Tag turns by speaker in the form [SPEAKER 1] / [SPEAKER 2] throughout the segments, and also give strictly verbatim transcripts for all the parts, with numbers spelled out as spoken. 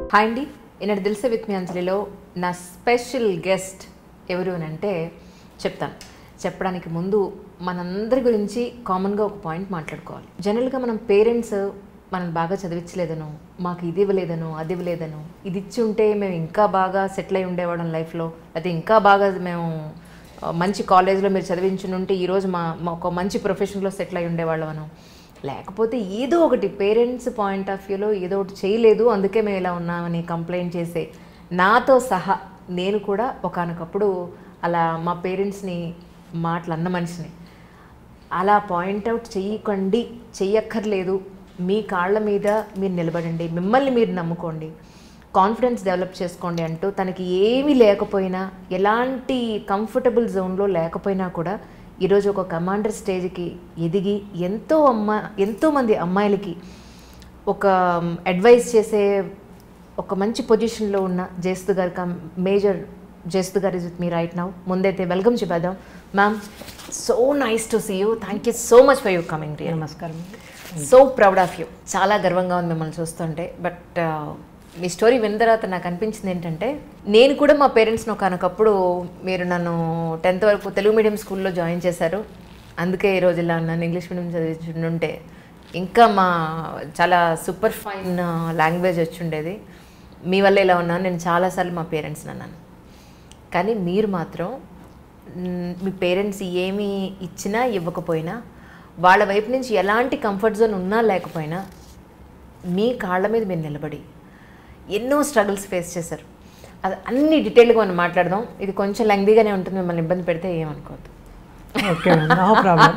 [SPEAKER 1] Hi అండి, ఈనాడు దిల్సే with me అంజలిలో నా special guest ఎవరు అని అంటే చెప్తాను. చెప్పడానికి ముందు మనందరి గురించి కామన్గా ఒక పాయింట్ మాట్లాడుకోవాలి. జనరల్గా మనం పేరెంట్స్ మనం బాగా చదివించలేదనో, మాకు ఇది ఇవ్వలేదనో, అది ఇవ్వలేదనో, ఇది ఇచ్చి ఉంటే మేము ఇంకా బాగా సెటిల్ అయి ఉండేవాళ్ళం లైఫ్లో, అయితే ఇంకా బాగా మేము మంచి కాలేజ్లో మీరు చదివించుంటే ఈరోజు మా ఒక మంచి ప్రొఫెషన్లో సెటిల్ అయి ఉండేవాళ్ళం అనో, లేకపోతే ఏదో ఒకటి పేరెంట్స్ పాయింట్ ఆఫ్ వ్యూలో ఏదో ఒకటి చేయలేదు అందుకే మేము ఇలా ఉన్నామని కంప్లైంట్ చేసే నాతో సహా నేను కూడా ఒకానొకప్పుడు అలా మా పేరెంట్స్ని మాటలు అన్న మనిషిని. అలా పాయింట్అవుట్ చెయ్యకండి, చెయ్యక్కర్లేదు, మీ కాళ్ళ మీద మీరు నిలబడండి, మిమ్మల్ని మీరు నమ్ముకోండి, కాన్ఫిడెన్స్ డెవలప్ చేసుకోండి అంటూ తనకి ఏమీ లేకపోయినా, ఎలాంటి కంఫర్టబుల్ జోన్లో లేకపోయినా కూడా ఈరోజు ఒక కమాండర్ స్టేజ్కి ఎదిగి ఎంతో అమ్మ ఎంతోమంది అమ్మాయిలకి ఒక అడ్వైస్ చేసే ఒక మంచి పొజిషన్లో ఉన్న జయస్తు గారు, కమ్ మేజర్ జయస్తు గారు is with me right now. ముందైతే వెల్కమ్ చెప్పేద్దాం. Ma'am, so nice to see you. Thank you so much for you coming.
[SPEAKER 2] నమస్కారం.
[SPEAKER 1] So proud of you. చాలా గర్వంగా ఉంది మిమ్మల్ని చూస్తుంటే. బట్ మీ స్టోరీ విన్న తర్వాత నాకు అనిపించింది ఏంటంటే, నేను కూడా మా పేరెంట్స్ని ఒకనొకప్పుడు మీరు నన్ను టెన్త్ వరకు తెలుగు మీడియం స్కూల్లో జాయిన్ చేశారు, అందుకే ఈరోజు ఇలా ఉన్నాను, ఇంగ్లీష్ మీడియం చదివించుంటే ఇంకా మా చాలా సూపర్ ఫైన్ లాంగ్వేజ్ వచ్చి ఉండేది, మీ వల్ల ఇలా ఉన్నాను నేను చాలాసార్లు మా పేరెంట్స్ని అన్నాను. కానీ మీరు మాత్రం మీ పేరెంట్స్ ఏమి ఇచ్చినా ఇవ్వకపోయినా, వాళ్ళ వైపు నుంచి ఎలాంటి కంఫర్ట్ జోన్ ఉన్నా లేకపోయినా మీ కాళ్ళ మీద మీరు నిలబడి ఎన్నో స్ట్రగుల్స్ ఫేస్ చేశారు. అది అన్ని డీటెయిల్గా మనం మాట్లాడదాం. ఇది కొంచెం లెంగ్దీగానే ఉంటుంది, మిమ్మల్ని ఇబ్బంది పెడితే ఏమనుకోవద్దు.
[SPEAKER 2] Okay, no problem,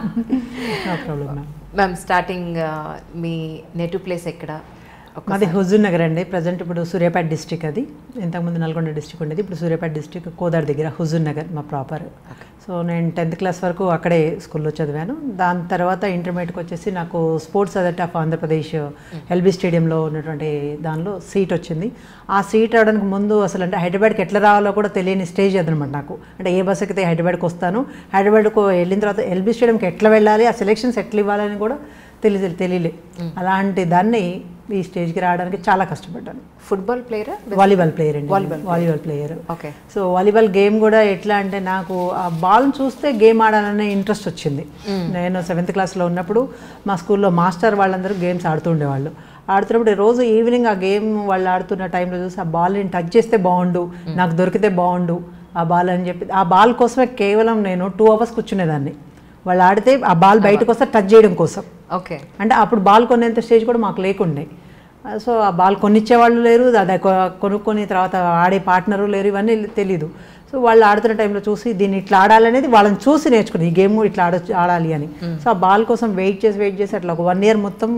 [SPEAKER 2] no problem ma'am.
[SPEAKER 1] Ma'am, starting మీ నేటివ్ ప్లేస్ ఎక్కడ?
[SPEAKER 2] మాది హుజూర్ నగర్ అండి. ప్రజెంట్ ఇప్పుడు సూర్యాపేట డిస్టిక్, అది ఇంతకుముందు నల్గొండ డిస్టిక్ ఉండేది, ఇప్పుడు సూర్యాపేట డిస్టిక్ కోదాడ దగ్గర హుజూర్ నగర్ మా ప్రాపర్. సో నేను టెన్త్ క్లాస్ వరకు అక్కడే స్కూల్లో చదివాను. దాని తర్వాత ఇంటర్మీడియట్కి వచ్చేసి నాకు sports authority of Andhra Pradesh LB స్టేడియంలో ఉన్నటువంటి దానిలో సీట్ వచ్చింది. ఆ సీట్ రావడానికి ముందు అసలు అంటే హైదరాబాద్కి ఎట్లా రావాలో కూడా తెలియని స్టేజ్ అదనమాట నాకు. అంటే ఏ బస్ ఎక్కితే హైదరాబాద్కి వస్తాను, హైదరాబాద్కు వెళ్ళిన తర్వాత ఎల్బీ స్టేడియంకి ఎట్లా వెళ్ళాలి, ఆ సెలెక్షన్స్ ఎట్లా ఇవ్వాలని కూడా తెలియదు తెలియలే. అలాంటి దాన్ని ఈ స్టేజ్కి రావడానికి చాలా కష్టపడ్డాను.
[SPEAKER 1] ఫుట్బాల్ ప్లేయరా?
[SPEAKER 2] వాలీబాల్ ప్లేయర్ అండి. Volleyball player.
[SPEAKER 1] Okay.
[SPEAKER 2] So volleyball game కూడా ఎట్లా అంటే, నాకు ఆ బాల్ చూస్తే గేమ్ ఆడాలనే ఇంట్రెస్ట్ వచ్చింది. నేను సెవెంత్ క్లాస్లో ఉన్నప్పుడు మా స్కూల్లో మాస్టర్ వాళ్ళందరూ గేమ్స్ ఆడుతూ ఉండేవాళ్ళు. ఆడుతున్నప్పుడు రోజు ఈవినింగ్ ఆ గేమ్ వాళ్ళు ఆడుతున్న టైంలో చూసి ఆ బాల్ని టచ్ చేస్తే బాగుండు, నాకు దొరికితే బాగుండు ఆ బాల్ అని చెప్పి, ఆ బాల్ కోసమే కేవలం నేను టూ అవర్స్ కూర్చునేదాన్ని. వాళ్ళు ఆడితే ఆ బాల్ బయటకు వస్తే టచ్ చేయడం కోసం.
[SPEAKER 1] ఓకే.
[SPEAKER 2] అంటే అప్పుడు బాల్ కొనేంత స్టేజ్ కూడా మాకు లేకుండే. సో ఆ బాల్ కొనిచ్చేవాళ్ళు లేరు, అది కొనుక్కొని తర్వాత ఆడే పార్ట్నరు లేరు, ఇవన్నీ తెలీదు. సో వాళ్ళు ఆడుతున్న టైంలో చూసి దీన్ని ఇట్లా ఆడాలనేది వాళ్ళని చూసి నేర్చుకుని, ఈ గేమ్ ఇట్లా ఆడ ఆడాలి అని. సో ఆ బాల్ కోసం వెయిట్ చేసి వెయిట్ చేసి అట్లా ఒక వన్ ఇయర్ మొత్తం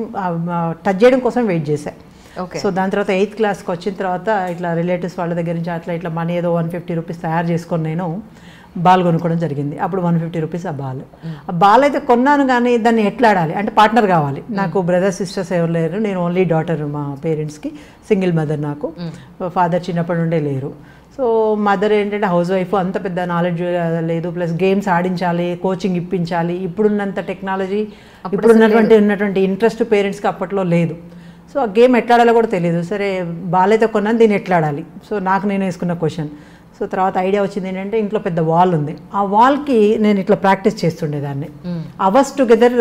[SPEAKER 2] టచ్ చేయడం కోసం వెయిట్ చేశా. సో దాని తర్వాత ఎయిత్ క్లాస్కి వచ్చిన తర్వాత ఇట్లా రిలేటివ్స్ వాళ్ళ దగ్గర నుంచి అట్లా ఇట్లా మనీ ఏదో వన్ ఫిఫ్టీ రూపీస్ తయారు చేసుకొని నేను బాల్ కొనుక్కోవడం జరిగింది. అప్పుడు వన్ ఫిఫ్టీ రూపీస్ ఆ బాల్. ఆ బాల్ అయితే కొన్నాను, కానీ దాన్ని ఎట్లా ఆడాలి అంటే పార్ట్నర్ కావాలి. నాకు బ్రదర్ సిస్టర్స్ ఎవరు లేరు, నేను ఓన్లీ డాటర్ మా పేరెంట్స్కి, సింగిల్ మదర్. నాకు ఫాదర్ చిన్నప్పటి నుండే లేరు. సో మదర్ ఏంటంటే హౌస్ వైఫ్, అంత పెద్ద నాలెడ్జ్ లేదు, ప్లస్ గేమ్స్ ఆడించాలి, కోచింగ్ ఇప్పించాలి. ఇప్పుడున్నంత టెక్నాలజీ, ఇప్పుడున్నటువంటి ఉన్నటువంటి ఇంట్రెస్ట్ పేరెంట్స్కి అప్పట్లో లేదు. సో ఆ గేమ్ ఎట్లా ఆడాలో కూడా తెలియదు. సరే బాల్ అయితే కొన్నాను, దీన్ని ఎట్లా ఆడాలి. సో నాకు నేను వేసుకున్న క్వశ్చన్. సో తర్వాత ఐడియా వచ్చింది ఏంటంటే, ఇంట్లో పెద్ద వాల్ ఉంది, ఆ వాల్కి నేను ఇట్లా ప్రాక్టీస్ చేస్తుండేదాన్ని. అవర్స్ టుగెదర్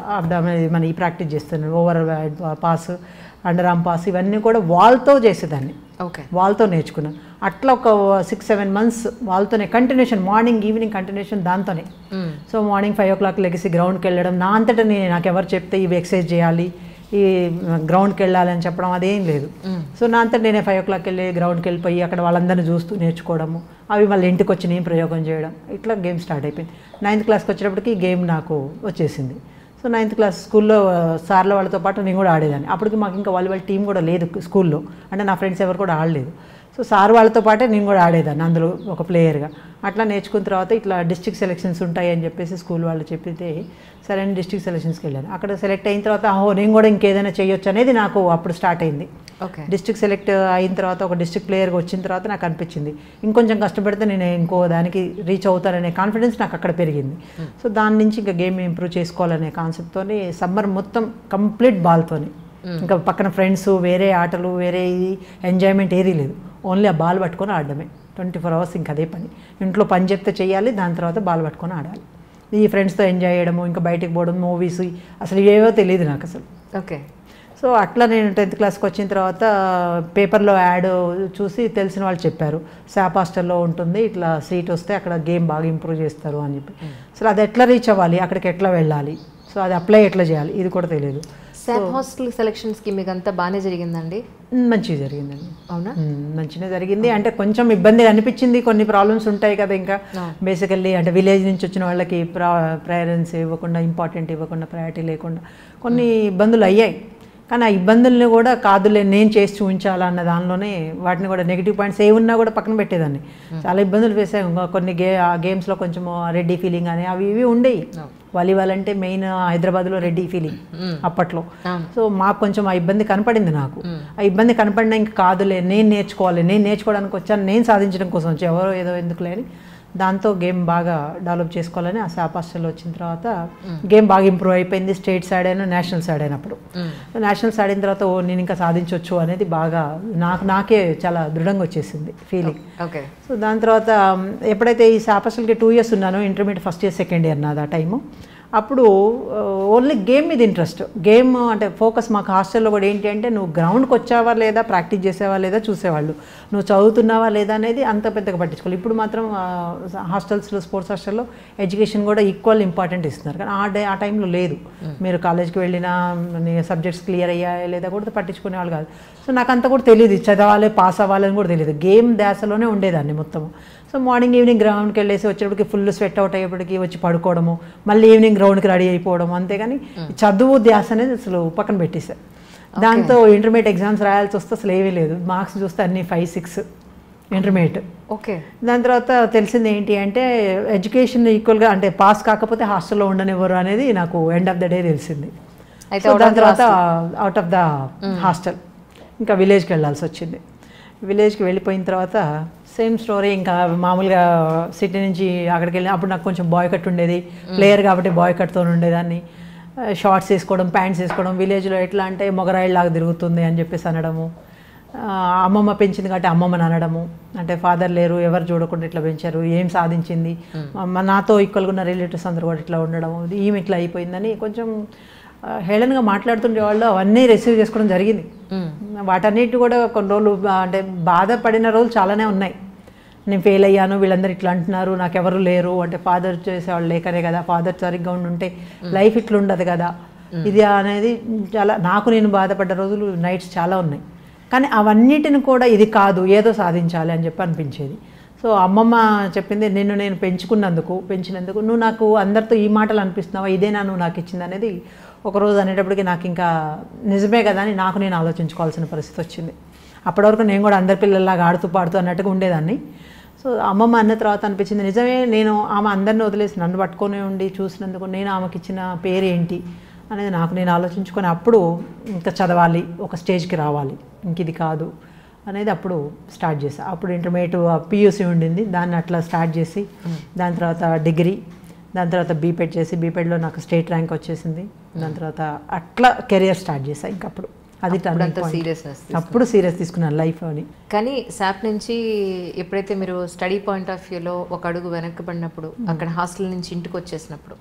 [SPEAKER 2] మన ఈ ప్రాక్టీస్ చేస్తున్నాను, over pass, underarm pass, ఇవన్నీ కూడా వాల్తో చేసేదాన్ని.
[SPEAKER 1] ఓకే.
[SPEAKER 2] వాల్తో నేర్చుకున్నాను. అట్లా ఒక సిక్స్ సెవెన్ మంత్స్ వాల్తోనే కంటిన్యూషన్, మార్నింగ్ ఈవినింగ్ కంటిన్యూషన్ దాంతోనే. So morning five o'clock లెగిసి గ్రౌండ్కి వెళ్ళడం, నా అంతటా నేను, నాకు ఎవరు చెప్తే ఇవి ఎక్సర్సైజ్ చేయాలి, ఈ గ్రౌండ్కి వెళ్ళాలని చెప్పడం అదేం లేదు. సో నా అంతా నేనే ఫైవ్ ఓ క్లాక్ వెళ్ళి గ్రౌండ్కి వెళ్ళిపోయి అక్కడ వాళ్ళందరినీ చూస్తూ నేర్చుకోవడము, అవి మళ్ళీ ఇంటికి వచ్చి నేను ప్రయోగం చేయడం, ఇట్లా గేమ్ స్టార్ట్ అయిపోయింది. నైన్త్ క్లాస్కి వచ్చేటప్పటికి గేమ్ నాకు వచ్చేసింది. సో నైన్త్ క్లాస్ స్కూల్లో సార్ల వాళ్ళతో పాటు నేను కూడా ఆడేదాన్ని. అప్పటికి మాకు ఇంకా వాలీబాల్ టీం కూడా లేదు స్కూల్లో, అంటే నా ఫ్రెండ్స్ ఎవరు కూడా ఆడలేదు. సో సార్ వాళ్ళతో పాటే నేను కూడా ఆడేదాన్ని అందులో ఒక ప్లేయర్గా. అట్లా నేర్చుకున్న తర్వాత ఇట్లా డిస్ట్రిక్ట్ సెలెక్షన్స్ ఉంటాయి అని చెప్పేసి స్కూల్ వాళ్ళు చెప్పితే సరే అని డిస్ట్రిక్ట్ సెలెక్షన్స్కి వెళ్ళాను. అక్కడ సెలెక్ట్ అయిన తర్వాత ఓ నేను కూడా ఇంకేదైనా చేయొచ్చు అనేది నాకు అప్పుడు స్టార్ట్ అయింది.
[SPEAKER 1] ఓకే.
[SPEAKER 2] డిస్ట్రిక్ట్ సెలెక్ట్ అయిన తర్వాత ఒక డిస్ట్రిక్ట్ ప్లేయర్గా వచ్చిన తర్వాత నాకు అనిపించింది ఇంకొంచెం కష్టపడితే నేను ఇంకో దానికి రీచ్ అవుతాననే కాన్ఫిడెన్స్ నాకు అక్కడ పెరిగింది. సో దాని నుంచి ఇంకా గేమ్ ఇంప్రూవ్ చేసుకోవాలనే కాన్సెప్ట్తోని సమ్మర్ మొత్తం కంప్లీట్ బాల్తోని ఇంకా పక్కన ఫ్రెండ్స్, వేరే ఆటలు, వేరే ఇది ఎంజాయ్మెంట్ ఏదీ లేదు. ఓన్లీ ఆ బాల్ పట్టుకొని ఆడడమే ట్వంటీ ఫోర్ అవర్స్. ఇంకా అదే పని. ఇంట్లో పని చెప్తే చేయాలి, దాని తర్వాత బాల్ పట్టుకొని ఆడాలి. ఈ ఫ్రెండ్స్తో ఎంజాయ్ చేయడము, ఇంకా బయటకు పోవడం, మూవీస్, అసలు ఏవో తెలియదు నాకు అసలు.
[SPEAKER 1] ఓకే.
[SPEAKER 2] సో అట్లా నేను టెన్త్ క్లాస్కి వచ్చిన తర్వాత పేపర్లో యాడ్ చూసి తెలిసిన వాళ్ళు చెప్పారు, శాప్ హాస్టల్లో ఉంటుంది, ఇట్లా సీట్ వస్తే అక్కడ గేమ్ బాగా ఇంప్రూవ్ చేస్తారు అని చెప్పి. అసలు అది ఎట్లా రీచ్ అవ్వాలి, అక్కడికి ఎట్లా వెళ్ళాలి, సో అది అప్లై ఎట్లా చేయాలి, ఇది కూడా తెలియదు.
[SPEAKER 1] శాప్ హాస్టల్ సెలక్షన్స్కి మీకు అంతా బాగానే జరిగిందండి?
[SPEAKER 2] మంచిగా జరిగిందండి.
[SPEAKER 1] అవునా?
[SPEAKER 2] మంచిగా జరిగింది. అంటే కొంచెం ఇబ్బంది అనిపించింది, కొన్ని ప్రాబ్లమ్స్ ఉంటాయి కదా. ఇంకా బేసికల్లీ అంటే విలేజ్ నుంచి వచ్చిన వాళ్ళకి ప్రా ప్రయారెన్స్ ఇవ్వకుండా, ఇంపార్టెంట్ ఇవ్వకుండా, ప్రయారిటీ లేకుండా కొన్ని ఇబ్బందులు అయ్యాయి. కానీ ఆ ఇబ్బందుల్ని కూడా కాదులే నేను చేసి చూపించాలన్న దానిలోనే వాటిని కూడా నెగిటివ్ పాయింట్స్ ఏ ఉన్నా కూడా పక్కన పెట్టేదాన్ని. చాలా ఇబ్బందులు ఫేస్ అయ్యాయి. కొన్ని గే ఆ గేమ్స్లో కొంచెం రెడ్డి ఫీలింగ్ అని అవి ఇవి ఉండేవి. వాలీబాల్ అంటే మెయిన్ హైదరాబాద్లో రెడ్డి ఫీలింగ్ అప్పట్లో. సో మాకు కొంచెం ఆ ఇబ్బంది కనపడింది. నాకు ఆ ఇబ్బంది కనపడినా ఇంకా కాదులే నేను నేర్చుకోవాలి, నేను నేర్చుకోవడానికి వచ్చాను, నేను సాధించడం కోసం వచ్చి ఎవరో ఏదో ఎందుకులే అని దాంతో గేమ్ బాగా డెవలప్ చేసుకోవాలని ఆ శాప్ హాస్టల్లో వచ్చిన తర్వాత గేమ్ బాగా ఇంప్రూవ్ అయిపోయింది. స్టేట్స్ ఆడాను, నేషనల్స్ ఆడానప్పుడు. నేషనల్స్ ఆడిన తర్వాత ఓ నేను ఇంకా సాధించవచ్చు అనేది బాగా నాకు నాకే చాలా దృఢంగా వచ్చేసింది ఫీలింగ్.
[SPEAKER 1] ఓకే.
[SPEAKER 2] సో దాని తర్వాత ఎప్పుడైతే ఈ శాప్ హాస్టల్కి టూ ఇయర్స్ ఉన్నానో, intermediate first year second year నాది ఆ టైము, అప్పుడు ఓన్లీ గేమ్ మీద ఇంట్రెస్ట్. గేమ్ అంటే ఫోకస్ మాకు హాస్టల్లో కూడా ఏంటి అంటే నువ్వు గ్రౌండ్కి వచ్చావా లేదా, ప్రాక్టీస్ చేసేవా లేదా చూసేవాళ్ళు, నువ్వు చదువుతున్నావా లేదా అనేది అంత పెద్దగా పట్టించుకోవాలి. ఇప్పుడు మాత్రం హాస్టల్స్లో, స్పోర్ట్స్ హాస్టల్లో ఎడ్యుకేషన్ కూడా ఈక్వల్ ఇంపార్టెంట్ ఇస్తున్నారు. కానీ ఆ డే ఆ టైంలో లేదు. మీరు కాలేజ్కి వెళ్ళినా సబ్జెక్ట్స్ క్లియర్ అయ్యాయా లేదా కూడా పట్టించుకునే వాళ్ళు కాదు. సో నాకు అంత కూడా తెలియదు, చదవాలి పాస్ అవ్వాలని కూడా తెలియదు. గేమ్ ధ్యాసలోనే ఉండేదాన్ని మొత్తము. సో మార్నింగ్ ఈవినింగ్ గ్రౌండ్కి వెళ్ళేసి వచ్చేప్పటికి ఫుల్ స్వెట్ అవుట్ అయ్యేప్పటికి వచ్చి పడుకోవడము, మళ్ళీ ఈవినింగ్ గ్రౌండ్కి రెడీ అయిపోవడం, అంతేగాని చదువు ధ్యాస అనేది అసలు పక్కన పెట్టేశారు. దాంతో ఇంటర్మీడియట్ ఎగ్జామ్స్ రాయాల్సి వస్తే అసలు ఏమీ లేదు. మార్క్స్ చూస్తే అన్ని ఫైవ్ సిక్స్ ఇంటర్మీడియట్.
[SPEAKER 1] ఓకే.
[SPEAKER 2] దాని తర్వాత తెలిసింది ఏంటి అంటే ఎడ్యుకేషన్ ఈక్వల్గా అంటే పాస్ కాకపోతే హాస్టల్లో ఉండనివ్వరు అనేది నాకు ఎండ్ ఆఫ్ ద డే తెలిసింది. సో దాని తర్వాత అవుట్ ఆఫ్ ద హాస్టల్ ఇంకా విలేజ్కి వెళ్ళాల్సి వచ్చింది. విలేజ్కి వెళ్ళిపోయిన తర్వాత సేమ్ స్టోరీ. ఇంకా మామూలుగా సిటీ నుంచి అక్కడికి వెళ్ళి అప్పుడు నాకు కొంచెం బాయ్ కట్ ఉండేది, ప్లేయర్ కాబట్టి బాయ్ కట్తో ఉండేదాన్ని. షార్ట్స్ వేసుకోవడం, ప్యాంట్స్ వేసుకోవడం, విలేజ్లో ఎట్లా అంటే మొగరాయిలాగా తిరుగుతుంది అని చెప్పేసి అనడము. అమ్మమ్మ పెంచింది కాబట్టి అమ్మమ్మని అనడము, అంటే ఫాదర్ లేరు ఎవరు చూడకుండా ఇట్లా పెంచారు, ఏం సాధించింది, నాతో ఈక్వల్గా ఉన్న రిలేటివ్స్ అందరూ కూడా ఇట్లా ఉండడము, ఈమె ఇట్లా అయిపోయిందని కొంచెం హేళనగా మాట్లాడుతుండే వాళ్ళు. అవన్నీ రిసీవ్ చేసుకోవడం జరిగింది. వాటన్నిటి కూడా కొన్ని రోజులు అంటే బాధపడిన రోజులు చాలానే ఉన్నాయి. నేను ఫెయిల్ అయ్యాను, వీళ్ళందరూ ఇట్లా అంటున్నారు, నాకు ఎవరు లేరు, అంటే ఫాదర్ చేసేవాళ్ళు లేకనే కదా, ఫాదర్ సరిగ్గా ఉండుంటే లైఫ్ ఇట్లా ఉండదు కదా, ఇది అనేది చాలా నాకు నేను బాధపడ్డ రోజులు నైట్స్ చాలా ఉన్నాయి. కానీ అవన్నిటిని కూడా ఇది కాదు ఏదో సాధించాలి అని చెప్పి అనిపించేది. సో అమ్మమ్మ చెప్పింది, నిన్ను నేను పెంచుకున్నందుకు పెంచినందుకు నువ్వు నాకు అందరితో ఈ మాటలు అనిపిస్తున్నావా, ఇదేనా నువ్వు నాకు ఇచ్చింది అనేది ఒకరోజు అనేటప్పటికి నాకు ఇంకా నిజమే కదా అని నాకు నేను ఆలోచించుకోవాల్సిన పరిస్థితి వచ్చింది. అప్పటివరకు నేను కూడా అందరి పిల్లల్లాగా ఆడుతూ పాడుతూ అన్నట్టుగా ఉండేదాన్ని. సో అమ్మమ్మ అన్న తర్వాత అనిపించింది నిజమే, నేను ఆమె అందరిని వదిలేసి నన్ను పట్టుకొని ఉండి చూసినందుకు నేను ఆమెకి ఇచ్చిన పేరు ఏంటి అనేది నాకు నేను ఆలోచించుకొని అప్పుడు ఇంకా చదవాలి, ఒక స్టేజ్కి రావాలి, ఇంక ఇది కాదు అనేది అప్పుడు స్టార్ట్ చేశాను. అప్పుడు ఇంటర్మీడియట్ పియూసీ ఉండింది, దాన్ని అట్లా స్టార్ట్ చేసి దాని తర్వాత డిగ్రీ, దాని తర్వాత బీపెడ్ చేసి బీపెడ్లో నాకు స్టేట్ ర్యాంక్ వచ్చేసింది. దాని తర్వాత అట్లా కెరియర్ స్టార్ట్ చేశాను. ఇంకప్పుడు అది
[SPEAKER 1] సీరియస్నెస్
[SPEAKER 2] అప్పుడు సీరియస్ తీసుకున్నాను లైఫ్ అని.
[SPEAKER 1] కానీ శాప్ నుంచి ఎప్పుడైతే మీరు స్టడీ పాయింట్ ఆఫ్ వ్యూలో ఒక అడుగు వెనక్కి పడినప్పుడు, అక్కడ హాస్టల్ నుంచి ఇంటికి వచ్చేసినప్పుడు,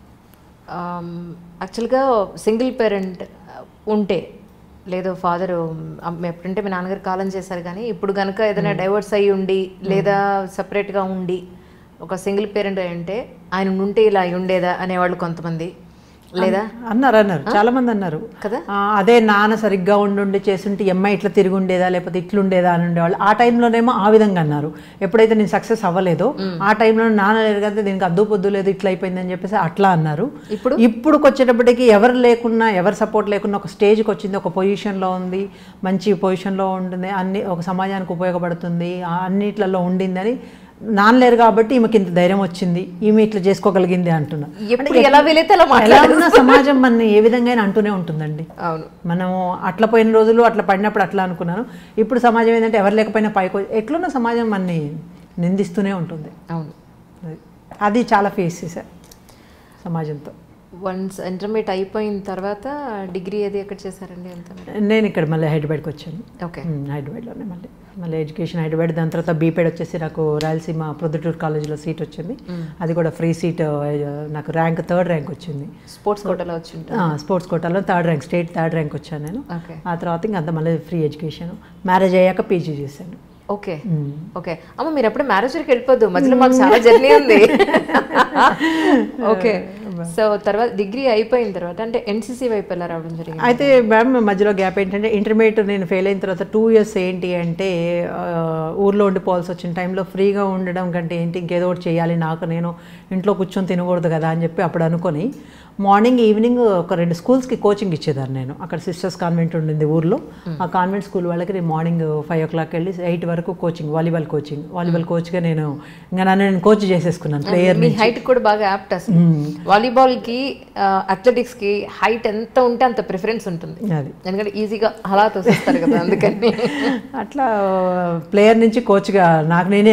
[SPEAKER 1] యాక్చువల్గా సింగిల్ పేరెంట్ ఉంటే లేదు ఫాదర్ ఎప్పుడంటే మీ నాన్నగారు కాలం చేశారు, కానీ ఇప్పుడు కనుక ఏదైనా డైవర్స్ అయ్యి ఉండి లేదా సపరేట్గా ఉండి ఒక సింగిల్ పేరెంట్ అయి ఉంటే ఆయన ఉంటే ఇలా ఉండేదా అనేవాళ్ళు కొంతమంది, లేదా
[SPEAKER 2] అన్నారు అన్నారు చాలా మంది అన్నారు
[SPEAKER 1] కదా,
[SPEAKER 2] అదే నాన్న సరిగ్గా ఉండి చేస్తుంటే అమ్మాయి ఇట్లా తిరిగి ఉండేదా లేకపోతే ఇట్లుండేదా అని ఉండేవాళ్ళు. ఆ టైంలోనేమో ఆ విధంగా అన్నారు. ఎప్పుడైతే నేను సక్సెస్ అవ్వలేదో ఆ టైంలో నాన్న లేరు కదా, దీనికి అద్దు పొద్దు లేదు, ఇట్లా అయిపోయిందని చెప్పేసి అట్లా అన్నారు. ఇప్పుడు ఇప్పుడుకి వచ్చేటప్పటికి ఎవరు లేకున్నా, ఎవరు సపోర్ట్ లేకున్నా ఒక స్టేజ్కి వచ్చింది, ఒక పొజిషన్లో ఉంది, మంచి పొజిషన్లో ఉంటుంది, అన్ని ఒక సమాజానికి ఉపయోగపడుతుంది, అన్నిట్లలో ఉండిందని నాన్నలేరు కాబట్టి ఈమెకి ఇంత ధైర్యం వచ్చింది, ఈమె ఇట్లా చేసుకోగలిగింది అంటున్నా. ఎలా ఉన్న సమాజం మన ఏ విధంగా అంటూనే ఉంటుందండి.
[SPEAKER 1] అవును,
[SPEAKER 2] మనము అట్లా పోయిన రోజులు అట్లా పడినప్పుడు అట్లా అనుకున్నాను. ఇప్పుడు సమాజం ఏంటంటే ఎవరు లేకపోయినా పైకి ఎట్లున్న సమాజం మనని నిందిస్తూనే ఉంటుంది.
[SPEAKER 1] అవును,
[SPEAKER 2] అది చాలా ఫేస్ చేశా సమాజంతో.
[SPEAKER 1] వన్స్ ఇంటర్మీడియట్ అయిపోయిన తర్వాత డిగ్రీ అది ఎక్కడ చేశారండి అంత?
[SPEAKER 2] నేను ఇక్కడ మళ్ళీ హైదరాబాద్కి వచ్చాను.
[SPEAKER 1] ఓకే.
[SPEAKER 2] హైదరాబాద్లోనే మళ్ళీ మళ్ళీ ఎడ్యుకేషన్ హైదరాబాద్. దాని తర్వాత బీపీఎడ్ వచ్చేసి నాకు రాయలసీమ ప్రొద్దుటూరు కాలేజీలో సీట్ వచ్చింది. అది కూడా ఫ్రీ సీట్. నాకు ర్యాంక్ థర్డ్ ర్యాంక్ వచ్చింది.
[SPEAKER 1] స్పోర్ట్స్ కోటాలో వచ్చింది.
[SPEAKER 2] స్పోర్ట్స్ కోటాలో third rank, state third rank వచ్చాను నేను. ఆ తర్వాత ఇంకా అంత మళ్ళీ ఫ్రీ ఎడ్యుకేషన్. మ్యారేజ్ అయ్యాక పీజీ చేశాను.
[SPEAKER 1] Okay okay. అమ్మ మీరు ఎప్పుడు మ్యారేజ్కి వెళ్ళిపోద్దు, మధ్యలో మాకు చాలా జర్నీ ఉంది. ఓకే. సో తర్వాత డిగ్రీ అయిపోయిన తర్వాత అంటే ఎన్సీసీ వైపు ఎలా రావడం జరిగింది?
[SPEAKER 2] అయితే మ్యామ్ మధ్యలో గ్యాప్ ఏంటంటే ఇంటర్మీడియట్ నేను ఫెయిల్ అయిన తర్వాత టూ ఇయర్స్ ఏంటి అంటే ఊర్లో ఉండిపోవాల్సి వచ్చిన టైంలో ఫ్రీగా ఉండడం కంటే ఏంటి ఇంకేదో ఒకటి చేయాలి, నాకు నేను ఇంట్లో కూర్చొని తినకూడదు కదా అని చెప్పి అప్పుడు అనుకొని మార్నింగ్ ఈవినింగ్ ఒక రెండు స్కూల్స్కి కోచింగ్ ఇచ్చేదాన్ని నేను. అక్కడ సిస్టర్స్ కాన్వెంట్ ఉండింది ఊర్లో. ఆ కాన్వెంట్ స్కూల్ వాళ్ళకి నేను morning five o'clock eight ఎయిట్ వరకు కోచింగ్, వాలీబాల్ కోచింగ్. వాలీబాల్ కోచ్గా నేను ఇంకా నన్ను నేను కోచ్ చేసేసుకున్నాను. ప్లేయర్
[SPEAKER 1] మీ హైట్ కూడా బాగా యాప్ట్ అసలు. వాలీబాల్కి అథ్లెటిక్స్కి హైట్ ఎంత ఉంటే అంత ప్రిఫరెన్స్ ఉంటుంది.
[SPEAKER 2] అది
[SPEAKER 1] ఎందుకంటే ఈజీగా అలా తోసేస్తారు కదా, అందుకని
[SPEAKER 2] అట్లా ప్లేయర్ నుంచి కోచ్గా నాకు నేనే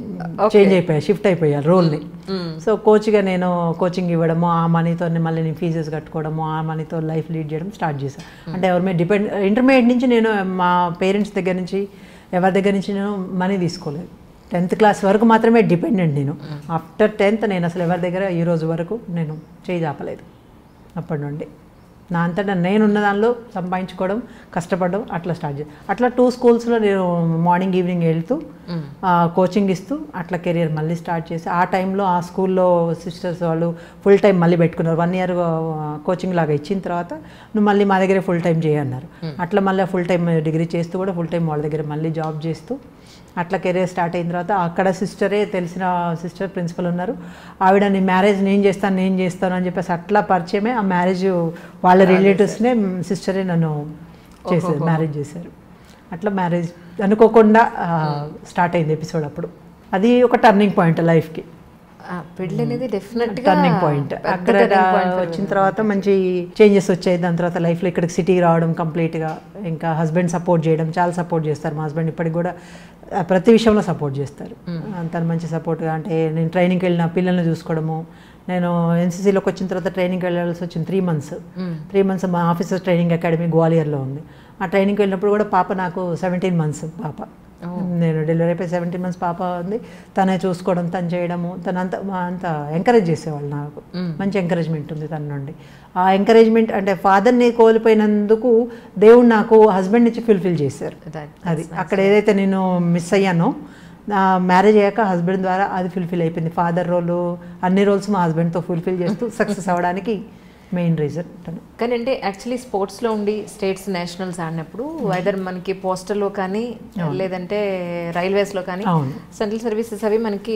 [SPEAKER 2] చేంజ్ అయిపోయా, షిఫ్ట్ అయిపోయా రోల్ని. సో కోచ్గా నేను కోచింగ్ ఇవ్వడము, ఆ మనీతో మళ్ళీ నేను ఫీజెస్ కట్టుకోవడము, ఆ మనీతో లైఫ్ లీడ్ చేయడం స్టార్ట్ చేశాను. అంటే ఎవరి మీద డిపెండ్, ఇంటర్మీడియట్ నుంచి నేను మా పేరెంట్స్ దగ్గర నుంచి ఎవరి దగ్గర నుంచి నేను మనీ తీసుకోలేదు. టెన్త్ క్లాస్ వరకు మాత్రమే డిపెండెంట్ నేను. ఆఫ్టర్ టెన్త్ నేను అసలు ఎవరి దగ్గర ఈ రోజు వరకు నేను చేయి దాపలేదు. అప్పటి నుండి నా అంతటా నేనున్న దానిలో సంపాదించుకోవడం, కష్టపడడం అట్లా స్టార్ట్ చేసి అట్లా టూ స్కూల్స్లో నేను మార్నింగ్ ఈవినింగ్ వెళ్తూ కోచింగ్ ఇస్తూ అట్లా కెరియర్ మళ్ళీ స్టార్ట్ చేసి ఆ టైంలో ఆ స్కూల్లో సిస్టర్స్ వాళ్ళు ఫుల్ టైం మళ్ళీ పెట్టుకున్నారు. వన్ ఇయర్ కోచింగ్ లాగా ఇచ్చిన తర్వాత నువ్వు మళ్ళీ మా దగ్గరే ఫుల్ టైం చేయన్నారు. అట్లా మళ్ళీ ఫుల్ టైం డిగ్రీ చేస్తూ కూడా ఫుల్ టైం వాళ్ళ దగ్గర మళ్ళీ జాబ్ చేస్తూ అట్లా కెరీర్ స్టార్ట్ అయిన తర్వాత అక్కడ సిస్టరే తెలిసిన సిస్టర్ ప్రిన్సిపల్ ఉన్నారు. ఆవిడ నీ మ్యారేజ్ నేను చేస్తాను నేను చేస్తాను అని చెప్పేసి అట్లా పరిచయమే. ఆ మ్యారేజ్ వాళ్ళ రిలేటివ్స్నే సిస్టరే నన్ను చేశారు, మ్యారేజ్ చేశారు. అట్లా మ్యారేజ్ అనుకోకుండా స్టార్ట్ అయింది ఎపిసోడ్. అప్పుడు అది ఒక టర్నింగ్ పాయింట్ లైఫ్కి.
[SPEAKER 1] పెళ్ళి అనేది డెఫినెట్గా
[SPEAKER 2] టర్నింగ్ పాయింట్. అక్కడ వచ్చిన తర్వాత మంచి చేంజెస్ వచ్చాయి. దాని తర్వాత లైఫ్లో ఇక్కడికి సిటీకి రావడం కంప్లీట్గా, ఇంకా హస్బెండ్ సపోర్ట్ చేయడం, చాలా సపోర్ట్ చేస్తారు మా హస్బెండ్. ఇప్పటికి కూడా ప్రతి విషయంలో సపోర్ట్ చేస్తారు. అంత మంచి సపోర్ట్గా అంటే నేను ట్రైనింగ్కి వెళ్ళిన పిల్లల్ని చూసుకోవడము. నేను ఎన్సీసీలోకి వచ్చిన తర్వాత ట్రైనింగ్కి వెళ్ళాల్సి వచ్చింది త్రీ మంత్స్ త్రీ మంత్స్ మా ఆఫీసర్ ట్రైనింగ్ అకాడమీ గ్వాలియర్లో ఉంది. ఆ ట్రైనింగ్కి వెళ్ళినప్పుడు కూడా పాప నాకు సెవెంటీన్ మంత్స్ పాప, నేను డెలివరీ అయిపోయి సెవెంటీన్ మంత్స్ పాప ఉంది. తనే చూసుకోవడం, తను చేయడము, తను అంత అంత ఎంకరేజ్ చేసేవాళ్ళు. నాకు మంచి ఎంకరేజ్మెంట్ ఉంది తన నుండి. ఆ ఎంకరేజ్మెంట్ అంటే ఫాదర్ని కోల్పోయినందుకు దేవుడు నాకు హస్బెండ్ నుంచి ఫుల్ఫిల్ చేశారు. అది అక్కడ ఏదైతే నేను మిస్ అయ్యానో మ్యారేజ్ అయ్యాక హస్బెండ్ ద్వారా అది ఫుల్ఫిల్ అయిపోయింది. ఫాదర్ రోలు అన్ని రోల్స్ మా హస్బెండ్తో ఫుల్ఫిల్ చేస్తూ సక్సెస్ అవ్వడానికి మెయిన్ రీజన్.
[SPEAKER 1] కానీ అంటే యాక్చువల్లీ స్పోర్ట్స్లో ఉండి స్టేట్స్ నేషనల్స్ ఆడినప్పుడు ఐదర్ మనకి పోస్టల్లో కానీ లేదంటే రైల్వేస్లో కానీ సెంట్రల్ సర్వీసెస్ అవి మనకి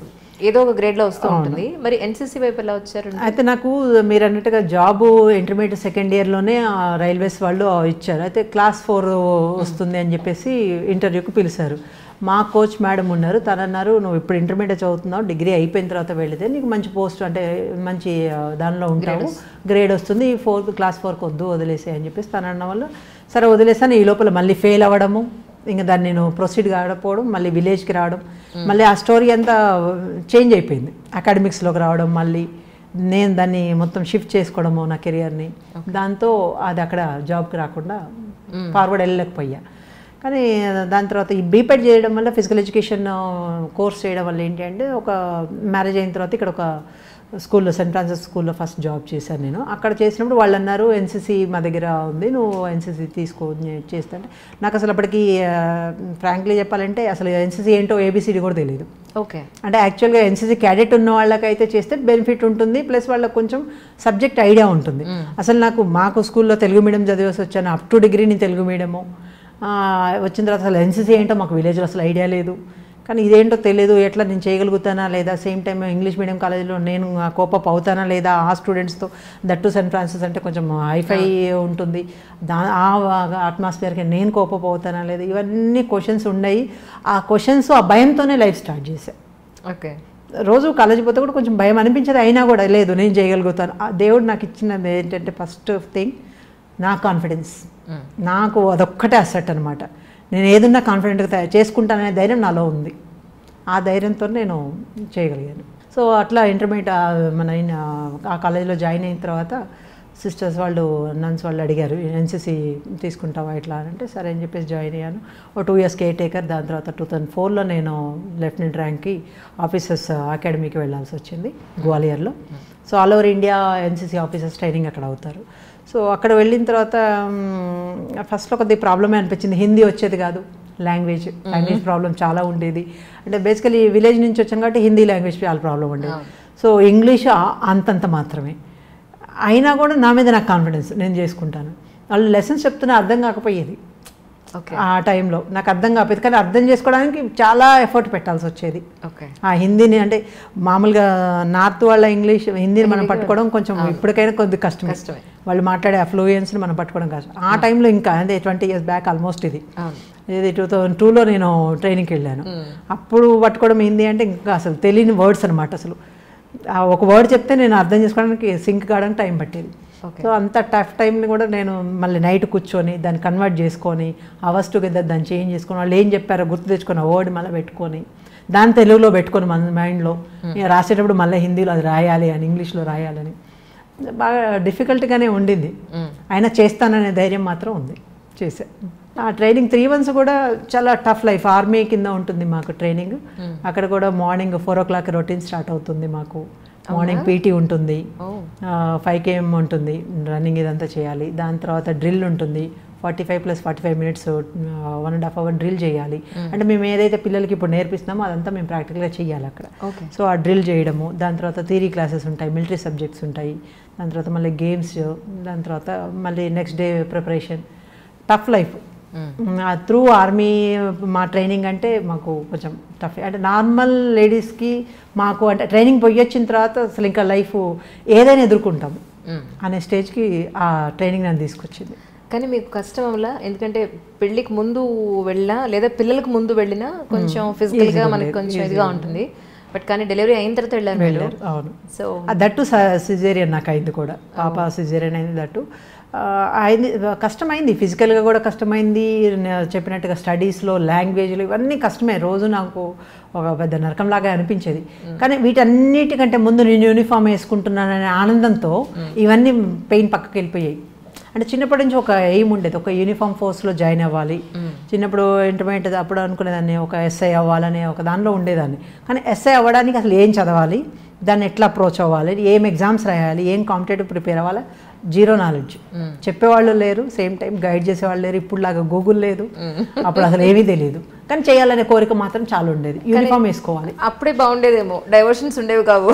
[SPEAKER 1] ఏదో ఒక గ్రేడ్లో వస్తూ ఉంటుంది. మరి ఎన్సీసీ వైపు ఎలా వచ్చారు?
[SPEAKER 2] అయితే నాకు మీరు అన్నట్టుగా జాబు ఇంటర్మీడియట్ సెకండ్ ఇయర్లోనే రైల్వేస్ వాళ్ళు ఇచ్చారు. అయితే క్లాస్ ఫోర్ వస్తుంది అని చెప్పేసి ఇంటర్వ్యూకి పిలిచారు. మా కోచ్ మేడం ఉన్నారు, తను అన్నారు నువ్వు ఇప్పుడు ఇంటర్మీడియట్ చదువుతున్నావు, డిగ్రీ అయిపోయిన తర్వాత వెళితే నీకు మంచి పోస్ట్ అంటే మంచి దానిలో ఉంటావు, గ్రేడ్ వస్తుంది, ఫోర్త్ క్లాస్ ఫోర్కి వద్దు వదిలేసే అని చెప్పేసి తను అన్న వల్ల సరే వదిలేసాను. ఈ లోపల మళ్ళీ ఫెయిల్ అవ్వడము, ఇంకా దాన్ని నేను ప్రొసీడ్ కాకపోవడం, మళ్ళీ విలేజ్కి రావడం, మళ్ళీ ఆ స్టోరీ అంతా చేంజ్ అయిపోయింది. అకాడమిక్స్లోకి రావడం, మళ్ళీ నేను దాన్ని మొత్తం షిఫ్ట్ చేసుకోవడము నా కెరియర్ని. దాంతో అది అక్కడ జాబ్కి రాకుండా ఫార్వర్డ్ వెళ్ళలేకపోయా. కానీ దాని తర్వాత ఈ బీపెడ్ చేయడం వల్ల ఫిజికల్ ఎడ్యుకేషన్ కోర్స్ చేయడం వల్ల ఏంటి అంటే ఒక మ్యారేజ్ అయిన తర్వాత ఇక్కడ ఒక స్కూల్లో సెయింట్ ఫ్రాన్సిస్ స్కూల్లో ఫస్ట్ జాబ్ చేశాను నేను. అక్కడ చేసినప్పుడు వాళ్ళు అన్నారు ఎన్సీసీ మా దగ్గర ఉంది, నువ్వు ఎన్సీసీ తీసుకో చేస్తుంటే నాకు అసలు అప్పటికి ఫ్రాంక్లీ చెప్పాలంటే అసలు ఎన్సీసీ ఏంటో ఏబీసీడీ కూడా తెలియదు.
[SPEAKER 1] ఓకే.
[SPEAKER 2] అంటే యాక్చువల్గా ఎన్సీసీ క్యాడెట్ ఉన్న వాళ్ళకైతే చేస్తే బెనిఫిట్ ఉంటుంది, ప్లస్ వాళ్ళకి కొంచెం సబ్జెక్ట్ ఐడియా ఉంటుంది. అసలు నాకు మాకు స్కూల్లో తెలుగు మీడియం చదివేసి వచ్చాను, అప్ టు డిగ్రీ నేను తెలుగు మీడియము. వచ్చిన తర్వాత అసలు ఎన్సీసీ ఏంటో మాకు విలేజ్లో అసలు ఐడియా లేదు. కానీ ఇదేంటో తెలియదు, ఎట్లా నేను చేయగలుగుతానా లేదా, సేమ్ టైం ఇంగ్లీష్ మీడియం కాలేజీలో నేను కోపప్ అవుతానా లేదా ఆ స్టూడెంట్స్తో, దట్టు సెయింట్ ఫ్రాన్సిస్ అంటే కొంచెం హైఫై ఉంటుంది, దా ఆ అట్మాస్ఫియర్కి నేను కోపప్ అవుతానా లేదా, ఇవన్నీ క్వశ్చన్స్ ఉన్నాయి. ఆ క్వశ్చన్స్ ఆ భయంతోనే లైఫ్ స్టార్ట్ చేశాను.
[SPEAKER 1] ఓకే.
[SPEAKER 2] రోజు కాలేజీ పోతే కూడా కొంచెం భయం అనిపించేది, అయినా కూడా లేదు నేను చేయగలుగుతాను. దేవుడు నాకు ఇచ్చినది ఏంటంటే ఫస్ట్ థింగ్ నా కాన్ఫిడెన్స్. నాకు అదొక్కటే అసెట్ అనమాట. నేను ఏదున్నా కాన్ఫిడెంట్గా తయారు చేసుకుంటాననే ధైర్యం నాలో ఉంది. ఆ ధైర్యంతో నేను చేయగలిగాను. సో సో అట్లా ఇంటర్మీడియట్ మన ఆ కాలేజీలో జాయిన్ అయిన తర్వాత సిస్టర్స్ వాళ్ళు నన్స్ వాళ్ళు అడిగారు ఎన్సీసీ తీసుకుంటావా ఇట్లా అంటే సరే అని చెప్పేసి జాయిన్ అయ్యాను. ఓ టూ ఇయర్స్ కేర్ టేకర్. దాని తర్వాత టూ థౌజండ్ ఫోర్లో నేను లెఫ్టినెంట్ ర్యాంక్కి ఆఫీసర్స్ అకాడమీకి వెళ్ళాల్సి వచ్చింది గ్వాలియర్లో. So all over India NCC officers training అక్కడ అవుతారు. సో అక్కడ వెళ్ళిన తర్వాత ఫస్ట్లో కొద్దిగా ప్రాబ్లమే అనిపించింది. హిందీ వచ్చేది కాదు, లాంగ్వేజ్ లాంగ్వేజ్ ప్రాబ్లం చాలా ఉండేది. అంటే బేసికలీ విలేజ్ నుంచి వచ్చాం కాబట్టి హిందీ లాంగ్వేజ్ చాలా ప్రాబ్లం ఉండేది. సో ఇంగ్లీష్ అంతంత మాత్రమే. అయినా కూడా నా మీద నాకు కాన్ఫిడెన్స్, నేను చేసుకుంటాను. వాళ్ళు లెసన్స్ చెప్తున్నా అర్థం కాకపోయేది ఆ టైంలో, నాకు అర్థం కాకపోయేది. కానీ అర్థం చేసుకోవడానికి చాలా ఎఫర్ట్ పెట్టాల్సి వచ్చేది. ఆ హిందీని అంటే మామూలుగా నార్త్ వాళ్ళ ఇంగ్లీష్ హిందీని మనం పట్టుకోవడం కొంచెం ఇప్పటికైనా కొద్ది కష్టం. వాళ్ళు మాట్లాడే ఆ ఫ్లూయెన్స్ని మనం పట్టుకోవడం కష్టం. ఆ టైంలో ఇంకా అదే ట్వంటీ ఇయర్స్ బ్యాక్ ఆల్మోస్ట్ ఇది ఇది టూ థౌజండ్ టూలో నేను ట్రైనింగ్కి వెళ్ళాను. అప్పుడు పట్టుకోవడం హిందీ అంటే ఇంకా అసలు తెలియని వర్డ్స్ అనమాట. అసలు ఒక వర్డ్ చెప్తే నేను అర్థం చేసుకోవడానికి సింక్ కావడానికి టైం పట్టేది. సో అంత టఫ్ టైంని కూడా నేను మళ్ళీ నైట్ కూర్చొని దాన్ని కన్వర్ట్ చేసుకొని అవర్స్ టుగెదర్ దాన్ని చేంజ్ చేసుకొని వాళ్ళు ఏం చెప్పారో గుర్తు తెచ్చుకొని ఆ వర్డ్ మళ్ళీ పెట్టుకొని దాన్ని తెలుగులో పెట్టుకొని మన మైండ్లో రాసేటప్పుడు మళ్ళీ హిందీలో అది రాయాలి అని ఇంగ్లీష్లో రాయాలని బాగా డిఫికల్ట్గానే ఉండింది. అయినా చేస్తాననే ధైర్యం మాత్రం ఉంది, చేసా. ఆ ట్రైనింగ్ త్రీ మంత్స్ కూడా చాలా టఫ్ లైఫ్. ఆర్మీ కింద ఉంటుంది మాకు ట్రైనింగ్. అక్కడ కూడా morning four o'clock routine start అవుతుంది మాకు. మార్నింగ్ పీటీ ఉంటుంది, ఫైవ్ కేఎం ఉంటుంది, రన్నింగ్ ఇదంతా చేయాలి. దాని తర్వాత డ్రిల్ ఉంటుంది, forty five plus forty five minutes one and half hour drill చేయాలి. అంటే మేము ఏదైతే పిల్లలకి ఇప్పుడు నేర్పిస్తున్నామో అదంతా మేము ప్రాక్టికల్గా చేయాలి అక్కడ. సో ఆ డ్రిల్ చేయడము, దాని తర్వాత థియరీ క్లాసెస్ ఉంటాయి, మిలిటరీ సబ్జెక్ట్స్ ఉంటాయి, దాని తర్వాత మళ్ళీ గేమ్స్, దాని తర్వాత మళ్ళీ next day preparation. Tough life. Through army మా ట్రైనింగ్ అంటే మాకు కొంచెం టఫ్. అంటే నార్మల్ లేడీస్కి మాకు అంటే ట్రైనింగ్ పోయి వచ్చిన తర్వాత అసలు ఇంకా లైఫ్ ఏదైనా ఎదుర్కొంటాము అనే స్టేజ్కి ఆ ట్రైనింగ్ నన్ను తీసుకొచ్చింది.
[SPEAKER 1] కానీ మీకు కష్టం వల్ల, ఎందుకంటే పెళ్ళికి ముందు వెళ్ళినా లేదా పిల్లలకు ముందు వెళ్ళినా కొంచెం ఫిజికల్గా మనకి కొంచెం ఇదిగా ఉంటుంది. బట్ కానీ డెలివరీ అయిన తర్వాత వెళ్ళారు వెళ్ళారు
[SPEAKER 2] అవును. సో దట్టు సిజేరియన్ నాకు అయింది కూడా, పాప సిజేరియన్ అయింది. దట్టు అయింది, కష్టమైంది, ఫిజికల్గా కూడా కష్టమైంది. చెప్పినట్టుగా స్టడీస్లో, లాంగ్వేజ్లో ఇవన్నీ కష్టమే. రోజు నాకు ఒక పెద్ద నరకంలాగా అనిపించేది. కానీ వీటన్నిటికంటే ముందు నేను యూనిఫామ్ వేసుకుంటున్నాననే ఆనందంతో ఇవన్నీ పెయిన్ పక్కకి వెళ్ళిపోయాయి. అంటే చిన్నప్పటి నుంచి ఒక ఎయిమ్ ఉండేది, ఒక యూనిఫామ్ ఫోర్స్లో జాయిన్ అవ్వాలి. చిన్నప్పుడు ఇంటర్మీడియట్ అప్పుడు అనుకునేదాన్ని ఒక ఎస్ఐ అవ్వాలనే ఒక దానిలో ఉండేదాన్ని. కానీ ఎస్ఐ అవ్వడానికి అసలు ఏం చదవాలి, దాన్ని ఎట్లా అప్రోచ్ అవ్వాలి, ఏం ఎగ్జామ్స్ రాయాలి, ఏం కాంపిటేటివ్ ప్రిపేర్ అవ్వాలి, జీరో నాలెడ్జ్. చెప్పేవాళ్ళు లేరు, సేమ్ టైం గైడ్ చేసేవాళ్ళు లేరు. ఇప్పుడులాగా గూగుల్ లేదు, అప్పుడు అసలు ఏమీ తెలియదు. కానీ చేయాలనే కోరిక మాత్రం చాలా ఉండేది. యూనిఫామ్ వేసుకోవాలి.
[SPEAKER 1] అప్పుడే బాగుండేదేమో, డైవర్షన్స్ ఉండేవి కావు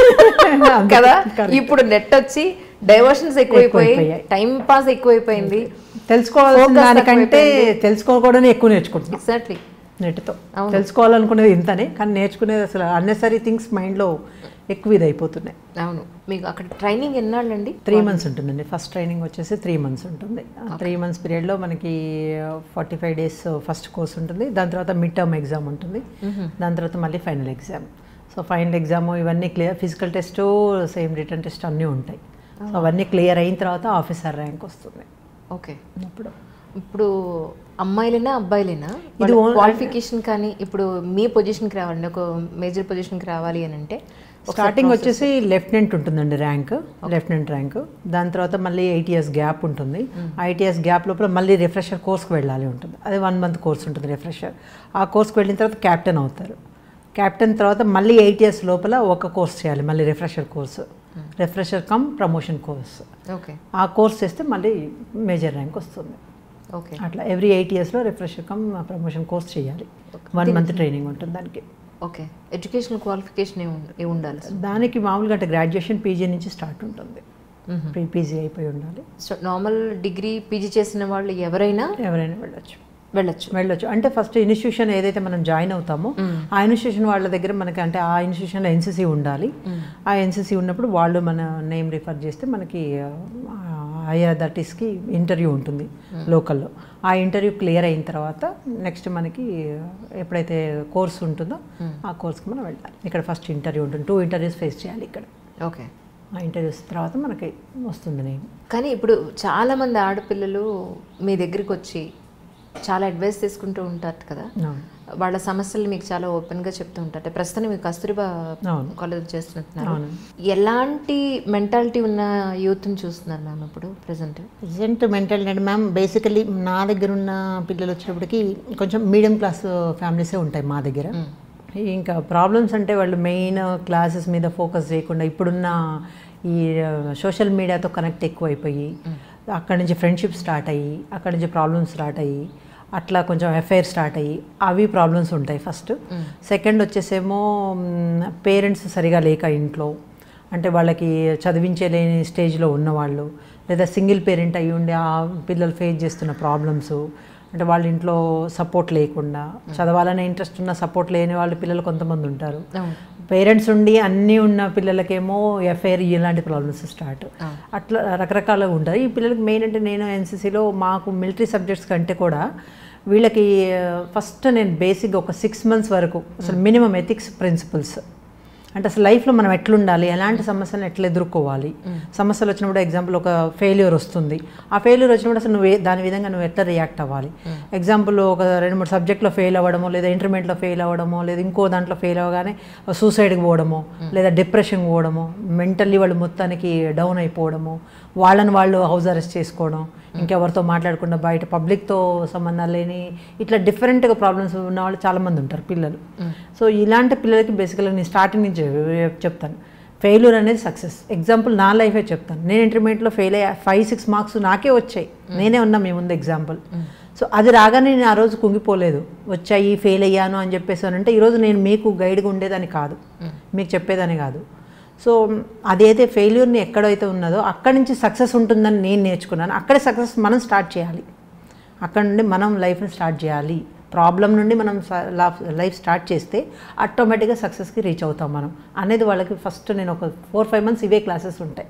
[SPEAKER 1] కదా. ఇప్పుడు నెట్ వచ్చి డైవర్షన్స్ ఎక్కువైపోయి టైం పాస్ ఎక్కువైపోయింది.
[SPEAKER 2] తెలుసుకోవాల్సిన దానికంటే తెలుసుకోకూడనే ఎక్కువ నేర్చుకుంటున్నాం.
[SPEAKER 1] ఎగ్జాక్ట్లీ.
[SPEAKER 2] నెట్తో తెలుసుకోవాలనుకునేది ఇంతనే, కానీ నేర్చుకునేది అసలు అన్నెసరీ థింగ్స్ మైండ్లో ఎక్కువ ఇది అయిపోతున్నాయి.
[SPEAKER 1] అవును. మీకు అక్కడ ట్రైనింగ్ ఎన్నాళ్ళండి?
[SPEAKER 2] త్రీ మంత్స్ ఉంటుందండి. ఫస్ట్ ట్రైనింగ్ వచ్చేసి త్రీ మంత్స్ ఉంటుంది. త్రీ మంత్స్ పీరియడ్లో మనకి forty five days first course ఉంటుంది. దాని తర్వాత మిడ్ టర్మ్ ఎగ్జామ్ ఉంటుంది. దాని తర్వాత మళ్ళీ final exam. So final exam ఇవన్నీ clear, physical test, same written test అన్నీ ఉంటాయి. సో అవన్నీ క్లియర్ అయిన తర్వాత ఆఫీసర్ ర్యాంక్ వస్తుంది.
[SPEAKER 1] ఓకే. ఇప్పుడు ఇప్పుడు అమ్మాయిలైనా అబ్బాయిలైనా ఇది క్వాలిఫికేషన్ కానీ ఇప్పుడు మీ పొజిషన్కి రావాలండి, ఒక మేజర్ పొజిషన్కి రావాలి అని అంటే
[SPEAKER 2] స్టార్టింగ్ వచ్చేసి లెఫ్టినెంట్ ఉంటుందండి ర్యాంక్, లెఫ్టినెంట్ ర్యాంక్. దాని తర్వాత మళ్ళీ ఎయిట్ ఇయర్స్ గ్యాప్ ఉంటుంది. ఎయిట్ ఇయర్స్ గ్యాప్ లోపల మళ్ళీ రిఫ్రెషర్ కోర్స్కి వెళ్ళాలి ఉంటుంది. అది వన్ మంత్ కోర్స్ ఉంటుంది రిఫ్రెషర్. ఆ కోర్స్కి వెళ్ళిన తర్వాత క్యాప్టెన్ అవుతారు. క్యాప్టెన్ తర్వాత మళ్ళీ ఎయిట్ ఇయర్స్ లోపల ఒక కోర్స్ చేయాలి, మళ్ళీ refresher course, refresher cum promotion course.
[SPEAKER 1] Okay.
[SPEAKER 2] ఆ కోర్స్ చేస్తే మళ్ళీ మేజర్ ర్యాంక్ వస్తుంది.
[SPEAKER 1] ఓకే.
[SPEAKER 2] అట్లా ఎవ్రీ ఎయిట్ ఇయర్స్లో రిఫ్రెషర్ కమ్ ప్రమోషన్ కోర్స్ చేయాలి. వన్ మంత్ ట్రైనింగ్ ఉంటుంది దానికి.
[SPEAKER 1] ఓకే. ఎడ్యుకేషనల్ క్వాలిఫికేషన్ ఏ ఉండాలి
[SPEAKER 2] దానికి? మామూలుగా అంటే గ్రాడ్యుయేషన్ పీజీ నుంచి స్టార్ట్ ఉంటుంది, ప్రీ పీజీ అయిపోయి ఉండాలి.
[SPEAKER 1] సో నార్మల్ డిగ్రీ పీజీ చేసిన వాళ్ళు ఎవరైనా
[SPEAKER 2] ఎవరైనా వెళ్ళొచ్చు
[SPEAKER 1] వెళ్ళొచ్చు
[SPEAKER 2] వెళ్ళొచ్చు అంటే ఫస్ట్ ఇన్స్టిట్యూషన్ ఏదైతే మనం జాయిన్ అవుతామో ఆ ఇన్స్టిట్యూషన్ వాళ్ళ దగ్గర మనకి అంటే ఆ ఇన్స్టిట్యూషన్లో ఎన్సీసీ ఉండాలి. ఆ ఎన్సీసీ ఉన్నప్పుడు వాళ్ళు మన నేమ్ రిఫర్ చేస్తే మనకి హైయర్ అథారిటీస్కి ఇంటర్వ్యూ ఉంటుంది లోకల్లో. ఆ ఇంటర్వ్యూ క్లియర్ అయిన తర్వాత నెక్స్ట్ మనకి ఎప్పుడైతే కోర్స్ ఉంటుందో ఆ కోర్స్కి మనం వెళ్ళాలి. ఇక్కడ ఫస్ట్ ఇంటర్వ్యూ ఉంటుంది, టూ ఇంటర్వ్యూస్ ఫేస్ చేయాలి ఇక్కడ.
[SPEAKER 1] ఓకే.
[SPEAKER 2] ఆ ఇంటర్వ్యూస్ తర్వాత మనకి వస్తుంది నేమ్.
[SPEAKER 1] కానీ ఇప్పుడు చాలామంది ఆడపిల్లలు మీ దగ్గరికి వచ్చి చాలా అడ్వైస్ తీసుకుంటూ ఉంటారు కదా, వాళ్ళ సమస్యలు మీకు చాలా ఓపెన్గా చెప్తూ ఉంటారు. ప్రస్తుతం మీకు కస్తూరిబా కాలేజ్ చేస్తున్నారు. ఎలాంటి మెంటాలిటీ ఉన్న యూత్ని చూస్తున్నారు మ్యామ్ ఇప్పుడు ప్రజెంట్?
[SPEAKER 2] ప్రజెంట్ మెంటాలిటీ అంటే మ్యామ్ బేసికలీ నా దగ్గర ఉన్న పిల్లలు వచ్చేటప్పటికి కొంచెం మీడియం క్లాస్ ఫ్యామిలీసే ఉంటాయి మా దగ్గర. ఇంకా ప్రాబ్లమ్స్ అంటే వాళ్ళు మెయిన్ క్లాసెస్ మీద ఫోకస్ చేయకుండా ఇప్పుడున్న ఈ సోషల్ మీడియాతో కనెక్ట్ ఎక్కువైపోయి అక్కడి నుంచి ఫ్రెండ్షిప్ స్టార్ట్ అయ్యి అక్కడి నుంచి ప్రాబ్లమ్స్ స్టార్ట్ అయ్యి అట్లా కొంచెం ఎఫ్ఐఆర్ స్టార్ట్ అయ్యి అవి ప్రాబ్లమ్స్ ఉంటాయి ఫస్ట్. సెకండ్ వచ్చేసేమో పేరెంట్స్ సరిగా లేక ఇంట్లో, అంటే వాళ్ళకి చదివించలేని స్టేజ్లో ఉన్నవాళ్ళు, లేదా సింగిల్ పేరెంట్ అయ్యి ఉండి ఆ పిల్లలు ఫేస్ చేస్తున్న ప్రాబ్లమ్స్, అంటే వాళ్ళ ఇంట్లో సపోర్ట్ లేకుండా చదవాలనే ఇంట్రెస్ట్ ఉన్న సపోర్ట్ లేని వాళ్ళ పిల్లలు కొంతమంది ఉంటారు. పేరెంట్స్ ఉండి అన్నీ ఉన్న పిల్లలకేమో ఎఫ్ఐఆర్ ఇలాంటి ప్రాబ్లమ్స్ స్టార్ట్, అట్లా రకరకాలుగా ఉంటాయి. ఈ పిల్లలకి మెయిన్ అంటే నేను ఎన్సీసీలో మాకు మిలిటరీ సబ్జెక్ట్స్ కంటే కూడా వీళ్ళకి ఫస్ట్ నేను బేసిక్గా ఒక సిక్స్ మంత్స్ వరకు అసలు మినిమం ఎథిక్స్ ప్రిన్సిపల్స్, అంటే అసలు లైఫ్లో మనం ఎట్లుండాలి, ఎలాంటి సమస్యలను ఎట్లా ఎదుర్కోవాలి, సమస్యలు వచ్చినప్పుడు ఎగ్జాంపుల్ ఒక ఫెయిల్యూర్ వస్తుంది, ఆ ఫెయిల్యూర్ వచ్చినప్పుడు అసలు నువ్వు దాని విధంగా నువ్వు ఎట్లా రియాక్ట్ అవ్వాలి. ఎగ్జాంపుల్ ఒక రెండు మూడు సబ్జెక్ట్లో ఫెయిల్ అవ్వడమో, లేదా ఇంటర్మీడియట్లో ఫెయిల్ అవ్వడమో, లేదా ఇంకో దాంట్లో ఫెయిల్ అవ్వగానే సూసైడ్కి పోవడమో, లేదా డిప్రెషన్కి పోవడమో, మెంటల్లీ వాళ్ళు మొత్తానికి డౌన్ అయిపోవడము, వాళ్ళని వాళ్ళు హౌస్ అరెస్ట్ చేసుకోవడం, ఇంకెవరితో మాట్లాడకుండా బయట పబ్లిక్తో సంబంధాలు లేని ఇట్లా డిఫరెంట్గా ప్రాబ్లమ్స్ ఉన్న వాళ్ళు చాలామంది ఉంటారు పిల్లలు. సో ఇలాంటి పిల్లలకి బేసికల్గా నేను స్టార్టింగ్ నుంచి చెప్తాను, ఫెయిల్యూర్ అనేది సక్సెస్. ఎగ్జాంపుల్ నా లైఫే చెప్తాను. నేను ఇంటర్మీడియట్లో ఫెయిల్ అయ్యా, ఫైవ్ సిక్స్ మార్క్స్ నాకే వచ్చాయి, నేనే ఉన్నా మీ ముందు ఎగ్జాంపుల్. సో అది రాగానే నేను ఆ రోజు కుంగిపోలేదు, వచ్చాయి ఫెయిల్ అయ్యాను అని చెప్పేసి అంటే ఈరోజు నేను మీకు గైడ్గా ఉండేదని కాదు, మీకు చెప్పేదని కాదు. సో అదైతే ఫెయిల్యూర్ని ఎక్కడైతే ఉన్నదో అక్కడి నుంచి సక్సెస్ ఉంటుందని నేను నేర్చుకున్నాను. అక్కడే సక్సెస్ మనం స్టార్ట్ చేయాలి, అక్కడ నుండి మనం లైఫ్ని స్టార్ట్ చేయాలి. ప్రాబ్లం నుండి మనం లైఫ్ స్టార్ట్ చేస్తే ఆటోమేటిక్గా సక్సెస్కి రీచ్ అవుతాం మనం అనేది వాళ్ళకి ఫస్ట్ నేను ఒక ఫోర్ ఫైవ్ మంత్స్ ఇవే క్లాసెస్ ఉంటాయి.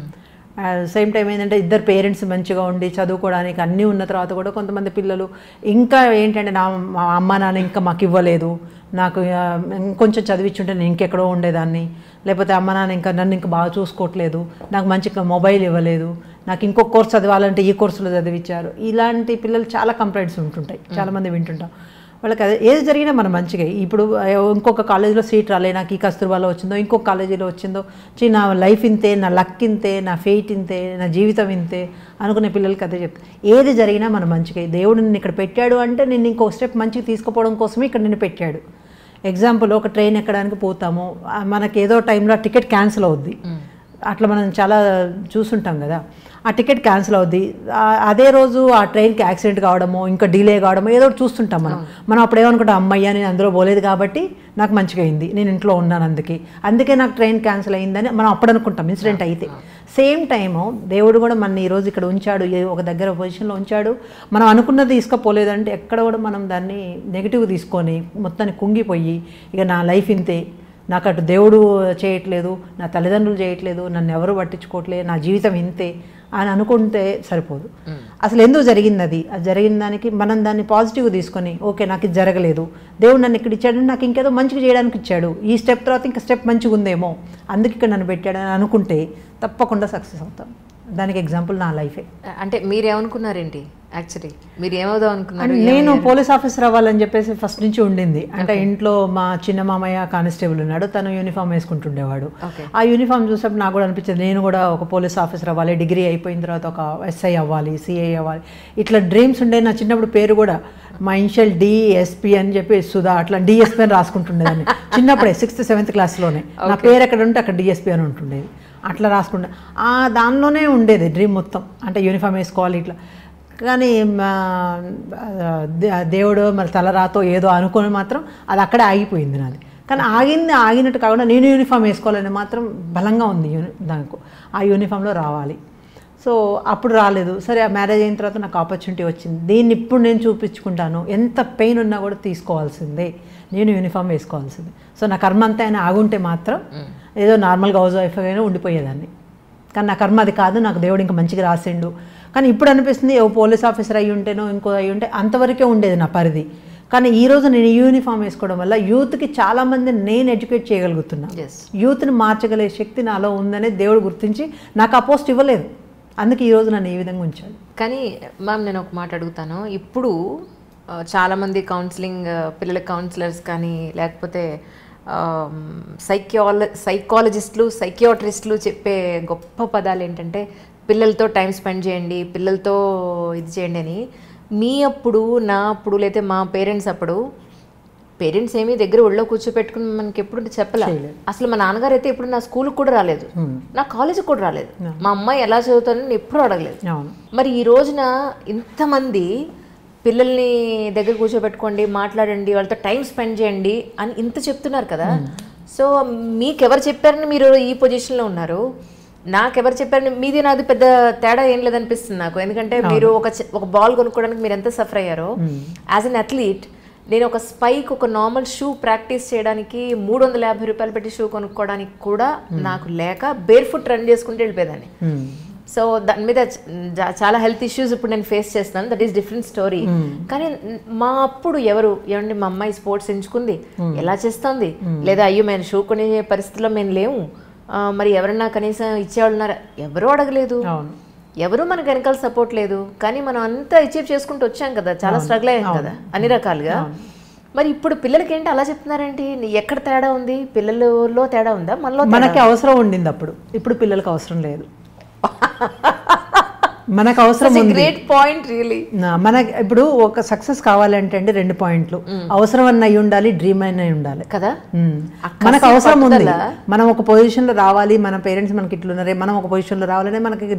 [SPEAKER 2] సేమ్ టైం ఏంటంటే ఇద్దరు పేరెంట్స్ మంచిగా ఉండి చదువుకోవడానికి అన్నీ ఉన్న తర్వాత కూడా కొంతమంది పిల్లలు ఇంకా ఏంటంటే నా మా అమ్మ నాన్న ఇంకా మాకు ఇవ్వలేదు, నాకు ఇంకొంచెం చదివించుంటే నేను ఇంకెక్కడో ఉండేదాన్ని, లేకపోతే అమ్మ నాన్న ఇంకా నన్ను ఇంకా బాగా చూసుకోవట్లేదు, నాకు మంచి మొబైల్ ఇవ్వలేదు, నాకు ఇంకొక కోర్స్ చదవాలంటే ఈ కోర్సులో చదివించారు. ఇలాంటి పిల్లలు చాలా కంప్లైంట్స్ ఉంటుంటాయి, చాలామంది వింటుంటాం. వాళ్ళకి అదే ఏది జరిగినా మనం మంచిగా ఇప్పుడు ఇంకొక కాలేజీలో సీట్ రాలే, నాకు ఈ కస్తూర్బాలో వచ్చిందో ఇంకొక కాలేజీలో వచ్చిందో, చి నా లైఫ్ ఇంతే, నా లక్ ఇంతే, నా ఫెయిట్ ఇంతే, నా జీవితం ఇంతే అనుకునే పిల్లలకి అదే చెప్తా. ఏది జరిగినా మనం మంచిగా, దేవుడు నిన్ను ఇక్కడ పెట్టాడు అంటే నిన్ను ఇంకో స్టెప్ మంచిగా తీసుకుపోవడం కోసమే ఇక్కడ నిన్ను పెట్టాడు. ఎగ్జాంపుల్ ఒక ట్రైన్ ఎక్కడానికి పోతాము, మనకి ఏదో టైంలో టికెట్ క్యాన్సిల్ అవుద్ది, అట్లా మనం చాలా చూసుంటాం కదా. ఆ టికెట్ క్యాన్సిల్ అవుద్ది, అదే రోజు ఆ ట్రైన్కి యాక్సిడెంట్ కావడమో ఇంకా డిలే కావడమో ఏదో చూస్తుంటాం మనం. మనం అప్పుడు ఏమనుకుంటాం, అమ్మయ్య నేను అందులో పోలేదు కాబట్టి నాకు మంచిగా అయింది, నేను ఇంట్లో ఉన్నాను అందుకే అందుకే నాకు ట్రైన్ క్యాన్సిల్ అయిందని మనం అప్పుడు అనుకుంటాం ఇన్సిడెంట్ అయితే. సేమ్ టైము దేవుడు కూడా మన ఈరోజు ఇక్కడ ఉంచాడు, ఒక దగ్గర పొజిషన్లో ఉంచాడు, మనం అనుకున్నది తీసుకుపోలేదంటే ఎక్కడ కూడా మనం దాన్ని నెగిటివ్ తీసుకొని మొత్తాన్ని కుంగిపోయి ఇక నా లైఫ్ ఇంతే, నాకు అటు దేవుడు చేయట్లేదు, నా తల్లిదండ్రులు చేయట్లేదు, నన్ను ఎవరు పట్టించుకోవట్లేదు, నా జీవితం ఇంతే అని అనుకుంటే సరిపోదు. అసలు ఎందుకు జరిగింది అది అది జరిగిన దానికి మనం దాన్ని పాజిటివ్గా తీసుకొని ఓకే నాకు ఇది జరగలేదు, దేవుడు నన్ను ఇక్కడ ఇచ్చాడు, నాకు ఇంకేదో మంచిగా చేయడానికి ఇచ్చాడు, ఈ స్టెప్ తర్వాత ఇంకా స్టెప్ మంచిగా ఉందేమో అందుకు ఇక్కడ నన్ను పెట్టాడు అని అనుకుంటే తప్పకుండా సక్సెస్ అవుతాం. దానికి ఎగ్జాంపుల్ నా లైఫే.
[SPEAKER 1] అంటే మీరేమనుకున్నారేంటి యాక్చువల్లీ, మీరు ఏమవుదాం అనుకున్నారు?
[SPEAKER 2] నేను పోలీస్ ఆఫీసర్ అవ్వాలని చెప్పేసి ఫస్ట్ నుంచి ఉండింది. అంటే ఇంట్లో మా చిన్న మామయ్య కానిస్టేబుల్ ఉన్నాడు, తను యూనిఫామ్ వేసుకుంటుండేవాడు. ఆ యూనిఫామ్ చూసినప్పుడు నాకు కూడా అనిపించింది నేను కూడా ఒక పోలీస్ ఆఫీసర్ అవ్వాలి, డిగ్రీ అయిపోయిన తర్వాత ఒక ఎస్ఐ అవ్వాలి, సిఐ అవ్వాలి, ఇట్లా డ్రీమ్స్ ఉండే. నా చిన్నప్పుడు పేరు కూడా మా ఇనిషియల్ డిఎస్పీ అని చెప్పి సుధా అట్లా డిఎస్పీ అని రాసుకుంటుండేదాన్ని చిన్నప్పుడే సిక్స్త్ సెవెంత్ క్లాస్లోనే. నా పేరు ఎక్కడ ఉంటే అక్కడ డిఎస్పీ అని ఉంటుండేది, అట్లా రాసుకుంటా ఆ దానిలోనే ఉండేది డ్రీమ్ మొత్తం, అంటే యూనిఫామ్ వేసుకోవాలి ఇట్లా. కానీ దేవుడు మరి తలరాతో ఏదో అనుకొని మాత్రం అది అక్కడే ఆగిపోయింది నాది. కానీ ఆగింది ఆగినట్టు కాకుండా నేను యూనిఫామ్ వేసుకోవాలని మాత్రం బలంగా ఉంది యూని దానికి ఆ యూనిఫామ్లో రావాలి. సో అప్పుడు రాలేదు. సరే ఆ మ్యారేజ్ అయిన తర్వాత నాకు ఆపర్చునిటీ వచ్చింది, దీన్ని ఇప్పుడు నేను చూపించుకుంటాను, ఎంత పెయిన్ ఉన్నా కూడా తీసుకోవాల్సిందే, నేను యూనిఫామ్ వేసుకోవాల్సిందే. సో నా కర్మ అంతా ఆయన ఆగుంటే మాత్రం ఏదో నార్మల్గా హౌస్ వైఫ్ అయినా ఉండిపోయేదాన్ని. కానీ నా కర్మ అది కాదు, నాకు దేవుడు ఇంకా మంచిగా రాసిండు. కానీ ఇప్పుడు అనిపిస్తుంది ఓ పోలీస్ ఆఫీసర్ అయ్యి ఉంటేనో ఇంకో అయ్యి ఉంటే అంతవరకే ఉండేది నా పరిధి. కానీ ఈరోజు నేను యూనిఫామ్ వేసుకోవడం వల్ల యూత్కి చాలామంది నేను ఎడ్యుకేట్ చేయగలుగుతున్నా, యూత్ని మార్చగలిగే శక్తి నాలో ఉందనే దేవుడు గుర్తించి నాకు ఆ పోస్ట్ ఇవ్వలేదు. అందుకే ఈరోజు నన్ను ఈ విధంగా ఉంచాడు.
[SPEAKER 1] కానీ మ్యామ్ నేను ఒక మాట అడుగుతాను, ఇప్పుడు చాలామంది కౌన్సిలింగ్ పిల్లల కౌన్సిలర్స్ కానీ లేకపోతే సైకియాల సైకాలజిస్టులు సైకియాట్రిస్టులు చెప్పే గొప్ప పదాలు ఏంటంటే పిల్లలతో టైం స్పెండ్ చేయండి, పిల్లలతో ఇది చేయండి అని. మీ అప్పుడు నా అప్పుడు లేకపోతే మా పేరెంట్స్ అప్పుడు పేరెంట్స్ ఏమీ దగ్గర ఒళ్ళో కూర్చోపెట్టుకుని మనకి ఎప్పుడు చెప్పలే. అసలు మా నాన్నగారు అయితే ఎప్పుడు నా స్కూల్కి కూడా రాలేదు, నా కాలేజీకి కూడా రాలేదు, మా అమ్మాయి ఎలా చదువుతానని ఎప్పుడూ అడగలేదు. మరి ఈ రోజున ఇంతమంది పిల్లల్ని దగ్గర కూర్చోబెట్టుకోండి, మాట్లాడండి, వాళ్ళతో టైం స్పెండ్ చేయండి అని ఇంత చెప్తున్నారు కదా. సో మీకెవరు చెప్పారని మీరు ఈ పొజిషన్లో ఉన్నారు, నాకెవరు చెప్పారని మీది నాది పెద్ద తేడా ఏం లేదనిపిస్తుంది నాకు. ఎందుకంటే మీరు ఒక ఒక బాల్ కొనుక్కోవడానికి మీరు ఎంత సఫర్ అయ్యారో యాజ్ అన్ అథ్లీట్. నేను ఒక స్పైక్ ఒక నార్మల్ షూ ప్రాక్టీస్ చేయడానికి మూడు వందల యాభై రూపాయలు పెట్టి షూ కొనుక్కోవడానికి కూడా నాకు లేక బేర్ ఫుట్ రన్ చేసుకుంటూ వెళ్ళిపోయేదాన్ని. సో దాని మీద చాలా హెల్త్ ఇష్యూస్ ఇప్పుడు నేను ఫేస్ చేస్తాను, దట్ ఈస్ డిఫరెంట్ స్టోరీ. కానీ మా అప్పుడు ఎవరు ఏమండి మా అమ్మాయి స్పోర్ట్స్ ఎంచుకుంది ఎలా చేస్తుంది, లేదా అయ్యో మేము షూ కొనే పరిస్థితిలో మేము లేము, మరి ఎవరన్నా కనీసం ఇచ్చేవాళ్ళు ఉన్నారా, ఎవరూ అడగలేదు, ఎవరు మనకు వెనకాల సపోర్ట్ లేదు. కానీ మనం అంతా అచీవ్ చేసుకుంటూ వచ్చాం కదా, చాలా స్ట్రగుల్ అయ్యాం కదా అన్ని రకాలుగా. మరి ఇప్పుడు పిల్లలకి ఏంటి అలా చెప్తున్నారేంటి, ఎక్కడ తేడా ఉంది, పిల్లలలో తేడా ఉందా మనలో?
[SPEAKER 2] మనకి అవసరం ఉండింది అప్పుడు, ఇప్పుడు పిల్లలకి అవసరం లేదు. మనకు అవసరం ఉంది.
[SPEAKER 1] Great point really.
[SPEAKER 2] మనకి ఇప్పుడు ఒక సక్సెస్ కావాలంటే అండి రెండు పాయింట్లు, అవసరం అన్న అయి ఉండాలి, డ్రీమ్ అయిన అయి ఉండాలి
[SPEAKER 1] కదా.
[SPEAKER 2] మనకు అవసరం ఉంది, మనం ఒక పొజిషన్లో రావాలి, మన పేరెంట్స్ మనకి ఇట్లున్నారే, మనం ఒక పొజిషన్లో రావాలనే మనకి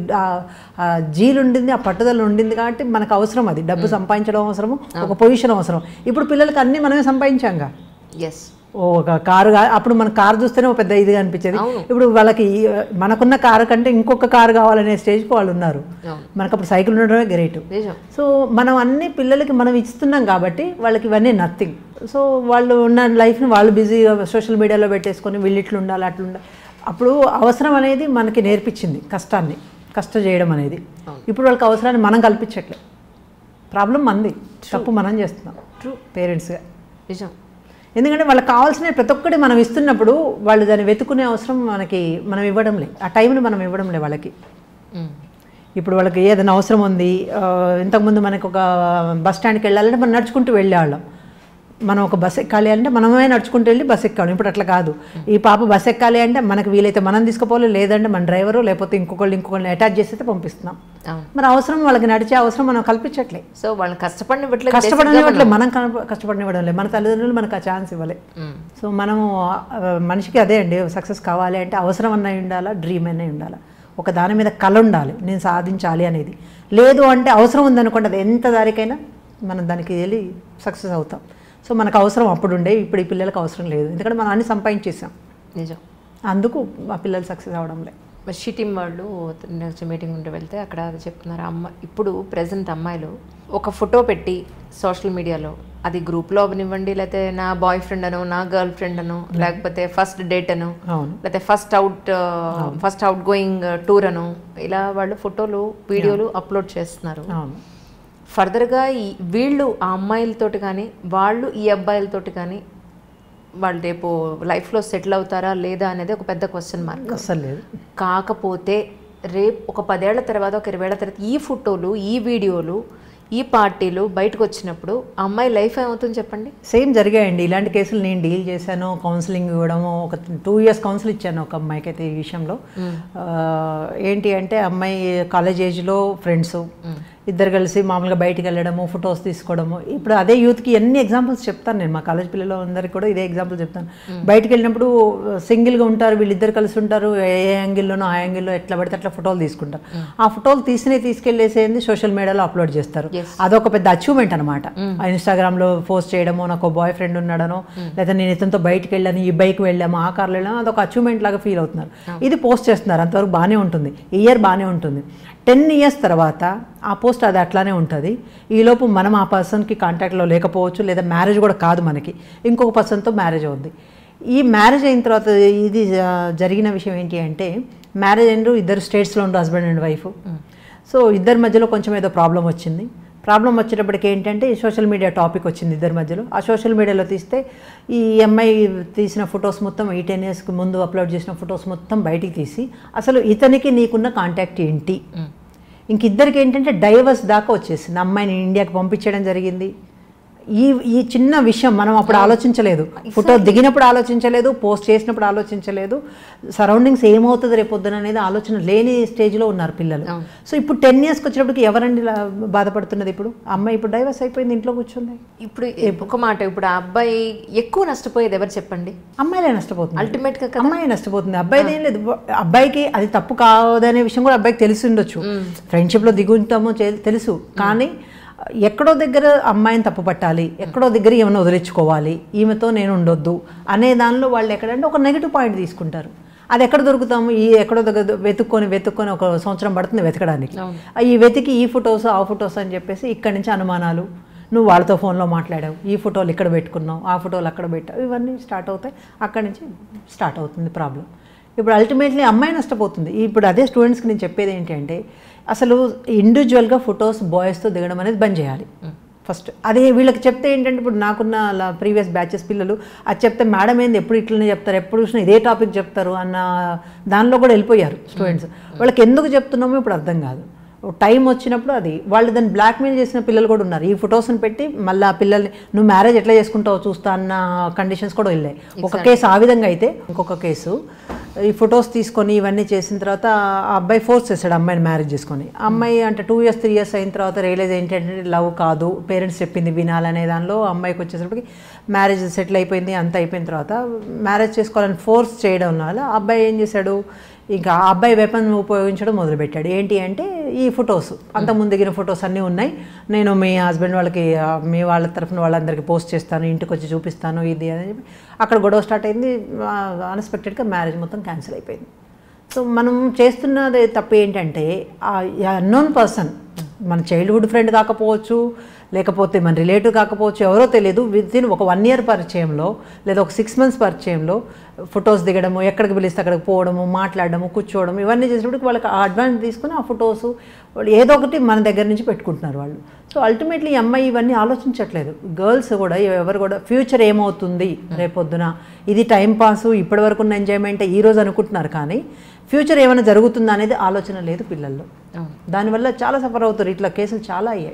[SPEAKER 2] జీలు ఉండింది, ఆ పట్టుదల ఉండింది. కాబట్టి మనకు అవసరం అది, డబ్బు సంపాదించడం అవసరము, ఒక పొజిషన్ అవసరం. ఇప్పుడు పిల్లలకి అన్ని మనమే సంపాదించాంగా.
[SPEAKER 1] ఎస్,
[SPEAKER 2] ఓ ఒక కారు, అప్పుడు మన కారు చూస్తేనే ఒక పెద్ద ఇదిగా అనిపించేది. ఇప్పుడు వాళ్ళకి మనకున్న కారు కంటే ఇంకొక కారు కావాలనే స్టేజ్కి వాళ్ళు ఉన్నారు. మనకు అప్పుడు సైకిల్ ఉండడమే గ్రేట్. సో మనం అన్ని పిల్లలకి మనం ఇస్తున్నాం కాబట్టి వాళ్ళకి ఇవన్నీ నథింగ్. సో వాళ్ళు ఉన్న లైఫ్ని వాళ్ళు బిజీగా సోషల్ మీడియాలో పెట్టేసుకొని వీళ్ళు ఇట్లు ఉండాలి అట్లా ఉండాలి. అప్పుడు అవసరం అనేది మనకి నేర్పించింది, కష్టాన్ని కష్ట చేయడం అనేది. ఇప్పుడు వాళ్ళకి అవసరాన్ని మనం కల్పించట్లేదు. ప్రాబ్లం మంది, తప్పు మనం చేస్తున్నాం ట్రూ పేరెంట్స్గా.
[SPEAKER 1] నిజం.
[SPEAKER 2] ఎందుకంటే వాళ్ళకి కావాల్సిన ప్రతి ఒక్కటి మనం ఇస్తున్నప్పుడు వాళ్ళు దాన్ని వెతుకునే అవసరం మనకి మనం ఇవ్వడం లేదు, ఆ టైంని మనం ఇవ్వడం లేదు వాళ్ళకి. ఇప్పుడు వాళ్ళకి ఏదైనా అవసరం ఉంది, ఇంతకుముందు మనకు ఒక బస్ స్టాండ్కి వెళ్ళాలంటే మనం నడుచుకుంటూ వెళ్ళేవాళ్ళం, మనం ఒక బస్ ఎక్కాలి అంటే మనమే నడుచుకుంటూ వెళ్ళి బస్ ఎక్కాలి. ఇప్పుడు అట్లా కాదు, ఈ పాప బస్ ఎక్కాలి అంటే మనకు వీలైతే మనం తీసుకుపోవాలి, లేదంటే మన డ్రైవరు లేకపోతే ఇంకొకళ్ళు ఇంకొకళ్ళని అటాచ్ చేస్తే పంపిస్తున్నాం. మరి అవసరం వాళ్ళకి నడిచే అవసరం మనం కల్పించట్లేదు.
[SPEAKER 1] సో వాళ్ళని కష్టపడినట్లే
[SPEAKER 2] కష్టపడనివ్వట్లేదు, మనం కష్టపడనివ్వడం లేదు, మన తల్లిదండ్రులు మనకు ఆ ఛాన్స్ ఇవ్వలే. సో మనము మనిషికి అదే అండి, సక్సెస్ కావాలి అంటే అవసరం అన్నవి ఉండాలా, డ్రీమ్ అన్నవి ఉండాలా, ఒక దాని మీద కళ ఉండాలి, నేను సాధించాలి అనేది. లేదు అంటే అవసరం ఉందనుకోండి, అది ఎంత దారికైనా మనం దానికి వెళ్ళి సక్సెస్ అవుతాం. సో మనకు అవసరం అప్పుడు ఉండే, ఇప్పుడు ఈ పిల్లలకు అవసరం లేదు, ఎందుకంటే మనం అన్ని సంపాదించేసాం.
[SPEAKER 1] నిజం.
[SPEAKER 2] అందుకు మా పిల్లలు సక్సెస్ అవ్వడం లేదు.
[SPEAKER 1] షీ టీమ్ వాళ్ళు నెక్స్ట్ మీటింగ్ ఉంటే వెళ్తే అక్కడ చెప్తున్నారు, అమ్మ ఇప్పుడు ప్రజెంట్ అమ్మాయిలు ఒక ఫోటో పెట్టి సోషల్ మీడియాలో, అది గ్రూప్లో అవనివ్వండి, లేకపోతే నా బాయ్ ఫ్రెండ్ అను, నా గర్ల్ ఫ్రెండ్ అను, లేకపోతే ఫస్ట్ డేట్ అను, లేకపోతే first out first out going tour అను, ఇలా వాళ్ళు ఫోటోలు వీడియోలు అప్లోడ్ చేస్తున్నారు. ఫర్దర్గా ఈ వీళ్ళు ఆ అమ్మాయిలతోటి కానీ వాళ్ళు ఈ అబ్బాయిలతోటి కానీ వాళ్ళు రేపు లైఫ్లో సెటిల్ అవుతారా లేదా అనేది ఒక పెద్ద క్వశ్చన్ మార్క్.
[SPEAKER 2] అసలు లేదు.
[SPEAKER 1] కాకపోతే రేపు ఒక పదేళ్ల తర్వాత ఒక ఇరవై ఏళ్ల తర్వాత ఈ ఫోటోలు ఈ వీడియోలు ఈ పార్టీలు బయటకు వచ్చినప్పుడు ఆ అమ్మాయి లైఫ్ ఏమవుతుంది చెప్పండి.
[SPEAKER 2] సేమ్ జరిగాయండి ఇలాంటి కేసులు, నేను డీల్ చేశాను, కౌన్సిలింగ్ ఇవ్వడము, ఒక టూ ఇయర్స్ కౌన్సిల్ ఇచ్చాను ఒక అమ్మాయికి అయితే ఈ విషయంలో. ఏంటి అంటే అమ్మాయి కాలేజ్ ఏజ్లో ఫ్రెండ్స్ ఇద్దరు కలిసి మామూలుగా బయటికి వెళ్ళడము, ఫొటోస్ తీసుకోవడము. ఇప్పుడు అదే యూత్కి ఎన్ని ఎగ్జాంపుల్స్ చెప్తాను నేను, మా కాలేజ్ పిల్లలు అందరికీ కూడా ఇదే ఎగ్జాంపుల్ చెప్తాను. బయటికి వెళ్ళినప్పుడు సింగిల్గా ఉంటారు, వీళ్ళిద్దరు కలిసి ఉంటారు, ఏ యాంగిల్లోనో ఆ యాంగిల్లో ఎట్లా పడితే అట్లా ఫోటోలు తీసుకుంటారు. ఆ ఫోటోలు తీసినే తీసుకెళ్ళేసేది సోషల్ మీడియాలో అప్లోడ్ చేస్తారు. అదొక పెద్ద అచీవ్మెంట్ అనమాట. ఇన్స్టాగ్రామ్లో పోస్ట్ చేయడము, నాకు బాయ్ ఫ్రెండ్ ఉన్నాడనో, లేదా నేను ఇతనితో బయటికి వెళ్ళాను, ఈ బైక్ వెళ్ళాము, ఆ కార్లో వెళ్ళాము, అదొక అచీవ్మెంట్ లాగా ఫీల్ అవుతున్నారు. ఇది పోస్ట్ చేస్తున్నారు, అంతవరకు బాగానే ఉంటుంది, ఇయర్ బాగానే ఉంటుంది. టెన్ ఇయర్స్ తర్వాత ఆ పోస్ట్ అది అట్లానే ఉంటుంది. ఈలోపు మనం ఆ పర్సన్కి కాంటాక్ట్లో లేకపోవచ్చు, లేదా మ్యారేజ్ కూడా కాదు మనకి, ఇంకొక పర్సన్తో మ్యారేజ్ అవుద్ది. ఈ మ్యారేజ్ అయిన తర్వాత ఇది జరిగిన విషయం ఏంటి అంటే, మ్యారేజ్ అయిన ఇద్దరు స్టేట్స్లో ఉండరు, హస్బెండ్ అండ్ వైఫ్. సో ఇద్దరి మధ్యలో కొంచెం ఏదో ప్రాబ్లం వచ్చింది. ప్రాబ్లం వచ్చేటప్పటికి ఏంటంటే సోషల్ మీడియా టాపిక్ వచ్చింది ఇద్దరి మధ్యలో. ఆ సోషల్ మీడియాలో తీస్తే ఈ అమ్మాయి తీసిన ఫొటోస్ మొత్తం ఈ టెన్ ఇయర్స్కి ముందు అప్లోడ్ చేసిన ఫొటోస్ మొత్తం బయటికి తీసి, అసలు ఇతనికి నీకున్న కాంటాక్ట్ ఏంటి ఇంక ఇద్దరికి ఏంటంటే డైవర్స్ దాకా వచ్చేసింది. అమ్మాయిని ఇండియాకి పంపించడం జరిగింది. ఈ ఈ చిన్న విషయం మనం అప్పుడు ఆలోచించలేదు, ఫోటో దిగినప్పుడు ఆలోచించలేదు, పోస్ట్ చేసినప్పుడు ఆలోచించలేదు, సరౌండింగ్స్ ఏమవుతుంది రేపొద్దున అనేది ఆలోచన లేని స్టేజ్లో ఉన్నారు పిల్లలు. సో ఇప్పుడు టెన్ ఇయర్స్కి వచ్చినప్పటికి ఎవరండి బాధపడుతున్నది? ఇప్పుడు అమ్మాయి ఇప్పుడు డైవర్స్ అయిపోయింది, ఇంట్లో కూర్చుంది.
[SPEAKER 1] ఇప్పుడు ఒక మాట, ఇప్పుడు ఆ అబ్బాయి ఎక్కువ నష్టపోయేది ఎవరు చెప్పండి?
[SPEAKER 2] అమ్మాయిలే నష్టపోతుంది
[SPEAKER 1] అల్టిమేట్ గా,
[SPEAKER 2] అమ్మాయి నష్టపోతుంది. అబ్బాయిది ఏం లేదు. అబ్బాయికి అది తప్పు కాదనే విషయం కూడా అబ్బాయికి తెలిసి ఉండొచ్చు, ఫ్రెండ్షిప్లో దిగుంటామో తెలుసు, కానీ ఎక్కడో దగ్గర అమ్మాయిని తప్పు పట్టాలి, ఎక్కడో దగ్గర ఏమైనా వదిలించుకోవాలి, ఈమెతో నేను ఉండొద్దు అనే దానిలో వాళ్ళు ఎక్కడంటే ఒక నెగిటివ్ పాయింట్ తీసుకుంటారు. అది ఎక్కడ దొరుకుతాము? ఈ ఎక్కడో దగ్గర వెతుక్కొని వెతుక్కొని ఒక సంవత్సరం పడుతుంది వెతకడానికి. ఈ వెతికి ఈ ఫొటోస్ ఆ ఫొటోస్ అని చెప్పేసి ఇక్కడి నుంచి అనుమానాలు, నువ్వు వాళ్ళతో ఫోన్లో మాట్లాడావు, ఈ ఫోటోలు ఇక్కడ పెట్టుకున్నావు, ఆ ఫోటోలు అక్కడ పెట్టావు, ఇవన్నీ స్టార్ట్ అవుతాయి. అక్కడి నుంచి స్టార్ట్ అవుతుంది ప్రాబ్లం. ఇప్పుడు అల్టిమేట్లీ అమ్మాయి నష్టపోతుంది. ఇప్పుడు అదే స్టూడెంట్స్కి నేను చెప్పేది ఏంటి అంటే, అసలు ఇండివిజువల్గా ఫొటోస్ బాయ్స్తో దిగడం అనేది బంద్ చేయాలి ఫస్ట్. అదే వీళ్ళకి చెప్తే ఏంటంటే, ఇప్పుడు నాకున్న అలా ప్రీవియస్ బ్యాచెస్ పిల్లలు అది చెప్తే మేడం ఏంది ఎప్పుడు ఇట్లనే చెప్తారు, ఎప్పుడు చూసినా ఇదే టాపిక్ చెప్తారు అన్న దానిలో కూడా వెళ్ళిపోయారు స్టూడెంట్స్. వాళ్ళకి ఎందుకు చెప్తున్నామో ఇప్పుడు అర్థం కాదు. టైం వచ్చినప్పుడు అది వాళ్ళు దాన్ని బ్లాక్మెయిల్ చేసిన పిల్లలు కూడా ఉన్నారు. ఈ ఫొటోస్ని పెట్టి మళ్ళీ ఆ పిల్లల్ని నువ్వు మ్యారేజ్ ఎట్లా చేసుకుంటావో చూస్తా అన్న కండిషన్స్ కూడా వెళ్ళాయి. ఒక కేసు ఆ విధంగా అయితే, ఇంకొక కేసు ఈ ఫొటోస్ తీసుకొని ఇవన్నీ చేసిన తర్వాత ఆ అబ్బాయి ఫోర్స్ చేశాడు అమ్మాయిని మ్యారేజ్ చేసుకొని. అమ్మాయి అంటే టూ ఇయర్స్ త్రీ ఇయర్స్ అయిన తర్వాత రియలైజ్ ఏంటంటే లవ్ కాదు, పేరెంట్స్ చెప్పింది వినాలనే దానిలో అమ్మాయికి వచ్చేసరికి మ్యారేజ్ సెటిల్ అయిపోయింది. అంత అయిపోయిన తర్వాత మ్యారేజ్ చేసుకోవాలని ఫోర్స్ చేయడం వల్ల అబ్బాయి ఏం చేశాడు, ఇంకా ఆ అబ్బాయి వెపన్ ఉపయోగించడం మొదలుపెట్టాడు. ఏంటి అంటే ఈ ఫొటోస్, అంతకుముందు దిగిన ఫొటోస్ అన్నీ ఉన్నాయి, నేను మీ హస్బెండ్ వాళ్ళకి మీ వాళ్ళ తరఫున వాళ్ళందరికీ పోస్ట్ చేస్తాను, ఇంటికి వచ్చి చూపిస్తాను ఇది అని చెప్పి అక్కడ గొడవ స్టార్ట్ అయింది. అన్ఎక్స్పెక్టెడ్గా మ్యారేజ్ మొత్తం క్యాన్సిల్ అయిపోయింది. సో మనం చేస్తున్నది తప్పు ఏంటంటే, అన్నోన్ పర్సన్ మన చైల్డ్హుడ్ ఫ్రెండ్ కాకపోవచ్చు, లేకపోతే మన రిలేటివ్ కాకపోవచ్చు, ఎవరో తెలియదు, విత్ ఇన్ ఒక వన్ ఇయర్ పరిచయంలో లేదా ఒక సిక్స్ మంత్స్ పరిచయంలో ఫొటోస్ దిగడము, ఎక్కడికి పిలిస్తే అక్కడికి పోవడము, మాట్లాడడము, కూర్చోవడం, ఇవన్నీ చేసినప్పటికి వాళ్ళకి ఆ అడ్వాన్స్ తీసుకుని ఆ ఫొటోస్ వాళ్ళు ఏదో ఒకటి మన దగ్గర నుంచి పెట్టుకుంటున్నారు వాళ్ళు. సో అల్టిమేట్లీ ఈ అమ్మాయి ఇవన్నీ ఆలోచించట్లేదు. గర్ల్స్ కూడా ఎవరు కూడా ఫ్యూచర్ ఏమవుతుంది రేపొద్దున, ఇది టైంపాసు ఇప్పటివరకు ఉన్న ఎంజాయ్మెంట్ ఈరోజు అనుకుంటున్నారు, కానీ ఫ్యూచర్ ఏమైనా జరుగుతుందా అనేది ఆలోచన లేదు పిల్లల్లో. దానివల్ల చాలా సఫర్ అవుతారు. ఇట్లా కేసులు చాలా అయ్యాయి.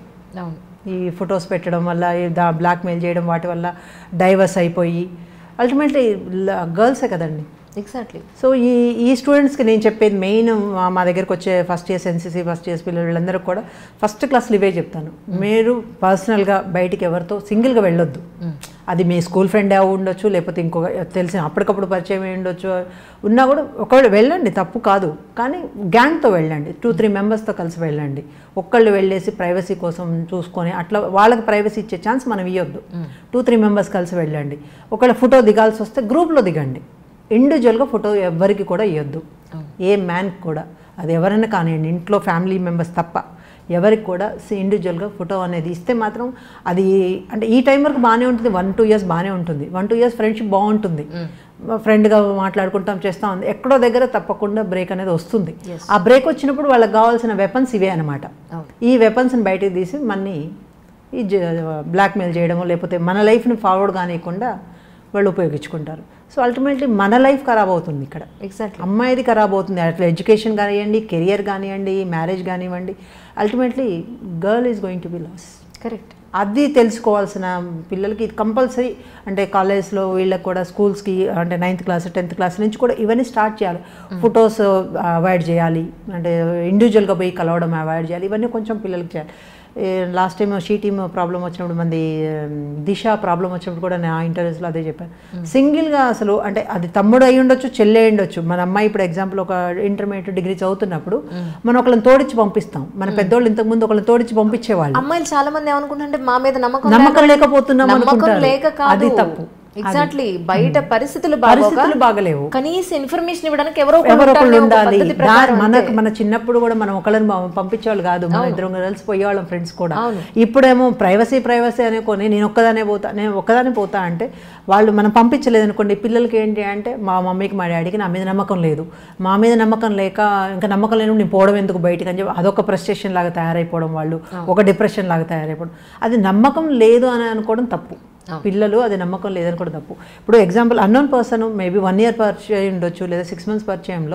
[SPEAKER 2] ఈ ఫొటోస్ పెట్టడం వల్ల, దా బ్లాక్మెయిల్ చేయడం, వాటి వల్ల డైవర్స్ అయిపోయి అల్టిమేట్లీ గర్ల్సే కదండి.
[SPEAKER 1] ఎగ్జాక్ట్లీ.
[SPEAKER 2] సో ఈ ఈ స్టూడెంట్స్కి నేను చెప్పేది మెయిన్, మా దగ్గరకు వచ్చే first years NCC first years పిల్లలు వీళ్ళందరూ కూడా ఫస్ట్ క్లాస్లో ఇవే చెప్తాను. మీరు పర్సనల్గా బయటికి ఎవరితో సింగిల్గా వెళ్ళొద్దు. అది మీ స్కూల్ ఫ్రెండ్ అవి ఉండొచ్చు, లేకపోతే ఇంకొక తెలిసిన అప్పటికప్పుడు పరిచయం అయి ఉండొచ్చు, ఉన్నా కూడా ఒకవేళ వెళ్ళండి, తప్పు కాదు, కానీ గ్యాంగ్తో వెళ్ళండి, టూ త్రీ మెంబర్స్తో కలిసి వెళ్ళండి. ఒక్కళ్ళు వెళ్ళేసి ప్రైవసీ కోసం చూసుకొని అట్లా వాళ్ళకి ప్రైవసీ ఇచ్చే ఛాన్స్ మనం ఇవ్వద్దు. టూ త్రీ మెంబర్స్ కలిసి వెళ్ళండి. ఒకవేళ ఫోటో దిగాల్సి వస్తే గ్రూప్లో దిగండి. ఇండివిజువల్గా ఫోటో ఎవరికి కూడా ఇవ్వద్దు, ఏ మ్యాన్కి కూడా, అది ఎవరైనా కానివ్వండి, ఇంట్లో ఫ్యామిలీ మెంబర్స్ తప్ప ఎవరికి కూడా ఇండివిజువల్గా ఫోటో అనేది ఇస్తే మాత్రం అది అంటే ఈ టైం వరకు బాగానే ఉంటుంది. వన్ టూ ఇయర్స్ బాగానే ఉంటుంది, వన్ టూ ఇయర్స్ ఫ్రెండ్షిప్ బాగుంటుంది, ఫ్రెండ్గా మాట్లాడుకుంటాం చేస్తాం, ఎక్కడో దగ్గర తప్పకుండా బ్రేక్ అనేది వస్తుంది. ఆ బ్రేక్ వచ్చినప్పుడు వాళ్ళకి కావాల్సిన వెపన్స్ ఇవే అనమాట. ఈ వెపన్స్ని బయటకు తీసి మన్ని ఈ బ్లాక్మెయిల్ చేయడము, లేకపోతే మన లైఫ్ని ఫార్వర్డ్ కానివ్వకుండా వాళ్ళు ఉపయోగించుకుంటారు. సో అల్టిమేట్లీ మన లైఫ్ ఖరాబ్ అవుతుంది ఇక్కడ.
[SPEAKER 1] ఎగ్జాక్ట్లీ.
[SPEAKER 2] అమ్మాయిది ఖరాబ్ అవుతుంది. అట్లా ఎడ్యుకేషన్ కానివ్వండి, కెరియర్ కానివ్వండి, మ్యారేజ్ కానివ్వండి, ultimately girl is going to be loss.
[SPEAKER 1] Correct.
[SPEAKER 2] అది తెలుసుకోవాల్సిన పిల్లలకి ఇది కంపల్సరీ. అంటే కాలేజ్లో వీళ్ళకి కూడా, స్కూల్స్కి అంటే నైన్త్ క్లాస్ టెన్త్ క్లాస్ నుంచి కూడా ఇవన్నీ స్టార్ట్ చేయాలి. ఫొటోస్ అవాయిడ్ చేయాలి, అంటే ఇండివిజువల్గా పోయి కలవడం అవాయిడ్ చేయాలి, ఇవన్నీ కొంచెం పిల్లలకి చేయాలి. Last time she team problem వచ్చినప్పుడు, మంది దిశ ప్రాబ్లం వచ్చినప్పుడు కూడా నేను ఆ ఇంటర్వ్యూస్లో అదే చెప్పాను. సింగిల్గా అసలు అంటే అది తమ్ముడు అయి ఉండొచ్చు, చెల్లె అయి ఉండొచ్చు. మన అమ్మాయి ఇప్పుడు ఎగ్జాంపుల్ ఒక ఇంటర్మీడియట్ డిగ్రీ చదువుతున్నప్పుడు మనం ఒకళ్ళని తోడిచ్చి పంపిస్తాం. మన పెద్దోళ్ళు ఇంతకుముందు ఒకళ్ళని తోడిచ్చి పంపించేవాళ్ళు.
[SPEAKER 1] అమ్మాయిలు చాలా మంది ఏమనుకుంటారంటే మా మీద నమ్మకం
[SPEAKER 2] నమ్మకం లేకపోతున్నాం అనుకుంటారు.
[SPEAKER 1] లేక కాదు,
[SPEAKER 2] అది తప్పు.
[SPEAKER 1] ఎగ్జాక్ట్లీ. బయట పరిస్థితులు
[SPEAKER 2] పరిస్థితులు బాగలేవు,
[SPEAKER 1] కనీసం ఇన్ఫర్మేషన్ ఇవ్వడానికి ఎవరో
[SPEAKER 2] ఎవరొకళ్ళు ఉండాలి. మనకు మన చిన్నప్పుడు కూడా మనం ఒకళ్ళని పంపించేవాళ్ళు కాదు, మన ఇద్దరు కలిసి పోయేవాళ్ళం ఫ్రెండ్స్ కూడా. ఇప్పుడేమో ప్రైవసీ ప్రైవసీ అనుకొని నేను ఒక్కదానే పోతా, నేను ఒక్కదానే పోతా అంటే వాళ్ళు మనం పంపించలేదు అనుకోండి. పిల్లలకి ఏంటి అంటే మా మమ్మీకి మా డాడీకి నా మీద నమ్మకం లేదు, మా మీద నమ్మకం లేక ఇంకా నమ్మకం లేని నేను పోవడం ఎందుకు బయటకు అని చెప్పి అదొక ఫ్రస్ట్రేషన్ లాగా తయారైపోవడం, వాళ్ళు ఒక డిప్రెషన్ లాగా తయారైపోవడం. అది నమ్మకం లేదు అని అనుకోవడం తప్పు. పిల్లలు అది నమ్మకం లేదని కూడా తప్పు. ఇప్పుడు example unknown person maybe one year పరిచయం ఉండొచ్చు, లేదా సిక్స్ మంత్స్ పరిచయంలో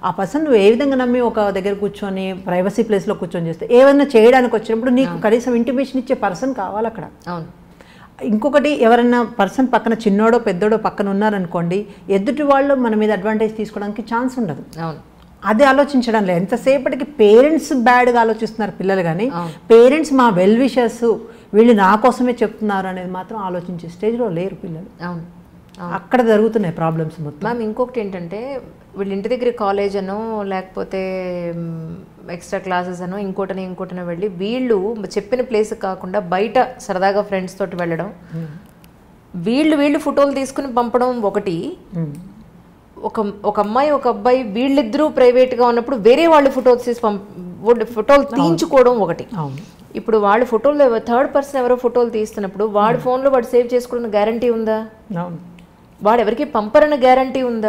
[SPEAKER 2] ఆ పర్సన్ నువ్వు ఏ విధంగా నమ్మి ఒక దగ్గర కూర్చొని ప్రైవసీ ప్లేస్లో కూర్చొని చేస్తే ఏమైనా చేయడానికి వచ్చినప్పుడు నీకు కనీసం ఇంటిమేషన్ ఇచ్చే పర్సన్ కావాలి అక్కడ.
[SPEAKER 1] అవును.
[SPEAKER 2] ఇంకొకటి ఎవరన్నా పర్సన్ పక్కన చిన్నోడో పెద్దోడో పక్కన ఉన్నారనుకోండి, ఎదుటి వాళ్ళు మన మీద అడ్వాంటేజ్ తీసుకోవడానికి ఛాన్స్ ఉండదు.
[SPEAKER 1] అవును.
[SPEAKER 2] అది ఆలోచించడం లేదు. ఎంతసేపటికి పేరెంట్స్ బ్యాడ్గా ఆలోచిస్తున్నారు పిల్లలు, కానీ పేరెంట్స్ మా వెల్ విషర్స్ వీళ్ళు నా కోసమే చెప్తున్నారు అనేది మాత్రం ఆలోచించే స్టేజ్లో లేరు పిల్లలు.
[SPEAKER 1] అవును.
[SPEAKER 2] అక్కడ జరుగుతున్నాయి ప్రాబ్లమ్స్ మొత్తం.
[SPEAKER 1] మ్యామ్ ఇంకొకటి ఏంటంటే వీళ్ళ ఇంటి దగ్గర కాలేజ్ అనో లేకపోతే ఎక్స్ట్రా క్లాసెస్ అనో ఇంకోటనో ఇంకోటనో వెళ్ళి వీళ్ళు చెప్పిన ప్లేస్ కాకుండా బయట సరదాగా ఫ్రెండ్స్ తోటి వెళ్ళడం, వీళ్ళు వీళ్ళు ఫోటోలు తీసుకుని పంపడం ఒకటి. ఒక ఒక అమ్మాయి ఒక అబ్బాయి వీళ్ళిద్దరూ ప్రైవేట్గా ఉన్నప్పుడు వేరే వాళ్ళు ఫోటోలు తీసి పంప ఫోటోలు తీయించుకోవడం ఒకటి. ఇప్పుడు వాళ్ళు ఫోటోలు థర్డ్ పర్సన్ ఎవరో ఫోటోలు తీస్తున్నప్పుడు వాడి ఫోన్లో వాడు సేవ్ చేసుకోవడం గ్యారంటీ ఉందా? వాడు ఎవరికి పంపరన్న గ్యారంటీ ఉందా?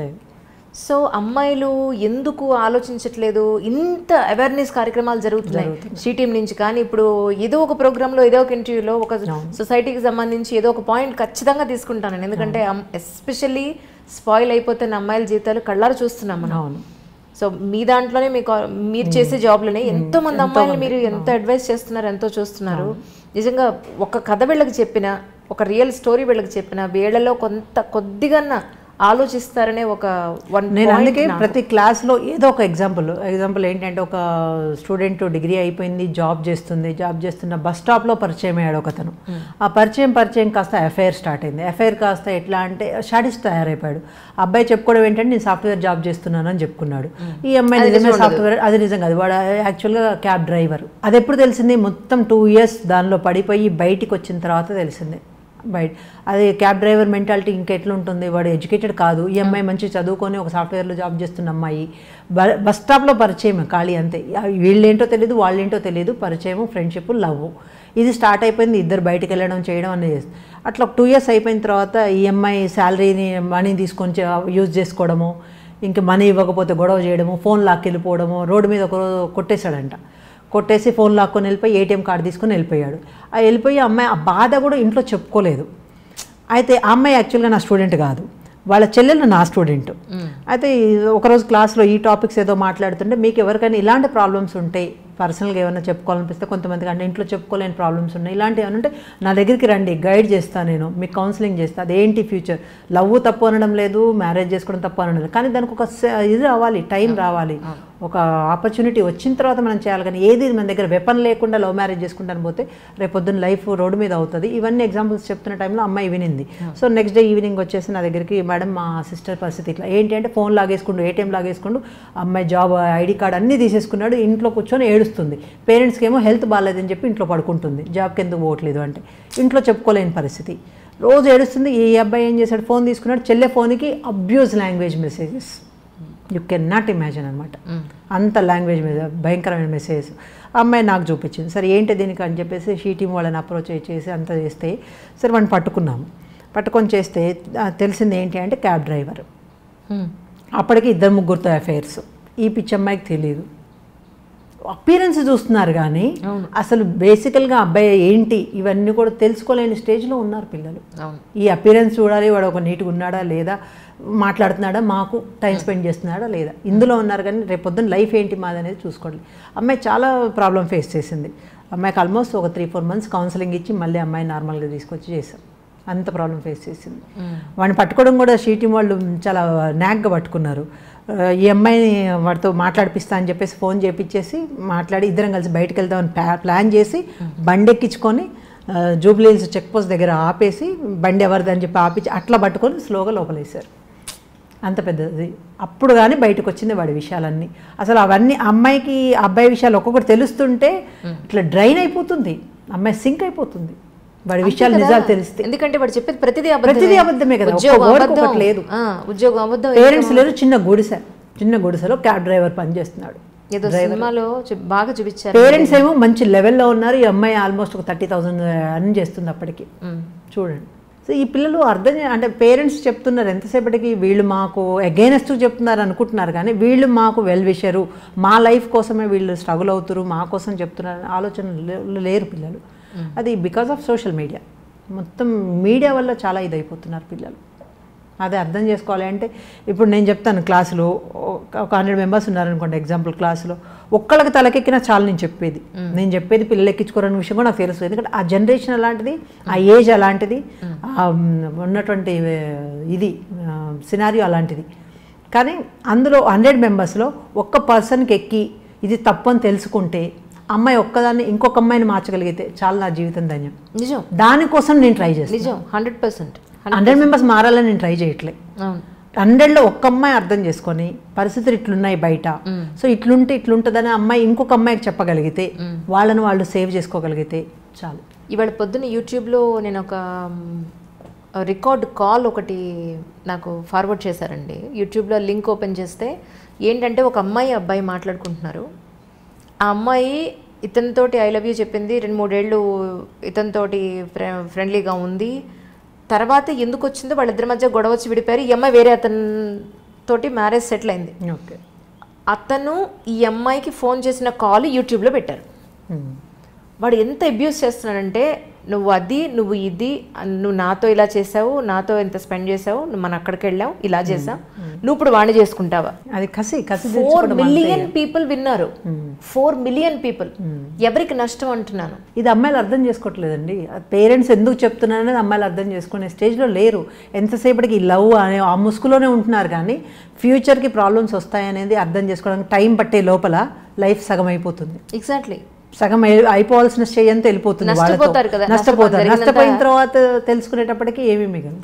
[SPEAKER 1] సో అమ్మాయిలు ఎందుకు ఆలోచించట్లేదు? ఇంత అవేర్నెస్ కార్యక్రమాలు జరుగుతున్నాయి షీ టీమ్ నుంచి, కానీ ఇప్పుడు ఏదో ఒక ప్రోగ్రాంలో ఏదో ఒక ఇంటర్వ్యూలో ఒక సొసైటీకి సంబంధించి ఏదో ఒక పాయింట్ ఖచ్చితంగా తీసుకుంటాను. ఎందుకంటే ఎస్పెషల్లీ స్పాయిల్ అయిపోతున్న అమ్మాయిల జీవితాలు కళ్ళారు చూస్తున్నాం మనం. సో మీ దాంట్లోనే మీకు మీరు చేసే జాబ్లోనే ఎంతో మంది అమ్మాయిలు మీరు ఎంత అడ్వైస్ చేస్తున్నారు, ఎంతో చూస్తున్నారు. నిజంగా ఒక కథ వీళ్ళకి చెప్పిన, ఒక రియల్ స్టోరీ వీళ్ళకి చెప్పిన వీళ్ళలో కొంత కొద్దిగా ఆలోచిస్తారనే ఒక వన్.
[SPEAKER 2] నేను అందుకే ప్రతి క్లాస్లో ఏదో ఒక ఎగ్జాంపుల్ ఎగ్జాంపుల్ ఏంటంటే ఒక స్టూడెంట్ డిగ్రీ అయిపోయింది, జాబ్ చేస్తుంది, జాబ్ చేస్తున్న బస్ స్టాప్లో పరిచయం అయ్యాడు ఒకతను. ఆ పరిచయం పరిచయం కాస్త ఎఫ్ఐఆర్ స్టార్ట్ అయింది. ఎఫ్ఐఆర్ కాస్త ఎట్లా అంటే షాడిస్ట్ తయారైపోయాడు. అబ్బాయి చెప్పుకోవడం ఏంటంటే నేను సాఫ్ట్వేర్ జాబ్ చేస్తున్నాను అని చెప్పుకున్నాడు. ఈ అమ్మాయి నిజమే సాఫ్ట్వేర్, అది నిజంగా అది వాడు యాక్చువల్గా క్యాబ్ డ్రైవర్. అది ఎప్పుడు తెలిసింది? మొత్తం టూ ఇయర్స్ దానిలో పడిపోయి బయటికి వచ్చిన తర్వాత తెలిసింది. బయట అది క్యాబ్ డ్రైవర్ మెంటాలిటీ ఇంకెట్లుంటుంది, వాడు ఎడ్యుకేటెడ్ కాదు. ఈ అమ్మాయి మంచి చదువుకొని ఒక సాఫ్ట్వేర్లో జాబ్ చేస్తున్న అమ్మాయి బస్ స్టాప్లో పరిచయం ఖాళీ అంతే. వీళ్ళేంటో తెలియదు, వాళ్ళేంటో తెలియదు, పరిచయం, ఫ్రెండ్షిప్, లవ్ ఇది స్టార్ట్ అయిపోయింది. ఇద్దరు బయటకు వెళ్ళడం చేయడం అనేది అట్లా టూ ఇయర్స్ అయిపోయిన తర్వాత ఈ అమ్మాయి శాలరీని మనీ తీసుకొని యూజ్ చేసుకోవడము, ఇంక మనీ ఇవ్వకపోతే గొడవ చేయడము, ఫోన్ లాక్కి వెళ్ళిపోవడము, రోడ్డు మీద ఒక కొట్టేశాడంట. కొట్టేసి ఫోన్ లాక్కొని వెళ్ళిపోయి ఏటీఎం కార్డు తీసుకొని వెళ్ళిపోయాడు. ఆ వెళ్ళిపోయి అమ్మాయి ఆ బాధ కూడా ఇంట్లో చెప్పుకోలేదు. అయితే ఆ అమ్మాయి యాక్చువల్గా నా స్టూడెంట్ కాదు, వాళ్ళ చెల్లెలు నా స్టూడెంట్. అయితే ఒకరోజు క్లాస్లో ఈ టాపిక్స్ ఏదో మాట్లాడుతుంటే మీకు ఎవరికైనా ఇలాంటి ప్రాబ్లమ్స్ ఉంటాయి, పర్సనల్గా ఏమైనా చెప్పుకోవాలనిపిస్తే, కొంతమందికి అంటే ఇంట్లో చెప్పుకోలేని ప్రాబ్లమ్స్ ఉన్నాయి, ఇలాంటివి ఏమైనా ఉంటే నా దగ్గరికి రండి, గైడ్ చేస్తాను, నేను మీకు కౌన్సిలింగ్ చేస్తాను. అదేంటి ఫ్యూచర్, లవ్ తప్పు అనడం లేదు, మ్యారేజ్ చేసుకోవడం తప్పు అనడం లేదు, కానీ దానికి ఒక ఇది రావాలి, టైం రావాలి, ఒక ఆపర్చునిటీ వచ్చిన తర్వాత మనం చేయాలి. కానీ ఏది మన దగ్గర వెపన్ లేకుండా లవ్ మ్యారేజ్ చేసుకుంటాను పోతే రేపొద్దున లైఫ్ రోడ్డు మీద అవుతుంది. ఇవన్నీ ఎగ్జాంపుల్స్ చెప్తున్న టైంలో అమ్మాయి వినింది. సో నెక్స్ట్ డే ఈవినింగ్ వచ్చేసి నా దగ్గరికి, మేడం మా సిస్టర్ పరిస్థితి ఇట్లా, ఏంటి అంటే ఫోన్ లాగేసుకుంటూ, ఏటీఎం లాగేసుకుంటూ, అమ్మాయి జాబ్ ఐడి కార్డ్ అన్నీ తీసేసుకున్నాడు, ఇంట్లో కూర్చొని ఏడుస్తుంది. పేరెంట్స్కి ఏమో హెల్త్ బాగాలేదని చెప్పి ఇంట్లో పడుకుంటుంది, జాబ్కి ఎందుకు పోవట్లేదు అంటే ఇంట్లో చెప్పుకోలేని పరిస్థితి, రోజు ఏడుస్తుంది. ఈ అబ్బాయి ఏం చేశాడు, ఫోన్ తీసుకున్నాడు, చెల్లె ఫోన్కి abuse language messages, you can not imagine అనమాట. అంత లాంగ్వేజ్ మీద భయంకరమైన మెసేజ్ అమ్మాయి నాకు చూపించింది. సరే ఏంటి దీనికి అని చెప్పేసి షీ టీమ్ వాళ్ళని అప్రోచ్ చేసి అంతా చేస్తే సరే వాడిని పట్టుకున్నాము. పట్టుకొని చేస్తే తెలిసింది ఏంటి అంటే క్యాబ్ డ్రైవర్. అప్పటికి ఇద్దరు ముగ్గురుతో అఫైర్స్. ఈ పిచ్చి అమ్మాయికి తెలియదు. అపీరెన్స్ చూస్తున్నారు కానీ అసలు బేసికల్గా అబ్బాయి ఏంటి ఇవన్నీ కూడా తెలుసుకోలేని స్టేజ్లో ఉన్నారు పిల్లలు. ఈ అపీరెన్స్ చూడాలి, వాడు ఒక నీట్గా ఉన్నాడా లేదా, మాట్లాడుతున్నాడా, మాకు టైం స్పెండ్ చేస్తున్నాడా లేదా, ఇందులో ఉన్నారు. కానీ రేపొద్దున లైఫ్ ఏంటి మాది అనేది చూసుకోవాలి. అమ్మాయి చాలా ప్రాబ్లం ఫేస్ చేసింది. అమ్మాయికి ఆల్మోస్ట్ ఒక త్రీ ఫోర్ మంత్స్ కౌన్సిలింగ్ ఇచ్చి మళ్ళీ అమ్మాయి నార్మల్గా తీసుకొచ్చి చేశాం. అంత ప్రాబ్లం ఫేస్ చేసింది. వాడిని పట్టుకోవడం కూడా షీటీ వాళ్ళు చాలా నాగ్గా పట్టుకున్నారు. ఈ అమ్మాయిని వాడితో మాట్లాడిపిస్తా అని చెప్పేసి ఫోన్ చేపించేసి మాట్లాడి ఇద్దరం కలిసి బయటకు వెళ్దామని ప్లాన్ చేసి బండి ఎక్కించుకొని జూబ్లీ హిల్స్ చెక్ పోస్ట్ దగ్గర ఆపేసి బండి ఎవరిదని చెప్పి ఆపించి అట్లా పట్టుకొని స్లోగా లోపలేశారు. అంత పెద్దది. అప్పుడు కానీ బయటకు వచ్చింది వాడి విషయాలన్నీ. అసలు అవన్నీ అమ్మాయికి అబ్బాయి విషయాలు ఒక్కొక్కటి తెలుస్తుంటే ఇట్లా డ్రైన్ అయిపోతుంది, అమ్మాయి సింక్ అయిపోతుంది వాడి విషయాలు నిజాలు తెలిస్తే.
[SPEAKER 1] ఎందుకంటే వాడు చెప్పేది ప్రతిదీ
[SPEAKER 2] ప్రతిదీ అబద్ధమే కదా, లేదు.
[SPEAKER 1] ఉద్యోగం అబద్ధం,
[SPEAKER 2] పేరెంట్స్ లేరు, చిన్న గుడిసె చిన్న గుడిసెలో క్యాబ్ డ్రైవర్ పనిచేస్తున్నాడు.
[SPEAKER 1] ఏదో సినిమాలో బాగా చూపించారు.
[SPEAKER 2] పేరెంట్స్ ఏమో మంచి లెవెల్లో ఉన్నారు, ఈ అమ్మాయి ఆల్మోస్ట్ ఒక థర్టీ థౌసండ్ అర్న్ చేస్తుంది అప్పటికి. చూడండి. సో ఈ పిల్లలు అర్థం అంటే పేరెంట్స్ చెప్తున్నారు ఎంతసేపటికి వీళ్ళు మాకు అగైనెస్ట్ చెప్తున్నారు అనుకుంటున్నారు, కానీ వీళ్ళు మాకు వెల్ విషరు, మా లైఫ్ కోసమే వీళ్ళు స్ట్రగుల్ అవుతారు, మా కోసం చెప్తున్నారు ఆలోచన లేరు పిల్లలు. అది బికాస్ ఆఫ్ సోషల్ మీడియా. మొత్తం మీడియా వల్ల చాలా ఇదైపోతున్నారు పిల్లలు. అదే అర్థం చేసుకోవాలి. అంటే ఇప్పుడు నేను చెప్తాను క్లాసులో ఒక హండ్రెడ్ మెంబర్స్ ఉన్నారనుకోండి ఎగ్జాంపుల్, క్లాసులో ఒక్కళ్ళకి తలకెక్కినా చాలు నేను చెప్పేది. నేను చెప్పేది పిల్లలు ఎక్కించుకోరని విషయం కూడా నాకు తెలుసు. ఎందుకంటే ఆ జనరేషన్ అలాంటిది, ఆ ఏజ్ అలాంటిది, ఉన్నటువంటి ఇది సినారియో అలాంటిది. కానీ అందులో హండ్రెడ్ మెంబర్స్లో ఒక్క పర్సన్కి ఎక్కి ఇది తప్పు అని తెలుసుకుంటే, అమ్మాయి ఒక్కదాన్ని ఇంకొక అమ్మాయిని మార్చగలిగితే చాలా నా జీవితం ధన్యం.
[SPEAKER 1] నిజం.
[SPEAKER 2] దానికోసం నేను ట్రై చేస్తాను.
[SPEAKER 1] నిజం, హండ్రెడ్ పర్సెంట్.
[SPEAKER 2] హండ్రెడ్ మెంబర్స్ మారాలని నేను ట్రై చేయట్లే. హండ్రెడ్లో ఒక్క అమ్మాయి అర్థం చేసుకొని పరిస్థితులు ఇట్లున్నాయి బయట, సో ఇట్లుంటే ఇట్లుంటుందని అమ్మాయి ఇంకొక అమ్మాయికి చెప్పగలిగితే, వాళ్ళని వాళ్ళు సేవ్ చేసుకోగలిగితే చాలు.
[SPEAKER 1] ఇవాళ పొద్దున్న యూట్యూబ్లో నేను ఒక రికార్డ్ కాల్ ఒకటి నాకు ఫార్వర్డ్ చేశారండి. యూట్యూబ్లో లింక్ ఓపెన్ చేస్తే ఏంటంటే ఒక అమ్మాయి అబ్బాయి మాట్లాడుకుంటున్నారు. ఆ అమ్మాయి ఇతనితోటి ఐ లవ్ యూ చెప్పింది, రెండు మూడేళ్ళు ఇతనితోటి ఫ్రె ఫ్రెండ్లీగా ఉంది. తర్వాత ఎందుకు వచ్చిందో వాళ్ళిద్దరి మధ్య గొడవ వచ్చి విడిపోయారు. ఈ అమ్మాయి వేరే అతని తోటి మ్యారేజ్ సెటిల్ అయింది.
[SPEAKER 2] ఓకే.
[SPEAKER 1] అతను ఈ అమ్మాయికి ఫోన్ చేసిన కాల్ యూట్యూబ్లో పెట్టారు. వాడు ఎంత అబ్యూస్ చేస్తున్నాడంటే, నువ్వు అది నువ్వు ఇది, నువ్వు నాతో ఇలా చేసావు, నాతో ఎంత స్పెండ్ చేసావు, నువ్వు మనం అక్కడికి వెళ్ళావు, ఇలా చేసావు, నువ్వు ఇప్పుడు వాణ్ణి చేసుకుంటావా.
[SPEAKER 2] అది కసి కసి
[SPEAKER 1] ఫోర్ మిలియన్ పీపుల్ విన్నారు. Four million people. ఎవరికి నష్టం అంటున్నాను.
[SPEAKER 2] ఇది అమ్మాయిలు అర్థం చేసుకోవట్లేదండి. పేరెంట్స్ ఎందుకు చెప్తున్నారు అనేది అమ్మాయిలు అర్థం చేసుకునే స్టేజ్లో లేరు. ఎంతసేపటికి ఈ లవ్ అనే ఆ ముసుగులోనే ఉంటున్నారు. కానీ ఫ్యూచర్కి ప్రాబ్లమ్స్ వస్తాయనేది అర్థం చేసుకోవడానికి టైం పట్టే లోపల లైఫ్ సగం అయిపోతుంది.
[SPEAKER 1] ఎగ్జాక్ట్లీ.
[SPEAKER 2] సగం అయిపోవాల్సిన స్టేజ్ అంతా వెళ్ళిపోతుంది.
[SPEAKER 1] నష్టపోతారు కదా.
[SPEAKER 2] నష్టపోతారు. నష్టపోయిన తర్వాత తెలుసుకునేటప్పటికి ఏమీ మిగలదు.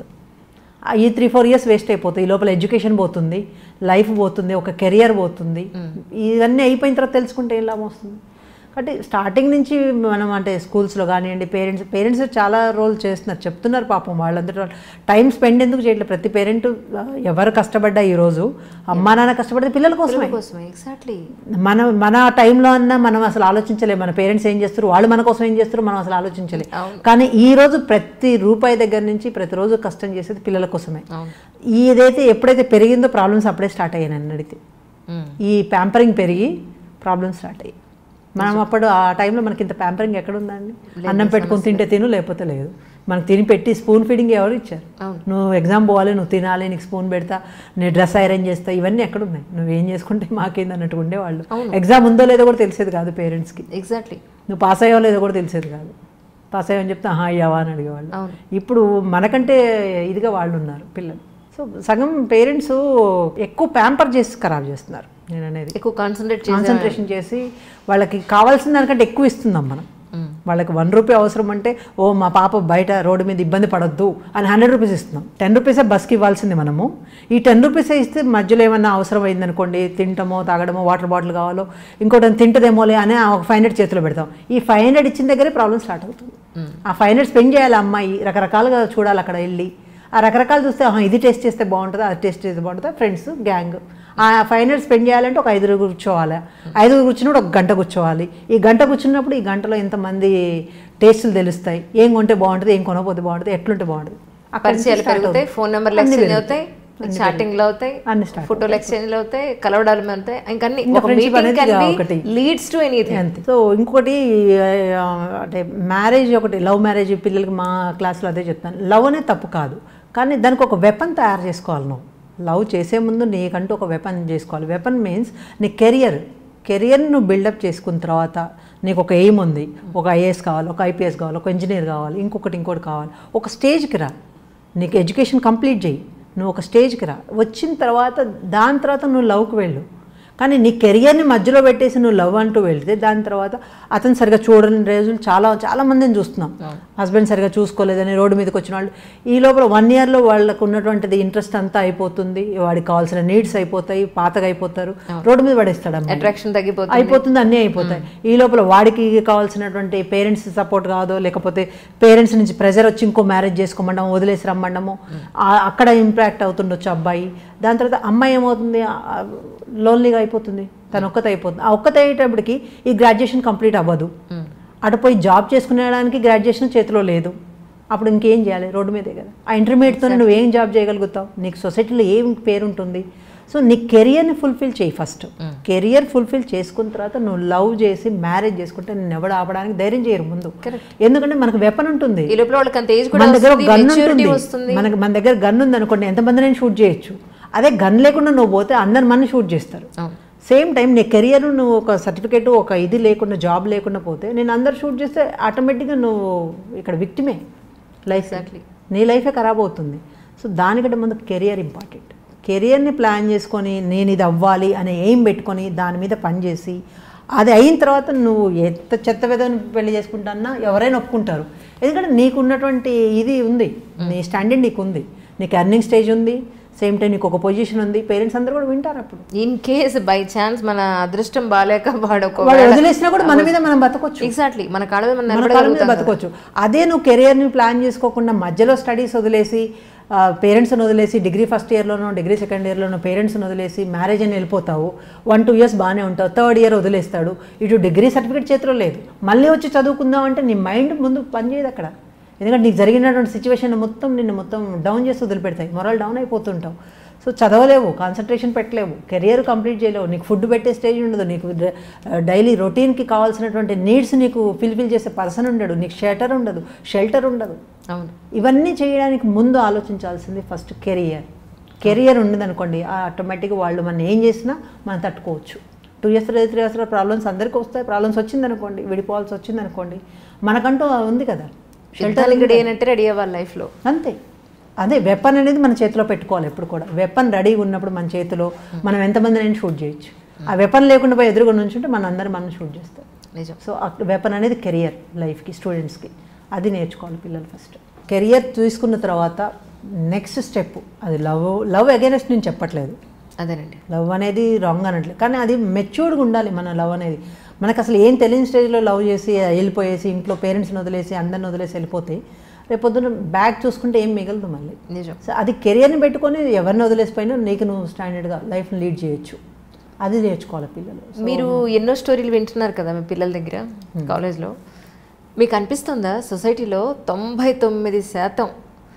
[SPEAKER 2] ఈ త్రీ ఫోర్ ఇయర్స్ వేస్ట్ అయిపోతాయి. ఈ లోపల ఎడ్యుకేషన్ పోతుంది, లైఫ్ పోతుంది, ఒక కెరియర్ పోతుంది. ఇవన్నీ అయిపోయిన తర్వాత తెలుసుకుంటే ఏం లాభం వస్తుంది. కాబట్టి స్టార్టింగ్ నుంచి మనం అంటే స్కూల్స్లో కానివ్వండి, పేరెంట్స్ పేరెంట్స్ చాలా రోల్ చేస్తున్నారు, చెప్తున్నారు పాపం. వాళ్ళందరూ టైం స్పెండ్ ఎందుకు చేయట్లేదు. ప్రతి పేరెంట్ ఎవరు కష్టపడ్డా ఈరోజు అమ్మా నాన్న కష్టపడితే పిల్లల కోసమే.
[SPEAKER 1] ఎగ్జాక్ట్లీ.
[SPEAKER 2] మన మన టైంలో అన్నా మనం అసలు ఆలోచించలేము. మన పేరెంట్స్ ఏం చేస్తారు, వాళ్ళు మన కోసం ఏం చేస్తారు, మనం అసలు ఆలోచించలేము. కానీ ఈ రోజు ప్రతి రూపాయి దగ్గర నుంచి ప్రతిరోజు కష్టం చేసేది పిల్లల కోసమే. ఇదైతే ఎప్పుడైతే పెరిగిందో ప్రాబ్లమ్స్ అప్పుడే స్టార్ట్ అయ్యాయి. నన్ను అడిగితే ఈ ప్యాంపరింగ్ పెరిగి ప్రాబ్లమ్స్ స్టార్ట్ అయ్యాయి. మనం అప్పుడు ఆ టైంలో మనకి ఇంత ప్యాంపరింగ్ ఎక్కడ ఉందండి. అన్నం పెట్టుకొని తింటే తిను, లేకపోతే లేదు. మనకు తిని పెట్టి స్పూన్ ఫీడింగ్ ఎవరు ఇచ్చారు? నువ్వు ఎగ్జామ్ పోవాలి, నువ్వు తినాలి, నీకు స్పూన్ పెడతా, నేను డ్రెస్ ఐరన్ చేస్తా, ఇవన్నీ ఎక్కడ ఉన్నాయి? నువ్వేం చేసుకుంటే మాకేంది అన్నట్టు ఉండేవాళ్ళు. ఎగ్జామ్ ఉందో లేదో కూడా తెలిసేది కాదు పేరెంట్స్కి.
[SPEAKER 1] ఎగ్జాక్ట్లీ.
[SPEAKER 2] నువ్వు పాస్ అయ్యావో లేదో కూడా తెలిసేది కాదు. పాస్ అయ్యావని చెప్తే ఆహా అయ్యావా అని అడిగేవాళ్ళు. ఇప్పుడు మనకంటే ఇదిగా వాళ్ళు ఉన్నారు పిల్లలు. సో సగం పేరెంట్స్ ఎక్కువ ప్యాంపర్ చేసి ఖరాబ్ చేస్తున్నారు. నేను అనేది
[SPEAKER 1] ఎక్కువ కాన్సన్ట్రేట్
[SPEAKER 2] కాన్సన్ట్రేషన్ చేసి వాళ్ళకి కావాల్సిన దానికంటే ఎక్కువ ఇస్తున్నాం మనం. వాళ్ళకి వన్ రూపీ అవసరం అంటే, ఓ మా పాప బయట రోడ్డు మీద ఇబ్బంది పడొద్దు అని హండ్రెడ్ రూపీస్ ఇస్తున్నాం. టెన్ రూపీసే బస్కి ఇవ్వాల్సింది మనము. ఈ టెన్ రూపీసే ఇస్తే మధ్యలో ఏమన్నా అవసరం అయిందనుకోండి, తింటామో తాగడమో వాటర్ బాటిల్ కావాలో ఇంకోటి తింటదేమోలే అని ఒక ఫైవ్ హండ్రెడ్ చేతిలో పెడతాం. ఈ ఫైవ్ హండ్రెడ్ ఇచ్చిన దగ్గరే ప్రాబ్లమ్ స్టార్ట్ అవుతుంది. ఆ ఫైవ్ హండ్రెడ్ స్పెండ్ చేయాలి అమ్మాయి, రకరకాలుగా చూడాలి అక్కడ వెళ్ళి. ఆ రకరకాలు చూస్తే ఇది టేస్ట్ చేస్తే బాగుంటుందా, అది టేస్ట్ చేస్తే బాగుంటుందా, ఫ్రెండ్స్ గ్యాంగ్. ఆ ఫైవ్ హండ్రెడ్ స్పెండ్ చేయాలంటే ఒక ఐదుగురు కూర్చోవాలి. ఐదుగురు కూర్చున్నప్పుడు ఒక గంట కూర్చోవాలి. ఈ గంట కూర్చున్నప్పుడు ఈ గంటలో ఎంతమంది టేస్టులు తెలుస్తాయి, ఏం కొంటే బాగుంటుంది, ఏం కొనకపోతే బాగుంటుంది, ఎట్లుంటే బాగుంటుంది.
[SPEAKER 1] పరిచయాలు పెరుగుతాయి, ఫోన్ నెంబర్లు ఎక్స్చేంజ్ అవుతాయి, చాటింగ్లు అవుతాయి, ఫోటోలు ఎక్స్చేంజ్లు అవుతాయి, కలవడాలు అవుతాయి, ఇంకన్నీ లీడ్స్ టు ఎనీథింగ్.
[SPEAKER 2] సో ఇంకొకటి అంటే మ్యారేజ్, ఒకటి లవ్ మ్యారేజ్ పిల్లలకి మా క్లాస్లో అదే చెప్తాను. లవ్ అనే తప్పు కాదు, కానీ దానికి ఒక వెపన్ తయారు చేసుకోవాలి. నువ్వు లవ్ చేసే ముందు నీకంటూ ఒక వెపన్ చేసుకోవాలి. వెపన్ మీన్స్ నీ కెరియర్ కెరియర్ని నువ్వు బిల్డప్ చేసుకున్న తర్వాత నీకు ఒక ఎయిమ్ ఉంది, ఒక ఐఏఎస్ కావాలి, ఒక ఐపీఎస్ కావాలి, ఒక ఇంజనీర్ కావాలి, ఇంకొకటి ఇంకోటి కావాలి. ఒక స్టేజ్కి రా, నీకు ఎడ్యుకేషన్ కంప్లీట్ చేయి, నువ్వు ఒక స్టేజ్కి రా. వచ్చిన తర్వాత దాని తర్వాత నువ్వు లవ్కి వెళ్ళు. కానీ నీ కెరియర్ని మధ్యలో పెట్టేసి నువ్వు లవ్ అంటూ వెళ్తే దాని తర్వాత అతను సరిగా చూడని రోజులు చాలా చాలా మందిని చూస్తున్నాం. హస్బెండ్ సరిగా చూసుకోలేదని రోడ్డు మీదకి వచ్చిన వాళ్ళు ఈ లోపల వన్ ఇయర్లో వాళ్ళకు ఉన్నటువంటిది ఇంట్రెస్ట్ అంతా అయిపోతుంది, వాడికి కావాల్సిన నీడ్స్ అయిపోతాయి, పాతగా అయిపోతారు, రోడ్డు మీద పడేస్తాడు,
[SPEAKER 1] అట్రాక్షన్ తగ్గిపోతుంది,
[SPEAKER 2] అయిపోతుంది, అన్నీ అయిపోతాయి. ఈ లోపల వాడికి కావాల్సినటువంటి పేరెంట్స్ సపోర్ట్ కాదో, లేకపోతే పేరెంట్స్ నుంచి ప్రెజర్ వచ్చి ఇంకో మ్యారేజ్ చేసుకోమండము, వదిలేసి రమ్మండము, అక్కడ ఇంపాక్ట్ అవుతుండొచ్చు అబ్బాయి. దాని తర్వాత అమ్మాయి ఏమవుతుంది, లోన్లీగా అయిపోతుంది, తను ఒక్కత అయిపోతుంది. ఆ ఒక్కత అయ్యేటప్పటికి ఈ గ్రాడ్యుయేషన్ కంప్లీట్ అవ్వదు, అటు పోయి జాబ్ చేసుకునేడానికి గ్రాడ్యుయేషన్ చేతిలో లేదు. అప్పుడు ఇంకేం చేయాలి, రోడ్డు మీదే కదా. ఆ ఇంటర్మీడియట్తో నువ్వు ఏం జాబ్ చేయగలుగుతావు, నీకు సొసైటీలో ఏం పేరు ఉంటుంది. సో నీ కెరియర్ని ఫుల్ఫిల్ చేయి ఫస్ట్. కెరియర్ ఫుల్ఫిల్ చేసుకున్న తర్వాత నువ్వు లవ్ చేసి మ్యారేజ్ చేసుకుంటే నేను ఎవడు ఆపడానికి ధైర్యం చేయరు ముందు. ఎందుకంటే మనకు వెపన్ ఉంటుంది, మన దగ్గర గన్ ఉంటుంది. మనకి మన దగ్గర గన్ ఉంది అనుకోండి, ఎంతమంది నేను షూట్ చేయొచ్చు. అదే గన్ లేకుండా నువ్వు పోతే అందరు మన షూట్ చేస్తారు. సేమ్ టైం నీ కెరియర్ నువ్వు ఒక సర్టిఫికేట్ ఒక ఇది లేకుండా జాబ్ లేకుండా పోతే నేను అందరు షూట్ చేస్తే ఆటోమేటిక్గా నువ్వు ఇక్కడ విక్టిమే లైఫ్. నీ లైఫే ఖరాబ్ అవుతుంది. సో దానికంటే ముందు కెరియర్ ఇంపార్టెంట్. కెరియర్ని ప్లాన్ చేసుకొని నేను ఇది అవ్వాలి అనే ఎయిమ్ పెట్టుకొని దాని మీద పనిచేసి అది అయిన తర్వాత నువ్వు ఎంత చెత్త విధంగా పెళ్లి చేసుకుంటాన్నా ఎవరైనా ఒప్పుకుంటారు. ఎందుకంటే నీకు ఉన్నటువంటి ఇది ఉంది, నీ స్టాండర్డ్ నీకు ఉంది, నీకు ఎర్నింగ్ స్టేజ్ ఉంది, సేమ్ టైం నీకు ఒక పొజిషన్ ఉంది, పేరెంట్స్ అందరూ కూడా వింటారు. అప్పుడు
[SPEAKER 1] ఇన్ కేస్ బై ఛాన్స్ మన అదృష్టం బాగాలేక వాడు
[SPEAKER 2] వదిలేసినా కూడా మన మీద మనం బతకొచ్చు.
[SPEAKER 1] ఎగ్జాక్ట్లీ మన కాళ్ళ మీద
[SPEAKER 2] మన కాళ్ళ మీద బతకొచ్చు. అదే నువ్వు కెరియర్ని ప్లాన్ చేసుకోకుండా మధ్యలో స్టడీస్ వదిలేసి పేరెంట్స్ని వదిలేసి డిగ్రీ ఫస్ట్ ఇయర్లోనో డిగ్రీ సెకండ్ ఇయర్లోనో పేరెంట్స్ని వదిలేసి మ్యారేజ్ అని వెళ్ళిపోతావు. వన్ టూ ఇయర్స్ బాగానే ఉంటావు, థర్డ్ ఇయర్ వదిలేస్తాడు. ఇటు డిగ్రీ సర్టిఫికేట్ చేతిలో లేదు, మళ్ళీ వచ్చి చదువుకుందాం అంటే నీ మైండ్ ముందు పనిచేయదు అక్కడ. ఎందుకంటే నీకు జరిగినటువంటి సిచ్యువేషన్ మొత్తం నిన్ను మొత్తం డౌన్ చేసి వదిలిపెడతాయి, మొరల్ డౌన్ అయిపోతుంటావు. సో చదవలేవు, కాన్సన్ట్రేషన్ పెట్టలేవు, కెరియర్ కంప్లీట్ చేయలేవు, నీకు ఫుడ్ పెట్టే స్టేజ్ ఉండదు, నీకు డైలీ రొటీన్కి కావాల్సినటువంటి నీడ్స్ నీకు ఫిల్ఫిల్ చేసే పర్సన్ ఉండడు, నీకు షెల్టర్ ఉండదు షెల్టర్ ఉండదు
[SPEAKER 1] అవును.
[SPEAKER 2] ఇవన్నీ చేయడానికి ముందు ఆలోచించాల్సింది ఫస్ట్ కెరియర్. కెరియర్ ఉండదనుకోండి ఆటోమేటిక్గా వాళ్ళు మనం ఏం చేసినా మనం తట్టుకోవచ్చు. Two years three years problems అందరికీ వస్తాయి. ప్రాబ్లమ్స్ వచ్చిందనుకోండి, విడిపోవాల్సి వచ్చిందనుకోండి, మనకంటూ ఉంది కదా
[SPEAKER 1] షెల్టర్ ఏంటంటే రెడీ అవ్వాలి లైఫ్లో.
[SPEAKER 2] అంతే. అదే వెపన్ అనేది మన చేతిలో పెట్టుకోవాలి ఎప్పుడు కూడా. వెపన్ రెడీగా ఉన్నప్పుడు మన చేతిలో మనం ఎంతమందినైనా షూట్ చేయొచ్చు. ఆ వెపన్ లేకుండా పోయి ఎదురుగా నుంచుంటే మన అందరూ మనం షూట్ చేస్తారు.
[SPEAKER 1] నిజం.
[SPEAKER 2] సో ఆ వెపన్ అనేది కెరియర్ లైఫ్కి, స్టూడెంట్స్కి అది నేర్చుకోవాలి పిల్లలు ఫస్ట్. కెరియర్ తీసుకున్న తర్వాత నెక్స్ట్ స్టెప్ అది లవ్. లవ్ అగైనెస్ట్ నేను చెప్పట్లేదు,
[SPEAKER 1] అదేనండి.
[SPEAKER 2] లవ్ అనేది రాంగ్ అనట్లేదు, కానీ అది మెచ్యూర్డ్గా ఉండాలి మన లవ్ అనేది. మనకు అసలు ఏం తెలియని స్టేజ్లో లవ్ చేసి వెళ్ళిపోయేసి ఇంట్లో పేరెంట్స్ని వదిలేసి అందరిని వదిలేసి వెళ్ళిపోతే రేపొద్దున బ్యాక్ చూసుకుంటే ఏం మిగలదు మళ్ళీ.
[SPEAKER 1] నిజం.
[SPEAKER 2] సో అది కెరియర్ని పెట్టుకొని ఎవరిని వదిలేసిపోయినా నీకు నువ్వు స్టాండర్డ్గా లైఫ్ని లీడ్ చేయొచ్చు. అది నేర్చుకోవాలి పిల్లలు.
[SPEAKER 1] మీరు ఎన్నో స్టోరీలు వింటున్నారు కదా మీ పిల్లల దగ్గర కాలేజ్లో. మీకు అనిపిస్తుందా సొసైటీలో తొంభై తొమ్మిది శాతం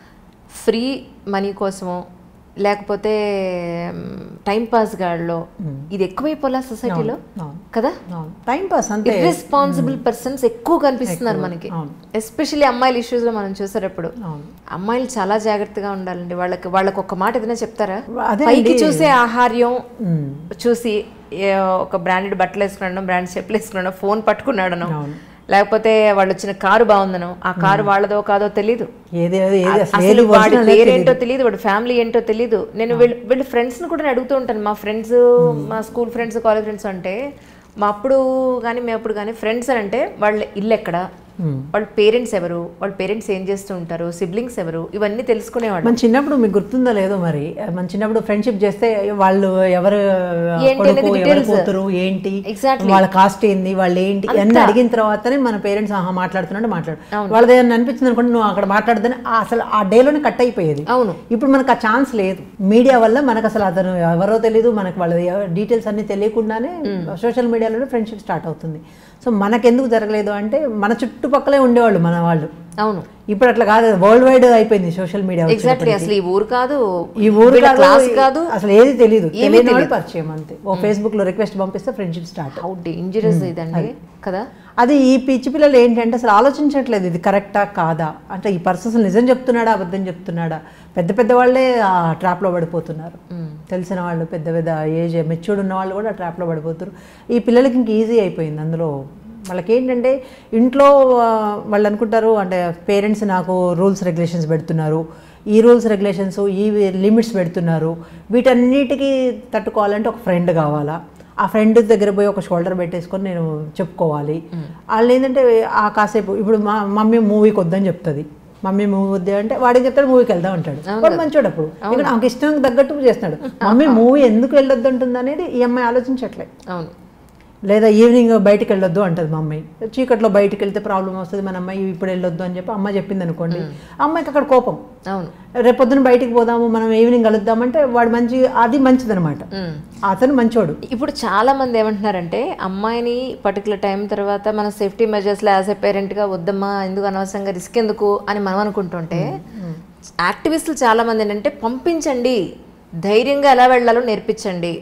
[SPEAKER 1] ఫ్రీ మనీ కోసమో లేకపోతే టైం పాస్ గాడిలో ఇది ఎక్కువైపోలా సొసైటీలో కదా?
[SPEAKER 2] టైం పాస్ అంతే.
[SPEAKER 1] ఇర్రెస్పాన్సిబుల్ పర్సన్స్ ఎక్కువ కనిపిస్తున్నారు మనకి. ఎస్పెషల్లీ అమ్మాయిల ఇష్యూస్ లో మనం చూసేటప్పుడు అమ్మాయిలు చాలా జాగ్రత్తగా ఉండాలండి. వాళ్ళకి వాళ్ళకి ఒక మాట ఏదైనా చెప్తారా? పైకి చూసే ఆహార్యం చూసి ఒక బ్రాండెడ్ బట్టలు వేసుకున్నాడో బ్రాండ్ చెప్పులు వేసుకున్నాడో ఫోన్ పట్టుకున్నాడనో లేకపోతే వాళ్ళు వచ్చిన కారు బాగుందనో ఆ కారు వాళ్ళదో కాదో తెలీదు, అసలు వాడి పేరేంటో తెలియదు, వాడి ఫ్యామిలీ ఏంటో తెలీదు. నేను వీళ్ళు వీళ్ళ ఫ్రెండ్స్ని కూడా నేను అడుగుతూ ఉంటాను. మా ఫ్రెండ్స్ మా స్కూల్ ఫ్రెండ్స్ కాలేజ్ ఫ్రెండ్స్ అంటే మా అప్పుడు కానీ మేము అప్పుడు కానీ ఫ్రెండ్స్ అని అంటే వాళ్ళ ఇల్లు ఎక్కడ, వాళ్ళ పేరెంట్స్ ఎవరు, వాళ్ళ పేరెంట్స్ ఏం చేస్తూ ఉంటారు, సిబ్లింగ్స్ ఎవరు, ఇవన్నీ తెలుసుకునేవాళ్ళు.
[SPEAKER 2] మన చిన్నప్పుడు మీకు గుర్తుందో లేదో మరి, మన చిన్నప్పుడు ఫ్రెండ్షిప్ చేస్తే వాళ్ళు ఎవరు కూతురు ఏంటి, వాళ్ళ కాస్ట్ ఏంది, వాళ్ళు ఏంటి అన్ని అడిగిన తర్వాతనే మన పేరెంట్స్ ఆహా మాట్లాడుతున్నాడు మాట్లాడు. వాళ్ళది ఏమన్నా అనిపించింది అనుకోండి నువ్వు అక్కడ మాట్లాడదని అసలు ఆ డేలోనే కట్ అయిపోయేది.
[SPEAKER 1] అవును.
[SPEAKER 2] ఇప్పుడు మనకు ఆ ఛాన్స్ లేదు. మీడియా వల్ల మనకు అసలు అతను ఎవరో తెలియదు, మనకు వాళ్ళ డీటెయిల్స్ అన్ని తెలియకుండానే సోషల్ మీడియాలోనే ఫ్రెండ్షిప్ స్టార్ట్ అవుతుంది. సో మనకెందుకు జరగలేదు అంటే మన చుట్టుపక్కలే ఉండేవాళ్ళు మన వాళ్ళు.
[SPEAKER 1] అవును.
[SPEAKER 2] ఇప్పుడు అట్లా కాదు, వరల్డ్ వైడ్ అయిపోయింది సోషల్ మీడియా.
[SPEAKER 1] ఎగ్జాక్ట్లీ. అసలు ఈ ఊరు కాదు,
[SPEAKER 2] ఈ ఊరు క్లాస్ కాదు, అసలు ఏది తెలియదు, తెలియని వాళ్ళు పరిచయం అంతే. ఓ ఫేస్బుక్ లో రిక్వెస్ట్ పంపిస్తే ఫ్రెండ్షిప్ స్టార్ట్.
[SPEAKER 1] హౌ డేంజరస్ ఇదండి కదా.
[SPEAKER 2] అది ఈ పిచ్చి పిల్లలు ఏంటంటే అసలు ఆలోచించట్లేదు ఇది కరెక్టా కాదా అంటే, ఈ పర్సన్ నిజం చెప్తున్నాడా అబద్ధం చెప్తున్నాడా. పెద్ద పెద్ద వాళ్ళే ఆ ట్రాప్లో పడిపోతున్నారు. తెలిసిన వాళ్ళు పెద్ద పెద్ద ఏజ్ మెచ్యూర్డ్ ఉన్న వాళ్ళు కూడా ట్రాప్లో పడిపోతారు. ఈ పిల్లలకి ఇంక ఈజీ అయిపోయింది. అందులో వాళ్ళకి ఏంటంటే ఇంట్లో వాళ్ళు అనుకుంటారు అంటే పేరెంట్స్ నాకు రూల్స్ రెగ్యులేషన్స్ పెడుతున్నారు, ఈ రూల్స్ రెగ్యులేషన్స్ ఈ లిమిట్స్ పెడుతున్నారు, వీటన్నిటికీ తట్టుకోవాలంటే ఒక ఫ్రెండ్ కావాలా, ఆ ఫ్రెండ్ దగ్గర పోయి ఒక షోల్డర్ పెట్టేసుకొని నేను చెప్పుకోవాలి. వాళ్ళు ఏంటంటే ఆ కాసేపు ఇప్పుడు మా మమ్మీ మూవీకి వద్దని చెప్తుంది, మమ్మీ మూవీ వద్దే అంటే వాడికి చెప్తాడు మూవీకి వెళ్దాం అంటాడు. వాడు మంచోడు. అప్పుడు ఇక్కడ ఆమెకి ఇష్టం తగ్గట్టు చేస్తున్నాడు. మమ్మీ మూవీ ఎందుకు వెళ్ళొద్దు అంటుంది అనేది ఈ అమ్మాయి ఆలోచించట్లే.
[SPEAKER 1] అవును.
[SPEAKER 2] లేదా ఈవినింగ్ బయటికి వెళ్ళొద్దు అంటుంది మమ్మీ, చీకట్లో బయటికి వెళ్తే ప్రాబ్లం వస్తుంది, మన అమ్మాయి ఇప్పుడు వెళ్ళొద్దు అని చెప్పి అమ్మ చెప్పింది అనుకోండి, అమ్మాయికి అక్కడ కోపం.
[SPEAKER 1] అవును.
[SPEAKER 2] రేపొద్దున బయటికి పోదాము మనం ఈవినింగ్ కలుద్దామంటే వాడు మంచి అది మంచిది అనమాట, అతను మంచోడు.
[SPEAKER 1] ఇప్పుడు చాలా మంది ఏమంటున్నారంటే అమ్మాయిని పర్టికులర్ టైం తర్వాత మన సేఫ్టీ మెజర్స్లో యాజ్ ఎ పేరెంట్గా వద్దమ్మా ఎందుకు అనవసరంగా రిస్క్ ఎందుకు అని మనం అనుకుంటుంటే యాక్టివిస్టులు చాలా మంది ఏంటంటే పంపించండి ధైర్యంగా ఎలా వెళ్ళాలో నేర్పించండి.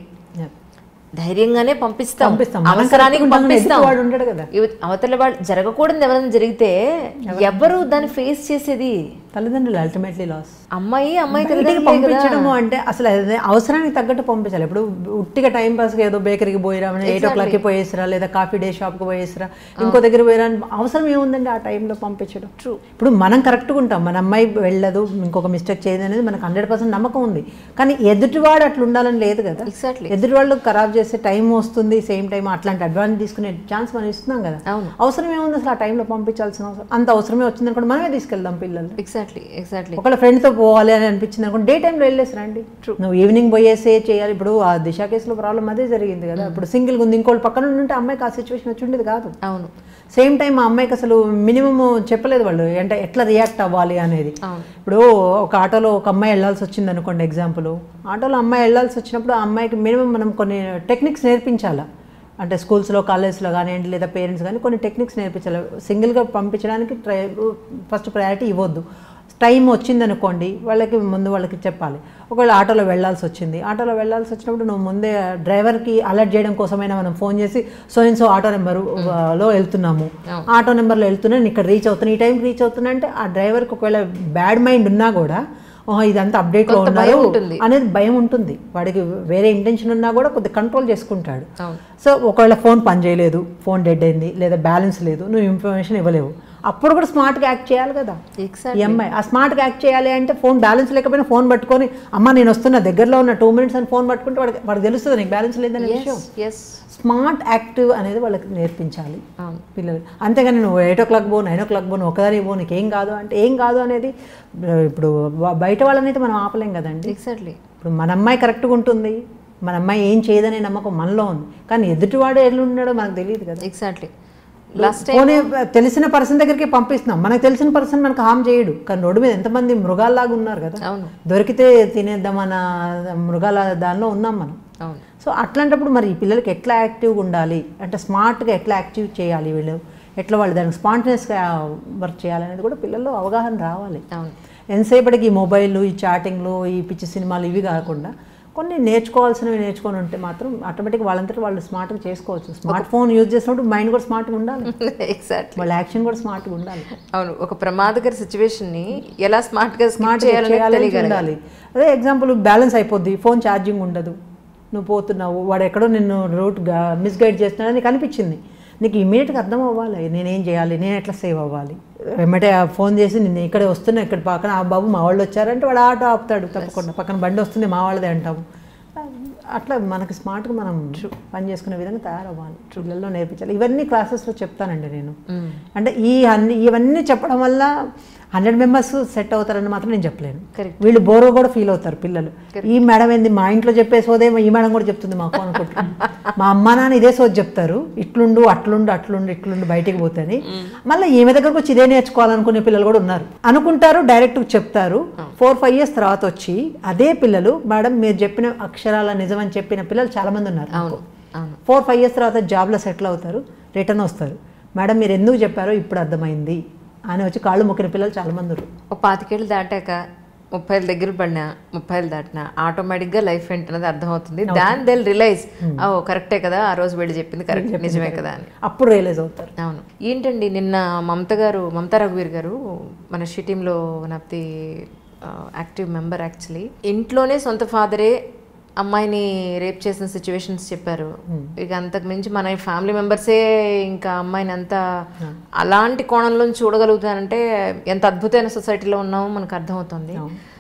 [SPEAKER 1] ధైర్యంగానే పంపిస్తాం,
[SPEAKER 2] పంపిస్తాం.
[SPEAKER 1] అవసరానికి
[SPEAKER 2] మనం
[SPEAKER 1] పంపిస్తాం.
[SPEAKER 2] వాడు ఉండడు కదా.
[SPEAKER 1] ఇవ- అవతల వాళ్ళు జరగకూడదు ఎవరైనా జరిగితే ఎవరు దాన్ని ఫేస్ చేసేది?
[SPEAKER 2] తల్లిదండ్రులు అల్టిమేట్లీ లాస్.
[SPEAKER 1] అమ్మాయి అమ్మాయి
[SPEAKER 2] బయటికి
[SPEAKER 1] తల్లిదండ్రులే కదా.
[SPEAKER 2] పంపించడము అంటే అసలు అదే అవసరానికి తగ్గట్టు పంపించాలి. ఇప్పుడు ఉట్టిగా టైం పాస్గా ఏదో బేకరీకి పోయిరా, ఎయిట్ ఓ క్లాక్కి పోయేసిరా, లేదా కాఫీ డే షాప్కి పోయేసిరా, ఇంకో దగ్గర పోయిరా, అవసరం ఏముందండి ఆ టైంలో పంపించడం? ట్రూ. ఇప్పుడు మనం కరెక్ట్గా ఉంటాం, మన అమ్మాయి వెళ్ళదు, ఇంకొక మిస్టేక్ చేయదు అనేది మనకు హండ్రెడ్ పర్సెంట్ నమ్మకం ఉంది. కానీ ఎదుటివాడు అట్లా ఉండాలని లేదు కదా.
[SPEAKER 1] ఎగ్జాక్ట్లీ.
[SPEAKER 2] ఎదుటి వాళ్ళు ఖరాబ్ చేసే టైం వస్తుంది, సేమ్ టైం అట్లాంటి అడ్వాంటేజ్ తీసుకునే ఛాన్స్ మనం ఇస్తున్నాం కదా.
[SPEAKER 1] అవును.
[SPEAKER 2] అవసరం ఏముంది అసలు ఆ టైంలో పంపించాల్సిన అవసరం? అంత అవసరమే వచ్చింది అనుకోండి, మనమే తీసుకెళ్దాం పిల్లల్ని.
[SPEAKER 1] Exactly exactly.
[SPEAKER 2] ఒకళ్ళ ఫ్రెండ్తో పోవాలి అని అనిపించింది అనుకోండి, డే టైంలో వెళ్ళేసి రండి. నువ్వు ఈవినింగ్ పోయేసే చేయాలి. ఇప్పుడు ఆ దిశ కేసులో ప్రాబ్లం అదే జరిగింది కదా. ఇప్పుడు సింగిల్గా ఉంది, ఇంకోటి పక్కన ఉంటే అమ్మాయికి ఆ సిచ్యువేషన్ వచ్చి ఉండేది కాదు.
[SPEAKER 1] అవును.
[SPEAKER 2] సేమ్ టైం ఆ అమ్మాయికి అసలు మినిమం చెప్పలేదు వాళ్ళు అంటే ఎట్లా రియాక్ట్ అవ్వాలి అనేది. ఇప్పుడు ఒక ఆటోలో ఒక అమ్మాయి వెళ్ళాల్సి వచ్చింది అనుకోండి, ఎగ్జాంపుల్. ఆటోలో అమ్మాయి వెళ్ళాల్సి వచ్చినప్పుడు ఆ అమ్మాయికి మినిమం మనం కొన్ని టెక్నిక్స్ నేర్పించాలా. అంటే స్కూల్స్లో కాలేజ్లో కానివ్వండి, లేదా పేరెంట్స్ కానీ కొన్ని టెక్నిక్స్ నేర్పించాలి. సింగిల్గా పంపించడానికి ట్రై ఫస్ట్ ప్రయారిటీ ఇవ్వద్దు. టైం వచ్చిందనుకోండి, వాళ్ళకి ముందు వాళ్ళకి చెప్పాలి. ఒకవేళ ఆటోలో వెళ్ళాల్సి వచ్చింది, ఆటోలో వెళ్ళాల్సి వచ్చినప్పుడు నువ్వు ముందే డ్రైవర్కి అలర్ట్ చేయడం కోసమైనా మనం ఫోన్ చేసి సో అండ్ సో ఆటో నెంబర్లో వెళ్తున్నాము, ఆటో నెంబర్లో వెళ్తున్నా, నేను ఇక్కడ రీచ్ అవుతున్నా, ఈ టైంకి రీచ్ అవుతున్నా అంటే ఆ డ్రైవర్కి ఒకవేళ బ్యాడ్ మైండ్ ఉన్నా కూడా ఓహో ఇదంతా అప్డేట్లో ఉన్నారు అనేది భయం ఉంటుంది. వాడికి వేరే ఇంటెన్షన్ ఉన్నా కూడా కొద్దిగా కంట్రోల్ చేసుకుంటాడు. సో ఒకవేళ ఫోన్ పని చేయలేదు, ఫోన్ డెడ్ అయింది, లేదా బ్యాలెన్స్ లేదు, నువ్వు ఇన్ఫర్మేషన్ ఇవ్వలేవు, అప్పుడు కూడా స్మార్ట్గా యాక్ట్ చేయాలి కదా ఈ అమ్మాయి. ఆ స్మార్ట్గా యాక్ట్ చేయాలి అంటే ఫోన్ బ్యాలెన్స్ లేకపోయినా ఫోన్ పట్టుకొని అమ్మ నేను వస్తున్నా దగ్గరలో ఉన్న టూ మినిట్స్ అని ఫోన్ పట్టుకుంటే వాడికి వాడికి తెలుస్తుంది నీకు బ్యాలెన్స్ లేదనే విషయం. స్మార్ట్ యాక్టివ్ అనేది వాళ్ళకి నేర్పించాలి పిల్లలు. అంతేగాని నువ్వు ఎయిట్ ఓ క్లాక్ పో, నైన్ ఓ క్లాక్ పో, నువ్వు ఒకదాని పో, నీకు ఏం కాదు అంటే ఏం కాదు అనేది ఇప్పుడు బయట వాళ్ళనైతే మనం ఆపలేం కదండి.
[SPEAKER 1] ఎగ్జాక్ట్లీ.
[SPEAKER 2] ఇప్పుడు మన అమ్మాయి కరెక్ట్గా ఉంటుంది, మన అమ్మాయి ఏం చేయదనే నమ్మకం మనలో ఉంది, కానీ ఎదుటివాడు ఎట్లా ఉన్నాడో మనకు తెలియదు కదా.
[SPEAKER 1] ఎగ్జాక్ట్లీ.
[SPEAKER 2] పోనీ తెలిసిన పర్సన్ దగ్గరికి పంపిస్తున్నాం, మనకు తెలిసిన పర్సన్ మనకు హామ్ చేయడు, కానీ రోడ్డు మీద ఎంతమంది మృగాల్లాగా ఉన్నారు కదా, దొరికితే తినేద్దామన్న మృగాల దానిలో ఉన్నాం మనం. సో అట్లాంటప్పుడు మరి ఈ పిల్లలకి ఎట్లా యాక్టివ్గా ఉండాలి అంటే స్మార్ట్గా ఎట్లా యాక్టివ్ చేయాలి, వీళ్ళు ఎట్లా వాళ్ళు దానికి స్పాంటనియస్గా వర్క్ చేయాలనేది కూడా పిల్లల్లో అవగాహన రావాలి. ఎంతసేపటికి ఈ మొబైల్, ఈ చాటింగ్లు, ఈ పిచ్చి సినిమాలు ఇవి కాకుండా కొన్ని నేర్చుకోవాల్సినవి నేర్చుకొని ఉంటే మాత్రం ఆటోమేటిక్ వాళ్ళంతటి వాళ్ళు స్మార్ట్గా చేసుకోవచ్చు. స్మార్ట్ ఫోన్ యూజ్ చేసినప్పుడు మైండ్ కూడా స్మార్ట్గా ఉండాలి. ఎగ్జాక్ట్లీ. వాళ్ళ యాక్షన్ కూడా స్మార్ట్గా ఉండాలి.
[SPEAKER 1] అవును. ఒక ప్రమాదకర సిచ్యువేషన్ని ఎలా స్మార్ట్గా స్మార్ట్
[SPEAKER 2] చేయాలి. అదే ఎగ్జాంపుల్ బ్యాలెన్స్ అయిపోద్ది, ఫోన్ ఛార్జింగ్ ఉండదు, నువ్వు పోతున్నావు, వాడు ఎక్కడో నిన్ను రూట్గా మిస్గైడ్ చేస్తున్నాడు నీకు అనిపించింది, నీకు ఇమీడియట్గా అర్థం అవ్వాలి నేనేం చేయాలి, నేను ఎట్లా సేవ్ అవ్వాలి. వెంబటే ఫోన్ చేసి నేను ఇక్కడే వస్తున్నా, ఇక్కడ పక్కన ఆ బాబు మా వాళ్ళు వచ్చారంటే వాడు ఆటో ఆపుతాడు తప్పకుండా, పక్కన బండి వస్తుంది మా వాళ్ళదే అంటాము. అట్లా మనకి స్మార్ట్గా మనం పని చేసుకునే విధంగా తయారవ్వాలి, పిల్లల్లో నేర్పించాలి. ఇవన్నీ క్లాసెస్లో చెప్తానండి నేను. అంటే ఈ అన్ని ఇవన్నీ చెప్పడం వల్ల హండ్రెడ్ మెంబర్స్ సెట్ అవుతారని మాత్రం నేను చెప్పలేను. వీళ్ళు బోరో కూడా ఫీల్ అవుతారు పిల్లలు. ఈ మేడం ఏంది మా ఇంట్లో చెప్పే సోదే ఈ మేడం కూడా చెప్తుంది మాకు అనుకుంటున్నాను. మా అమ్మ నాన్న ఇదే సోది చెప్తారు, ఇట్లుండు అట్లుండు అట్లుండు ఇట్లుండు బయటికి పోతాని, మళ్ళీ ఈమె దగ్గరకు వచ్చి ఇదే నేర్చుకోవాలనుకునే పిల్లలు కూడా ఉన్నారు. అనుకుంటారు, డైరెక్ట్గా చెప్తారు. ఫోర్ ఫైవ్ ఇయర్స్ తర్వాత వచ్చి అదే పిల్లలు మేడం మీరు చెప్పిన అక్షరాల నిజం అని చెప్పిన పిల్లలు చాలా మంది ఉన్నారు. ఫోర్ ఫైవ్ ఇయర్స్ తర్వాత జాబ్లో సెటిల్ అవుతారు, రిటర్న్ వస్తారు, మేడం మీరు ఎందుకు చెప్పారో ఇప్పుడు అర్థమైంది అని వచ్చి కాళ్ళు మొక్కిన పిల్లలు చాలా మంది ఉన్నారు.
[SPEAKER 1] ఒక పాతికేళ్ళు దాటాక ముప్పై ఏళ్ళ దగ్గర పడినా ముప్పై ఏళ్ళు దాటినా ఆటోమేటిక్గా లైఫ్ ఏంటనేది అర్థమవుతుంది. దాని దే రిలైజ్ ఓ కరెక్టే కదా ఆ రోజు వీళ్ళు చెప్పింది కరెక్ట్ నిజమే కదా అని
[SPEAKER 2] అప్పుడు రియలైజ్ అవుతారు.
[SPEAKER 1] అవును. ఏంటండి నిన్న మమత గారు మమతా రఘువీర్ గారు మన షీ టీంలో one of the active member actually ఇంట్లోనే సొంత ఫాదరే అమ్మాయిని రేప్ చేసిన సిచ్యువేషన్స్ చెప్పారు. ఇక అంతకు మించి మన ఫ్యామిలీ మెంబర్సే ఇంకా అమ్మాయిని అంతా అలాంటి కోణంలో చూడగలుగుతానంటే ఎంత అద్భుతమైన సొసైటీలో ఉన్నామో మనకు అర్థమవుతుంది.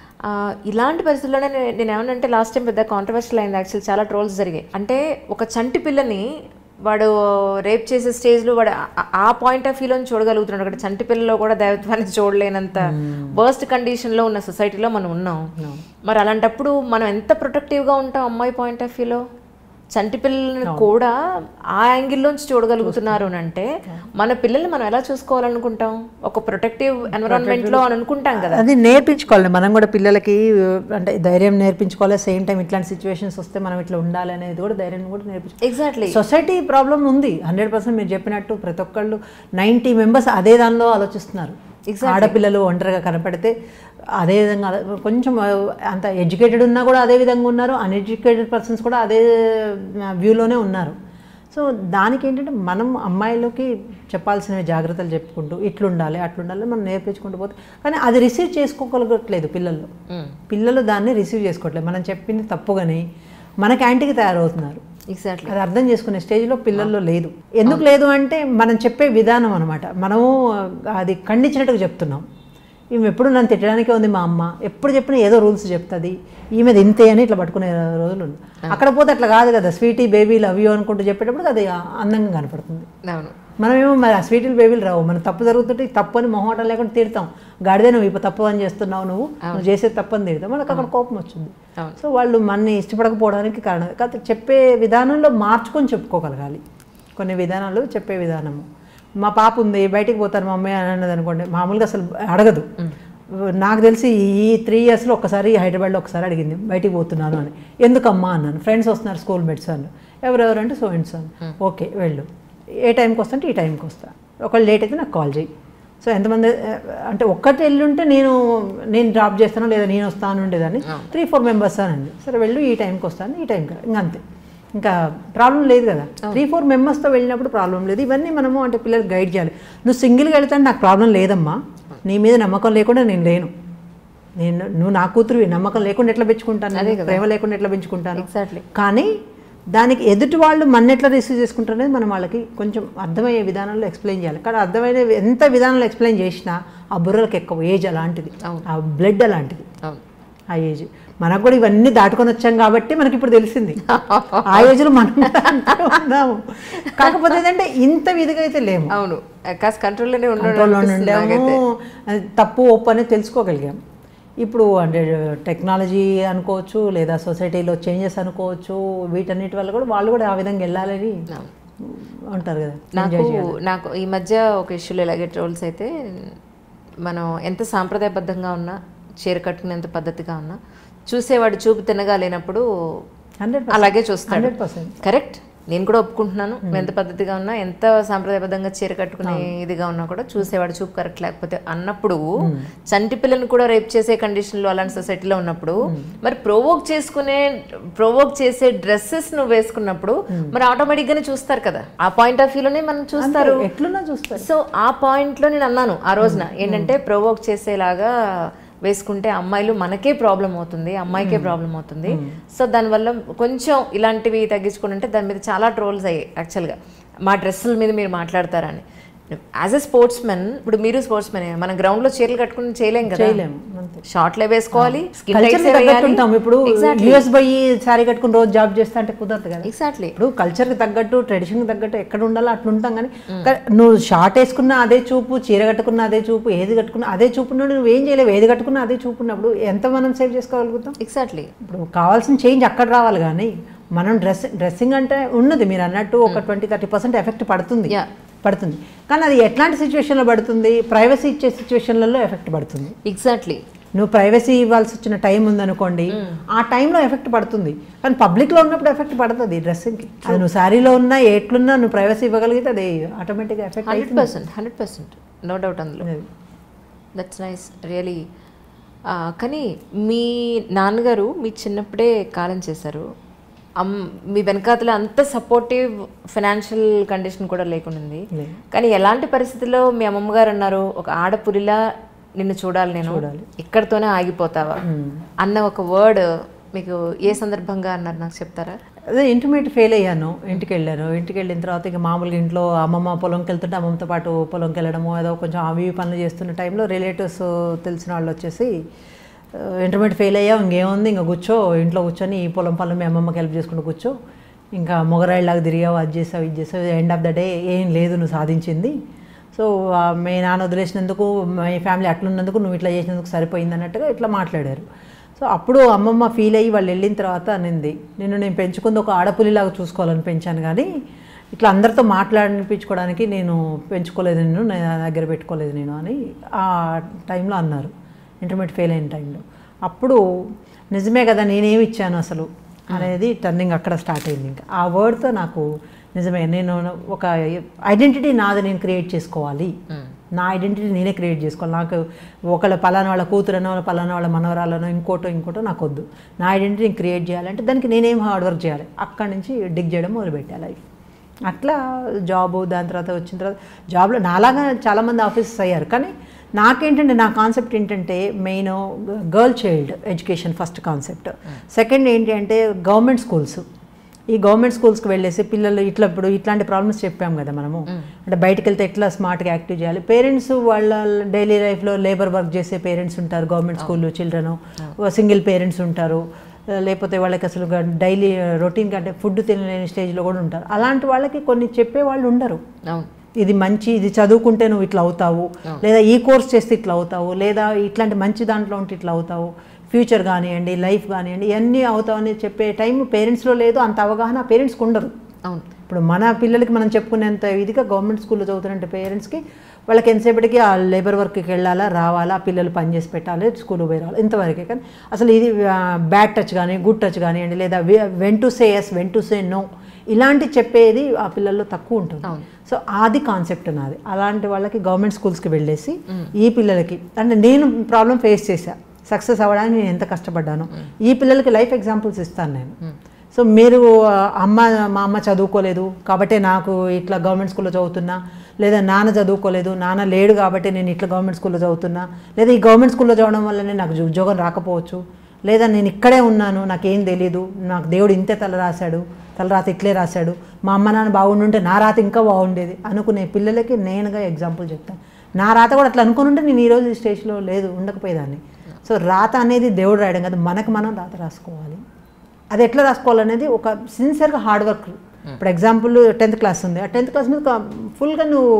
[SPEAKER 1] ఇలాంటి పరిస్థితుల్లోనే నేను ఏమనంటే లాస్ట్ టైం పెద్ద కాంట్రవర్షియల్ అయింది యాక్చువల్, చాలా ట్రోల్స్ జరిగాయి. అంటే ఒక చంటి పిల్లని వాడు రేప్ చేసే స్టేజ్లో వాడు ఆ పాయింట్ ఆఫ్ వ్యూలో చూడగలుగుతున్నాడు. అక్కడ చంటి పిల్లలో కూడా దైవత్వాన్ని చూడలేనంత వర్స్ట్ కండిషన్లో ఉన్న సొసైటీలో మనం ఉన్నాం. మరి అలాంటప్పుడు మనం ఎంత ప్రొటెక్టివ్గా ఉంటాం అమ్మాయి పాయింట్ ఆఫ్ వ్యూలో? చంటి పిల్లల్ని కూడా ఆ యాంగిల్లోంచి చూడగలుగుతున్నారు అని అంటే మన పిల్లల్ని మనం ఎలా చూసుకోవాలనుకుంటాం? ఒక ప్రొటెక్టివ్ ఎన్విరాన్మెంట్లో అని అనుకుంటాం కదా.
[SPEAKER 2] అది నేర్పించుకోవాలి మనం కూడా పిల్లలకి, అంటే ధైర్యం నేర్పించుకోవాలి. సేమ్ టైం ఇట్లాంటి సిచ్యువేషన్స్ వస్తే మనం ఇట్లా ఉండాలి అనేది కూడా ధైర్యం కూడా నేర్పించుకోవాలి.
[SPEAKER 1] ఎగ్జాక్ట్లీ.
[SPEAKER 2] సొసైటీ ప్రాబ్లం ఉంది హండ్రెడ్ పర్సెంట్ మీరు చెప్పినట్టు. ప్రతి ఒక్కళ్ళు నైంటీ మెంబర్స్ అదే దానిలో ఆలోచిస్తున్నారు. ఆడపిల్లలు ఒంటరిగా కనపడితే అదే విధంగా కొంచెం అంత ఎడ్యుకేటెడ్ ఉన్నా కూడా అదే విధంగా ఉన్నారు, అన్ఎడ్యుకేటెడ్ పర్సన్స్ కూడా అదే వ్యూలోనే ఉన్నారు. సో దానికి ఏంటంటే మనం అమ్మాయిలకి చెప్పాల్సిన జాగ్రత్తలు చెప్పుకుంటూ ఇట్లుండాలి అట్లుండాలి మనం నేర్పించుకుంటూ పోతే, కానీ అది రిసీవ్ చేసుకోగలగట్లేదు పిల్లలు. పిల్లలు దాన్ని రిసీవ్ చేసుకోవట్లేదు. మనం చెప్పింది తప్పుగాని మనకి యాంటీకి తయారవుతున్నారు.
[SPEAKER 1] ఎగ్జాక్ట్లీ
[SPEAKER 2] అది అర్థం చేసుకునే స్టేజ్లో పిల్లల్లో లేదు. ఎందుకు లేదు అంటే మనం చెప్పే విధానం అనమాట. మనము అది ఖండించినట్టుగా చెప్తున్నాం. ఈమె ఎప్పుడు నన్ను తిట్టడానికే ఉంది మా అమ్మ, ఎప్పుడు చెప్పినా ఏదో రూల్స్ చెప్తుంది, ఈమెది ఇంతే అని ఇట్లా పట్టుకునే రోజులు ఉన్నాయి. అక్కడ పోతే అట్లా కాదు కదా, స్వీటీ బేబీ లవ్ యూ అనుకుంటూ చెప్పేటప్పుడు అది అందంగా కనపడుతుంది. మనమేమో మరి ఆ స్వీటీలు బేబీలు రావు, మనం తప్పు జరుగుతుంటే తప్పు అని మొహమాటం లేకుండా తిడతాం. గాడిదే నువ్వు ఇప్పుడు తప్పు అని చేస్తున్నావు, నువ్వు నువ్వు చేసేది తప్పు అని తిడతాం, మనకు అక్కడ కోపం వచ్చింది. సో వాళ్ళు మనని ఇష్టపడకపోవడానికి కారణం. కాకపోతే చెప్పే విధానంలో మార్చుకొని చెప్పుకోగలగాలి. కొన్ని విధానాలు చెప్పే విధానము. మా పాప ఉంది బయటికి పోతాను మా అమ్మాయి అని అన్నది అనుకోండి, మామూలుగా అసలు అడగదు. నాకు తెలిసి ఈ త్రీ ఇయర్స్లో ఒకసారి హైదరాబాద్లో ఒకసారి అడిగింది బయటికి పోతున్నాను అని. ఎందుకమ్మా అన్నాను. ఫ్రెండ్స్ వస్తున్నారు స్కూల్ మేట్స్ అన్న. ఎవరెవరు అంటే సో అండ్ సో. ఓకే వెళ్ళు, ఏ టైంకి వస్తా అంటే ఈ టైంకి వస్తా, ఒకళ్ళు లేట్ అయితే నాకు కాల్ చేయి. సో ఎంతమంది అంటే ఒక్కటి వెళ్ళుంటే నేను నేను డ్రాప్ చేస్తాను లేదా నేను వస్తాను ఉండేదాన్ని. త్రీ ఫోర్ మెంబర్స్ అనండి, సరే వెళ్ళు ఈ టైంకి వస్తాను ఈ టైంకి, ఇంకా అంతే, ఇంకా ప్రాబ్లం లేదు కదా. త్రీ ఫోర్ మెంబర్స్తో వెళ్ళినప్పుడు ప్రాబ్లం లేదు. ఇవన్నీ మనము అంటే పిల్లలకు గైడ్ చేయాలి. నువ్వు సింగిల్గా వెళ్తాను నాకు ప్రాబ్లం లేదమ్మా, నీ మీద నమ్మకం లేకుండా నేను లేను, నేను నువ్వు నా కూతురు నమ్మకం లేకుండా ఎట్లా పెంచుకుంటాను, ప్రేమ లేకుండా ఎట్లా పెంచుకుంటాను. కానీ దానికి ఎదుటి వాళ్ళు మన ఎట్లా రిసీవ్ చేసుకుంటారనేది మనం వాళ్ళకి కొంచెం అర్థమయ్యే విధానంలో ఎక్స్ప్లెయిన్ చేయాలి. కానీ అర్థమయ్యే ఎంత విధానంలో ఎక్స్ప్లెయిన్ చేసినా ఆ బుర్రలకు ఎక్కువ ఏజ్ అలాంటిది, ఆ బ్లడ్ అలాంటిది, ఆ ఏజ్. మనకు కూడా ఇవన్నీ దాటుకొని వచ్చాం కాబట్టి మనకి ఇప్పుడు తెలిసింది. ఆ ఏజ్లో మనం ఉన్నాము. కాకపోతే ఏంటంటే ఇంత విధిగా అయితే లేము.
[SPEAKER 1] అవును, కాస్త కంట్రోల్లోనే
[SPEAKER 2] కంట్రోల్లో ఉండేము, తప్పు ఒప్పు అనేది తెలుసుకోగలిగాము. ఇప్పుడు అంటే టెక్నాలజీ అనుకోవచ్చు లేదా సొసైటీలో చేంజెస్ అనుకోవచ్చు, వీటన్నిటి వల్ల కూడా వాళ్ళు కూడా ఆ విధంగా వెళ్ళాలని ఉంటారు కదా.
[SPEAKER 1] నాకు నాకు ఈ మధ్య ఒక ఇష్యూలో ఎలాగే ట్రోల్స్ అయితే, మనం ఎంత సాంప్రదాయబద్ధంగా ఉన్నా చీర కట్టుకునేంత పద్ధతిగా ఉన్నా చూసేవాడు చూపు తినగా లేనప్పుడు అలాగే చూస్తాడు. కరెక్ట్, నేను కూడా ఒప్పుకుంటున్నాను. ఎంత పద్ధతిగా ఉన్నా ఎంత సాంప్రదాయబద్ధంగా చీర కట్టుకునే ఇదిగా ఉన్నా కూడా చూసేవాడు చూపు కరెక్ట్ లేకపోతే అన్నప్పుడు, చంటి పిల్లని కూడా రేప్ చేసే కండిషన్లో అలాంటి సొసైటీలో ఉన్నప్పుడు, మరి ప్రొవోక్ చేసుకునే ప్రొవోక్ చేసే డ్రెస్సెస్ నువ్వు వేసుకున్నప్పుడు మరి ఆటోమేటిక్ గానే చూస్తారు కదా. ఆ పాయింట్ ఆఫ్ వ్యూలోనే మనం చూస్తారు,
[SPEAKER 2] ఎట్లున్నా చూస్తారు.
[SPEAKER 1] సో ఆ పాయింట్ లో నేను అన్నాను ఆ రోజున ఏంటంటే, ప్రొవోక్ చేసేలాగా వేసుకుంటే అమ్మాయిలు మనకే ప్రాబ్లం అవుతుంది, అమ్మాయికే ప్రాబ్లం అవుతుంది. సో దానివల్ల కొంచెం ఇలాంటివి తగ్గించుకుంటే దాని మీద చాలా ట్రోల్స్ అయ్యాయి యాక్చువల్గా, మా డ్రెస్సుల మీద మీరు మాట్లాడతారని. యాజ్ ఎ స్పోర్ట్స్ మెన్, ఇప్పుడు మీరు స్పోర్ట్స్ మెన్, మన గ్రౌండ్ లో చీరలు కట్టుకుని చేయలేం కదా, షార్ట్లే వేసుకోవాలి.
[SPEAKER 2] ఇప్పుడు యూఎస్ పోయి శారీ కట్టుకుని రోజు జాబ్ చేస్తా అంటే కుదరదు కదా.
[SPEAKER 1] ఎగ్జాక్ట్లీ,
[SPEAKER 2] ఇప్పుడు కల్చర్కి తగ్గట్టు ట్రెడిషన్కి తగ్గట్టు ఎక్కడ ఉండాలో అట్లా ఉంటాం. కానీ నువ్వు షార్ట్ వేసుకున్నా అదే చూపు, చీర కట్టుకున్నా అదే చూపు, ఏది కట్టుకున్నా అదే చూపు, నువ్వు ఏం చేయలేవు. ఏది కట్టుకున్నా అదే చూపు ఉన్నప్పుడు ఎంత మనం సేవ్ చేసుకోగలుగుతాం.
[SPEAKER 1] ఎగ్జాక్ట్లీ,
[SPEAKER 2] ఇప్పుడు కావాల్సిన చేంజ్ అక్కడ రావాలి. కానీ మనం డ్రెస్ డ్రెస్సింగ్ అంటే ఉన్నది మీరు అన్నట్టు ఒక ట్వంటీ థర్టీ పర్సెంట్ ఎఫెక్ట్ పడుతుంది పడుతుంది కానీ అది ఎట్లాంటి సిచ్యువేషన్లో పడుతుంది, ప్రైవసీ ఇచ్చే సిచ్యువేషన్లలో ఎఫెక్ట్ పడుతుంది.
[SPEAKER 1] ఎగ్జాక్ట్లీ,
[SPEAKER 2] నువ్వు ప్రైవసీ ఇవ్వాల్సి వచ్చిన టైం ఉందనుకోండి, ఆ టైంలో ఎఫెక్ట్ పడుతుంది. కానీ పబ్లిక్లో ఉన్నప్పుడు ఎఫెక్ట్ పడుతుంది డ్రెస్సింగ్కి. అది నువ్వు శారీలో ఉన్నా ఎట్లున్నా నువ్వు ప్రైవసీ ఇవ్వగలిగితే అది ఆటోమేటిక్గా effect
[SPEAKER 1] hundred percent hundred percent no doubt అందులో. That's nice really. కానీ మీ నాన్నగారు మీ చిన్నప్పుడే కాలం చేశారు. అమ్ మీ వెనకాతలో అంత సపోర్టివ్ ఫైనాన్షియల్ కండిషన్ కూడా లేకుండింది. కానీ ఎలాంటి పరిస్థితుల్లో మీ అమ్మమ్మ గారు అన్నారు, ఒక ఆడపురిలా నిన్ను చూడాలి నేను, ఇక్కడితోనే ఆగిపోతావా అన్న ఒక వర్డ్ మీకు ఏ సందర్భంగా అన్నారు నాకు చెప్తారా?
[SPEAKER 2] అదే ఇంటర్మీడియట్ ఫెయిల్ అయ్యాను, ఇంటికి వెళ్ళాను. ఇంటికి వెళ్ళిన తర్వాత ఇక మామూలుగా ఇంట్లో అమ్మమ్మ పొలంకి వెళ్తుంటే అమ్మమ్మతో పాటు పొలంకి వెళ్ళడము, ఏదో కొంచెం అవి పనులు చేస్తున్న టైంలో రిలేటివ్స్ తెలిసిన వాళ్ళు వచ్చేసి, ఇంటర్మీడియట్ ఫెయిల్ అయ్యావు ఇంకేముంది ఇంకా కూర్చో ఇంట్లో కూర్చొని ఈ పొలం పనులు మీ అమ్మమ్మకి హెల్ప్ చేసుకుంటూ కూర్చో, ఇంకా మొగరాయిలాగా తిరిగావు, అది చేసావు ఇది చేసావు, ఎండ్ ఆఫ్ ద డే ఏం లేదు నువ్వు సాధించింది. సో మీ నాన్న వదిలేసినందుకు మీ ఫ్యామిలీ అట్లున్నందుకు నువ్వు ఇట్లా చేసినందుకు సరిపోయింది అన్నట్టుగా ఇట్లా మాట్లాడారు. సో అప్పుడు అమ్మమ్మ ఫీల్ అయ్యి వాళ్ళు వెళ్ళిన తర్వాత అనింది, నిన్ను నేను పెంచుకుంది ఒక ఆడపులిలాగా చూసుకోవాలని పెంచాను, కానీ ఇట్లా అందరితో మాట్లాడిపించుకోవడానికి నేను పెంచుకోలేదు, నిన్ను నా దగ్గర పెట్టుకోలేదు నేను అని ఆ టైంలో అన్నారు, ఇంటర్మీడియట్ ఫెయిల్ అయిన టైంలో. అప్పుడు నిజమే కదా నేనేమి ఇచ్చాను అసలు అనేది టర్నింగ్ అక్కడ స్టార్ట్ అయింది. ఇంకా ఆ వర్డ్తో నాకు నిజమే నేను ఒక ఐడెంటిటీ నాది నేను క్రియేట్ చేసుకోవాలి నా ఐడెంటిటీ నేనే క్రియేట్ చేసుకోవాలి. నాకు ఒకళ్ళ పలానా వాళ్ళ కూతురనో పలానా వాళ్ళ మనవరాలనో ఇంకోటో ఇంకోటో నాకు వద్దు. నా ఐడెంటిటీని క్రియేట్ చేయాలంటే దానికి నేనేం హార్డ్ వర్క్ చేయాలి, అక్కడి నుంచి డిగ్ చేయడం మొదలుపెట్టాలి లైఫ్. అట్లా జాబు, దాని తర్వాత వచ్చిన తర్వాత జాబ్లో నాలాగా చాలామంది ఆఫీసర్స్ అయ్యారు. కానీ నాకేంటంటే నా కాన్సెప్ట్ ఏంటంటే main girl child education first concept. Second ఏంటి అంటే గవర్నమెంట్ స్కూల్స్. ఈ గవర్నమెంట్ స్కూల్స్కి వెళ్ళేసి పిల్లలు ఇట్లా ఇప్పుడు ఇట్లాంటి ప్రాబ్లమ్స్ చెప్పాం కదా మనము, అంటే బయటకు వెళ్తే ఎట్లా స్మార్ట్గా యాక్టివ్ చేయాలి. పేరెంట్స్ వాళ్ళ డైలీ లైఫ్లో లేబర్ వర్క్ చేసే పేరెంట్స్ ఉంటారు గవర్నమెంట్ స్కూల్లో, చిల్డ్రన్ సింగిల్ పేరెంట్స్ ఉంటారు, లేకపోతే వాళ్ళకి అసలు డైలీ రొటీన్ కంటే ఫుడ్ తినలేని స్టేజ్లో కూడా ఉంటారు. అలాంటి వాళ్ళకి కొన్ని చెప్పే వాళ్ళు ఉండరు. ఇది మంచి, ఇది చదువుకుంటే నువ్వు ఇట్లా అవుతావు, లేదా ఈ కోర్స్ చేస్తే ఇట్లా అవుతావు, లేదా ఇట్లాంటి మంచి దాంట్లో ఉంటే ఇట్లా అవుతావు, ఫ్యూచర్ కానివ్వండి, లైఫ్ కానివ్వండి, ఇవన్నీ అవుతావని చెప్పే టైం పేరెంట్స్లో లేదు. అంత అవగాహన పేరెంట్స్కి ఉండరు. అవును, ఇప్పుడు మన పిల్లలకి మనం చెప్పుకునేంత ఇదిగా గవర్నమెంట్ స్కూల్లో చదువుతున్నట్టు పేరెంట్స్కి వాళ్ళకి ఎంతసేపటికి ఆ లేబర్ వర్క్కి వెళ్ళాలా, రావాలా, పిల్లలు పని చేసి పెట్టాలి, స్కూల్ పోయి రావాలి, ఇంతవరకే. కానీ అసలు ఇది బ్యాడ్ టచ్ కానీ గుడ్ టచ్ కానివ్వండి, లేదా when to say yes when to say no, ఇలాంటి చెప్పేది ఆ పిల్లల్లో తక్కువ ఉంటుంది. సో అది కాన్సెప్ట్ నాది. అలాంటి వాళ్ళకి గవర్నమెంట్ స్కూల్స్కి వెళ్ళేసి ఈ పిల్లలకి, అంటే నేను ప్రాబ్లం ఫేస్ చేశాను, సక్సెస్ అవ్వడానికి నేను ఎంత కష్టపడ్డాను, ఈ పిల్లలకి లైఫ్ ఎగ్జాంపుల్స్ ఇస్తాను నేను. సో మీరు అమ్మ మా అమ్మ చదువుకోలేదు కాబట్టి నాకు ఇట్లా గవర్నమెంట్ స్కూల్లో చదువుతున్నా, లేదా నాన్న చదువుకోలేదు, నాన్న లేడు కాబట్టి నేను ఇట్లా గవర్నమెంట్ స్కూల్లో చదువుతున్నా, లేదా ఈ గవర్నమెంట్ స్కూల్లో చదవడం వల్లనే నాకు ఉద్యోగం రాకపోవచ్చు, లేదా నేను ఇక్కడే ఉన్నాను నాకేం తెలీదు, నాకు దేవుడు ఇంతే తల రాశాడు, తలరాత ఇట్లే రాశాడు, మా అమ్మ నాన్న బాగుండుంటే నా రాత ఇంకా బాగుండేది అనుకునే పిల్లలకి నేనుగా ఎగ్జాంపుల్ చెప్తాను. నా రాత కూడా అట్లా అనుకుని ఉంటే నేను ఈరోజు ఈ స్టేజ్లో లేదు, ఉండకపోయేదాన్ని. సో రాత అనేది దేవుడు రాయడం కదా, మనకు మనం రాత రాసుకోవాలి. అది ఎట్లా రాసుకోవాలనేది ఒక సిన్సియర్గా హార్డ్ వర్క్. ఇప్పుడు ఎగ్జాంపుల్ టెన్త్ క్లాస్ ఉంది, ఆ టెన్త్ క్లాస్ మీద ఫుల్గా నువ్వు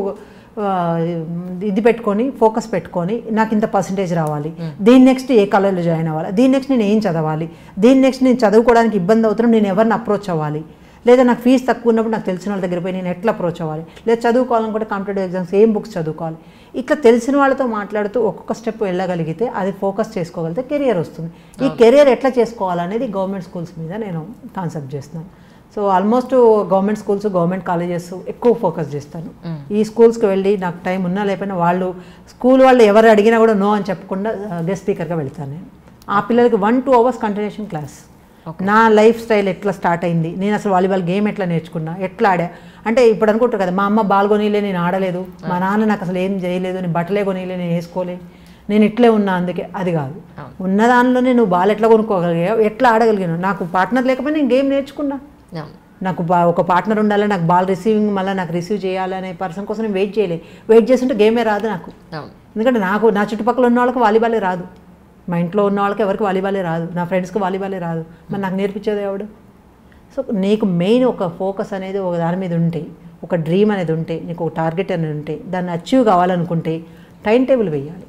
[SPEAKER 2] ఇది పెట్టుకొని ఫోకస్ పెట్టుకొని నాకు ఇంత పర్సంటేజ్ రావాలి, దీని నెక్స్ట్ ఏ కాలేజ్లో జాయిన్ అవ్వాలి, దీని నెక్స్ట్ నేను ఏం చదవాలి, దీని నెక్స్ట్ నేను చదువుకోవడానికి ఇబ్బంది అవుతున్నాను నేను ఎవరిని అప్రోచ్ అవ్వాలి, లేదా నాకు ఫీజు తక్కువ ఉన్నప్పుడు నాకు తెలిసిన వాళ్ళ దగ్గర పోయి నేను ఎట్లా అప్రోచ్ అవ్వాలి, లేదా చదువుకోవాలనుకుంటే కాంపిటేటివ్ ఎగ్జామ్స్ ఏం బుక్స్ చదువుకోవాలి, ఇట్లా తెలిసిన వాళ్ళతో మాట్లాడుతూ ఒక్కొక్క స్టెప్ వెళ్ళగలిగితే అది ఫోకస్ చేసుకోగలిగితే కెరియర్ వస్తుంది. ఈ కెరియర్ ఎట్లా చేసుకోవాలనేది గవర్నమెంట్ స్కూల్స్ మీద నేను కాన్సెప్ట్ చేస్తున్నాను. So almost government schools, government colleges ఎక్కువ ఫోకస్ చేస్తాను. ఈ స్కూల్స్కి వెళ్ళి నాకు టైం ఉన్నా లేకపోయినా వాళ్ళు స్కూల్ వాళ్ళు ఎవరు అడిగినా కూడా నో అని చెప్పకుండా గెస్ట్ స్పీకర్గా వెళ్తాను నేను. ఆ పిల్లలకి one two hours continuation class, నా లైఫ్ స్టైల్ ఎట్లా స్టార్ట్ అయింది, నేను అసలు వాలీబాల్ గేమ్ ఎట్లా నేర్చుకున్నా, ఎట్లా ఆడా. అంటే ఇప్పుడు అనుకుంటారు కదా మా అమ్మ బాల్ కొనిలే నేను ఆడలేదు, మా నాన్న నాకు అసలు ఏం చేయలేదు, నేను బట్టలే కొనిలే నేను వేసుకోలే, నేను ఇట్లే ఉన్నా అందుకే. అది కాదు, ఉన్న దానిలోనే నువ్వు బాల్ ఎట్లా కొనుక్కోగలిగావు, ఎట్లా ఆడగలిగాను. నాకు పార్ట్నర్ లేకపోయినా నేను గేమ్ నేర్చుకున్నా. నాకు బా ఒక పార్ట్నర్ ఉండాలి, నాకు బాల్ రిసీవింగ్ మళ్ళీ నాకు రిసీవ్ చేయాలనే పర్సన్ కోసం నేను వెయిట్ చేయలే. వెయిట్ చేస్తుంటే గేమే రాదు నాకు. ఎందుకంటే నాకు నా చుట్టుపక్కల ఉన్న వాళ్ళకి వాలీబాలే రాదు, మా ఇంట్లో ఉన్న వాళ్ళకి ఎవరికి వాలీబాలే రాదు, నా ఫ్రెండ్స్కి వాలీబాలే రాదు, మరి నాకు నేర్పించేది ఎవడు. సో నీకు మెయిన్ ఒక ఫోకస్ అనేది ఒక దాని మీద ఉంటే, ఒక డ్రీమ్ అనేది ఉంటే, నీకు ఒక టార్గెట్ అనేది ఉంటే, దాన్ని అచీవ్ కావాలనుకుంటే టైం టేబుల్ వేయాలి.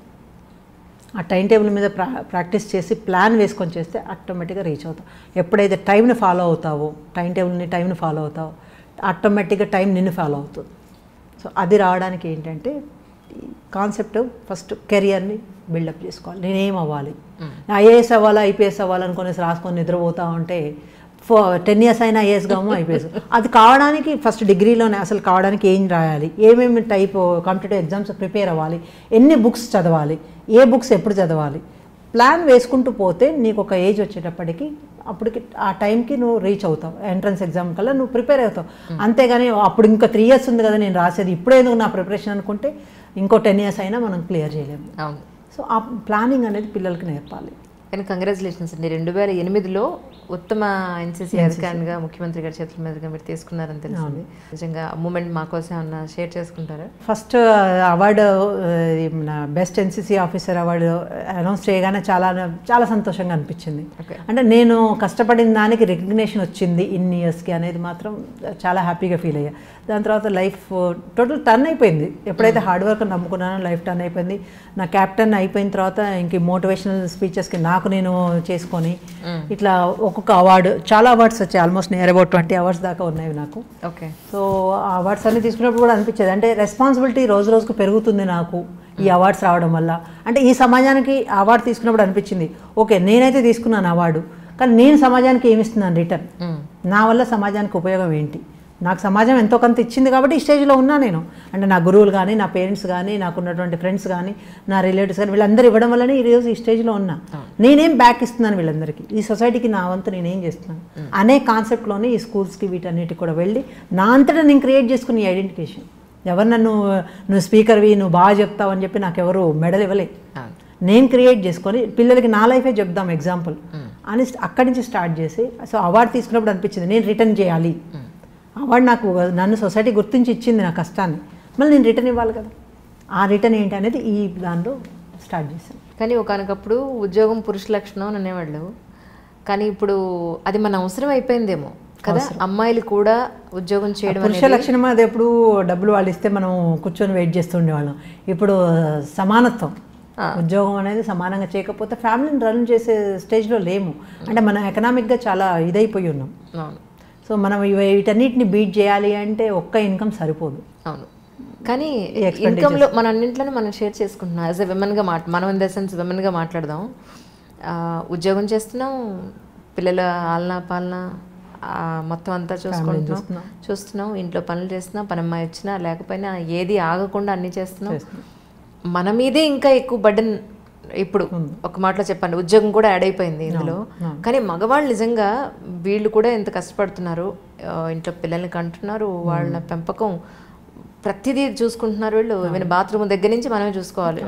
[SPEAKER 2] ఆ టైం టేబుల్ మీద ప్రా ప్రాక్టీస్ చేసి ప్లాన్ వేసుకొని చేస్తే ఆటోమేటిక్గా రీచ్ అవుతావు. ఎప్పుడైతే టైంని ఫాలో అవుతావో, టైం టేబుల్ని టైంని ఫాలో అవుతావో, ఆటోమేటిక్గా టైం నిన్ను ఫాలో అవుతుంది. సో అది రావడానికి ఏంటంటే కాన్సెప్ట్ ఫస్ట్ కెరియర్ని బిల్డప్ చేసుకోవాలి. నేనేం అవ్వాలి, ఐఏఎస్ అవ్వాలా, ఐపీఎస్ అవ్వాలనుకునేసి రాసుకొని నిద్రపోతా ఉంటే ఫో టెన్ ఇయర్స్ అయినా ఐఏఎస్ కాము ఐపీఎస్. అది కావడానికి ఫస్ట్ డిగ్రీలోనే అసలు కావడానికి ఏం రాయాలి, ఏమేమి టైప్ కాంపిటేటివ్ ఎగ్జామ్స్ ప్రిపేర్ అవ్వాలి, ఎన్ని బుక్స్ చదవాలి, ఏ బుక్స్ ఎప్పుడు చదవాలి, ప్లాన్ వేసుకుంటూ పోతే నీకు ఒక ఏజ్ వచ్చేటప్పటికి అప్పటికి ఆ టైంకి నువ్వు రీచ్ అవుతావు. ఎంట్రన్స్ ఎగ్జామ్ కల్లా నువ్వు ప్రిపేర్ అవుతావు. అంతేగాని అప్పుడు ఇంకా త్రీ ఇయర్స్ ఉంది కదా నేను రాసేది ఇప్పుడే ఎందుకు నా ప్రిపరేషన్ అనుకుంటే ఇంకో టెన్ ఇయర్స్ అయినా మనం క్లియర్ చేయలేము. సో ఆ ప్లానింగ్ అనేది పిల్లలకి నేర్పాలి.
[SPEAKER 1] కానీ కంగ్రాచులేషన్స్ అండి, రెండు వేల ఎనిమిదిలో ఉత్తమ ఎన్సీసీ అధికారిగా ముఖ్యమంత్రి గారి చేతుల మీదుగా మీరు తీసుకున్నారని తెలిసింది. నిజంగా మూమెంట్ మా కోసం ఏమన్నా షేర్ చేసుకుంటారా?
[SPEAKER 2] ఫస్ట్ అవార్డు మన best NCC officer award announce చేయగానే చాలా చాలా సంతోషంగా అనిపించింది. అంటే నేను కష్టపడిన దానికి రికగ్నేషన్ వచ్చింది ఇన్ని ఇయర్స్కి అనేది మాత్రం చాలా హ్యాపీగా ఫీల్ అయ్యా. దాని తర్వాత లైఫ్ టోటల్ టర్న్ అయిపోయింది. ఎప్పుడైతే హార్డ్ వర్క్ నమ్ముకున్నానో లైఫ్ టర్న్ అయిపోయింది. నా క్యాప్టెన్ అయిపోయిన తర్వాత ఇంక మోటివేషనల్ స్పీచెస్కి నాకు నేను చేసుకొని ఇట్లా ఒక్కొక్క అవార్డు, చాలా అవార్డ్స్ వచ్చాయి, almost near about twenty awards దాకా ఉన్నాయి నాకు. ఓకే. సో ఆ అవార్డ్స్ అన్ని తీసుకున్నప్పుడు కూడా అనిపించేది అంటే రెస్పాన్సిబిలిటీ రోజు రోజుకు పెరుగుతుంది నాకు ఈ అవార్డ్స్ రావడం వల్ల. అంటే ఈ సమాజానికి అవార్డు తీసుకున్నప్పుడు అనిపించింది ఓకే నేనైతే తీసుకున్నాను అవార్డు, కానీ నేను సమాజానికి ఏమి ఇస్తున్నాను రిటర్న్, నా వల్ల సమాజానికి ఉపయోగం ఏంటి, నాకు సమాజం ఎంతో కొంత ఇచ్చింది కాబట్టి ఈ స్టేజ్లో ఉన్నా నేను. అంటే నా గురువులు కానీ, నా పేరెంట్స్ కానీ, నాకున్నటువంటి ఫ్రెండ్స్ కానీ, నా రిలేటివ్స్ కానీ, వీళ్ళందరూ ఇవ్వడం వల్లనే ఈరోజు ఈ స్టేజ్లో ఉన్నా. నేనేం బ్యాక్ ఇస్తున్నాను వీళ్ళందరికీ, ఈ సొసైటీకి నా వంతు నేనేం చేస్తున్నాను అనే కాన్సెప్ట్లోనే ఈ స్కూల్స్కి వీటన్నిటికి కూడా వెళ్ళి నా అంతటా నేను క్రియేట్ చేసుకుని ఐడెంటిఫికేషన్. ఎవరు నన్ను నువ్వు స్పీకర్వి, నువ్వు బాగా చెప్తావు అని చెప్పి నాకు ఎవరు మెడల్ ఇవ్వలే. నేను క్రియేట్ చేసుకొని పిల్లలకి నా లైఫే చెప్దాం ఎగ్జాంపుల్ అని అక్కడి నుంచి స్టార్ట్ చేసి, సో అవార్డు తీసుకున్నప్పుడు అనిపించింది నేను రిటర్న్ చేయాలి. అవార్డు నాకు నన్ను సొసైటీ గుర్తించి ఇచ్చింది నా కష్టాన్ని, మళ్ళీ నేను రిటర్న్ ఇవ్వాలి కదా. ఆ రిటర్న్ ఏంటి అనేది ఈ దాంట్లో స్టార్ట్ చేశాను.
[SPEAKER 1] కానీ ఒకనకప్పుడు ఉద్యోగం పురుష లక్షణం అని అనేవాళ్ళు, కానీ ఇప్పుడు అది మన అవసరం అయిపోయిందేమో కదా. అమ్మాయిలు కూడా ఉద్యోగం చేయడం
[SPEAKER 2] పురుష లక్షణం అది ఎప్పుడు డబ్బులు వాళ్ళు ఇస్తే మనం కూర్చొని వెయిట్ చేస్తుండేవాళ్ళం. ఇప్పుడు సమానత్వం, ఉద్యోగం అనేది సమానంగా చేయకపోతే ఫ్యామిలీని రన్ చేసే స్టేజ్లో లేము. అంటే మనం ఎకనామిక్గా చాలా ఇదైపోయి ఉన్నాం. సో మనం వీటన్నిటిని బీట్ చేయాలి అంటే ఒక్క ఇన్కమ్ సరిపోదు.
[SPEAKER 1] అవును, కానీ ఇన్కమ్లో మన అన్నింటిలోనే మనం షేర్ చేసుకుంటున్నాం. యాజ్ ఎ విమెన్గా మాట మనం ఇన్ ద సెన్స్ విమెన్గా మాట్లాడదాం. ఉద్యోగం చేస్తున్నాం, పిల్లల ఆలన పాలన మొత్తం అంతా చూసుకుంటున్నాం చూస్తున్నాం ఇంట్లో పనులు చేస్తున్నాం, పని అమ్మాయి వచ్చినా లేకపోయినా ఏది ఆగకుండా అన్నీ చేస్తున్నాం. మన మీదే ఇంకా ఎక్కువ బర్డెన్ ఇప్పుడు ఒక మాటలో చెప్పండి, ఉద్యోగం కూడా యాడ్ అయిపోయింది ఇందులో. కానీ మగవాళ్ళు నిజంగా వీళ్ళు కూడా ఎంత కష్టపడుతున్నారు, ఇంట్లో పిల్లల్ని కంటున్నారు, వాళ్ళ పెంపకం ప్రతిదీ చూసుకుంటున్నారు వీళ్ళు. ఈవెన్ బాత్రూమ్ దగ్గర నుంచి మనమే చూసుకోవాలి,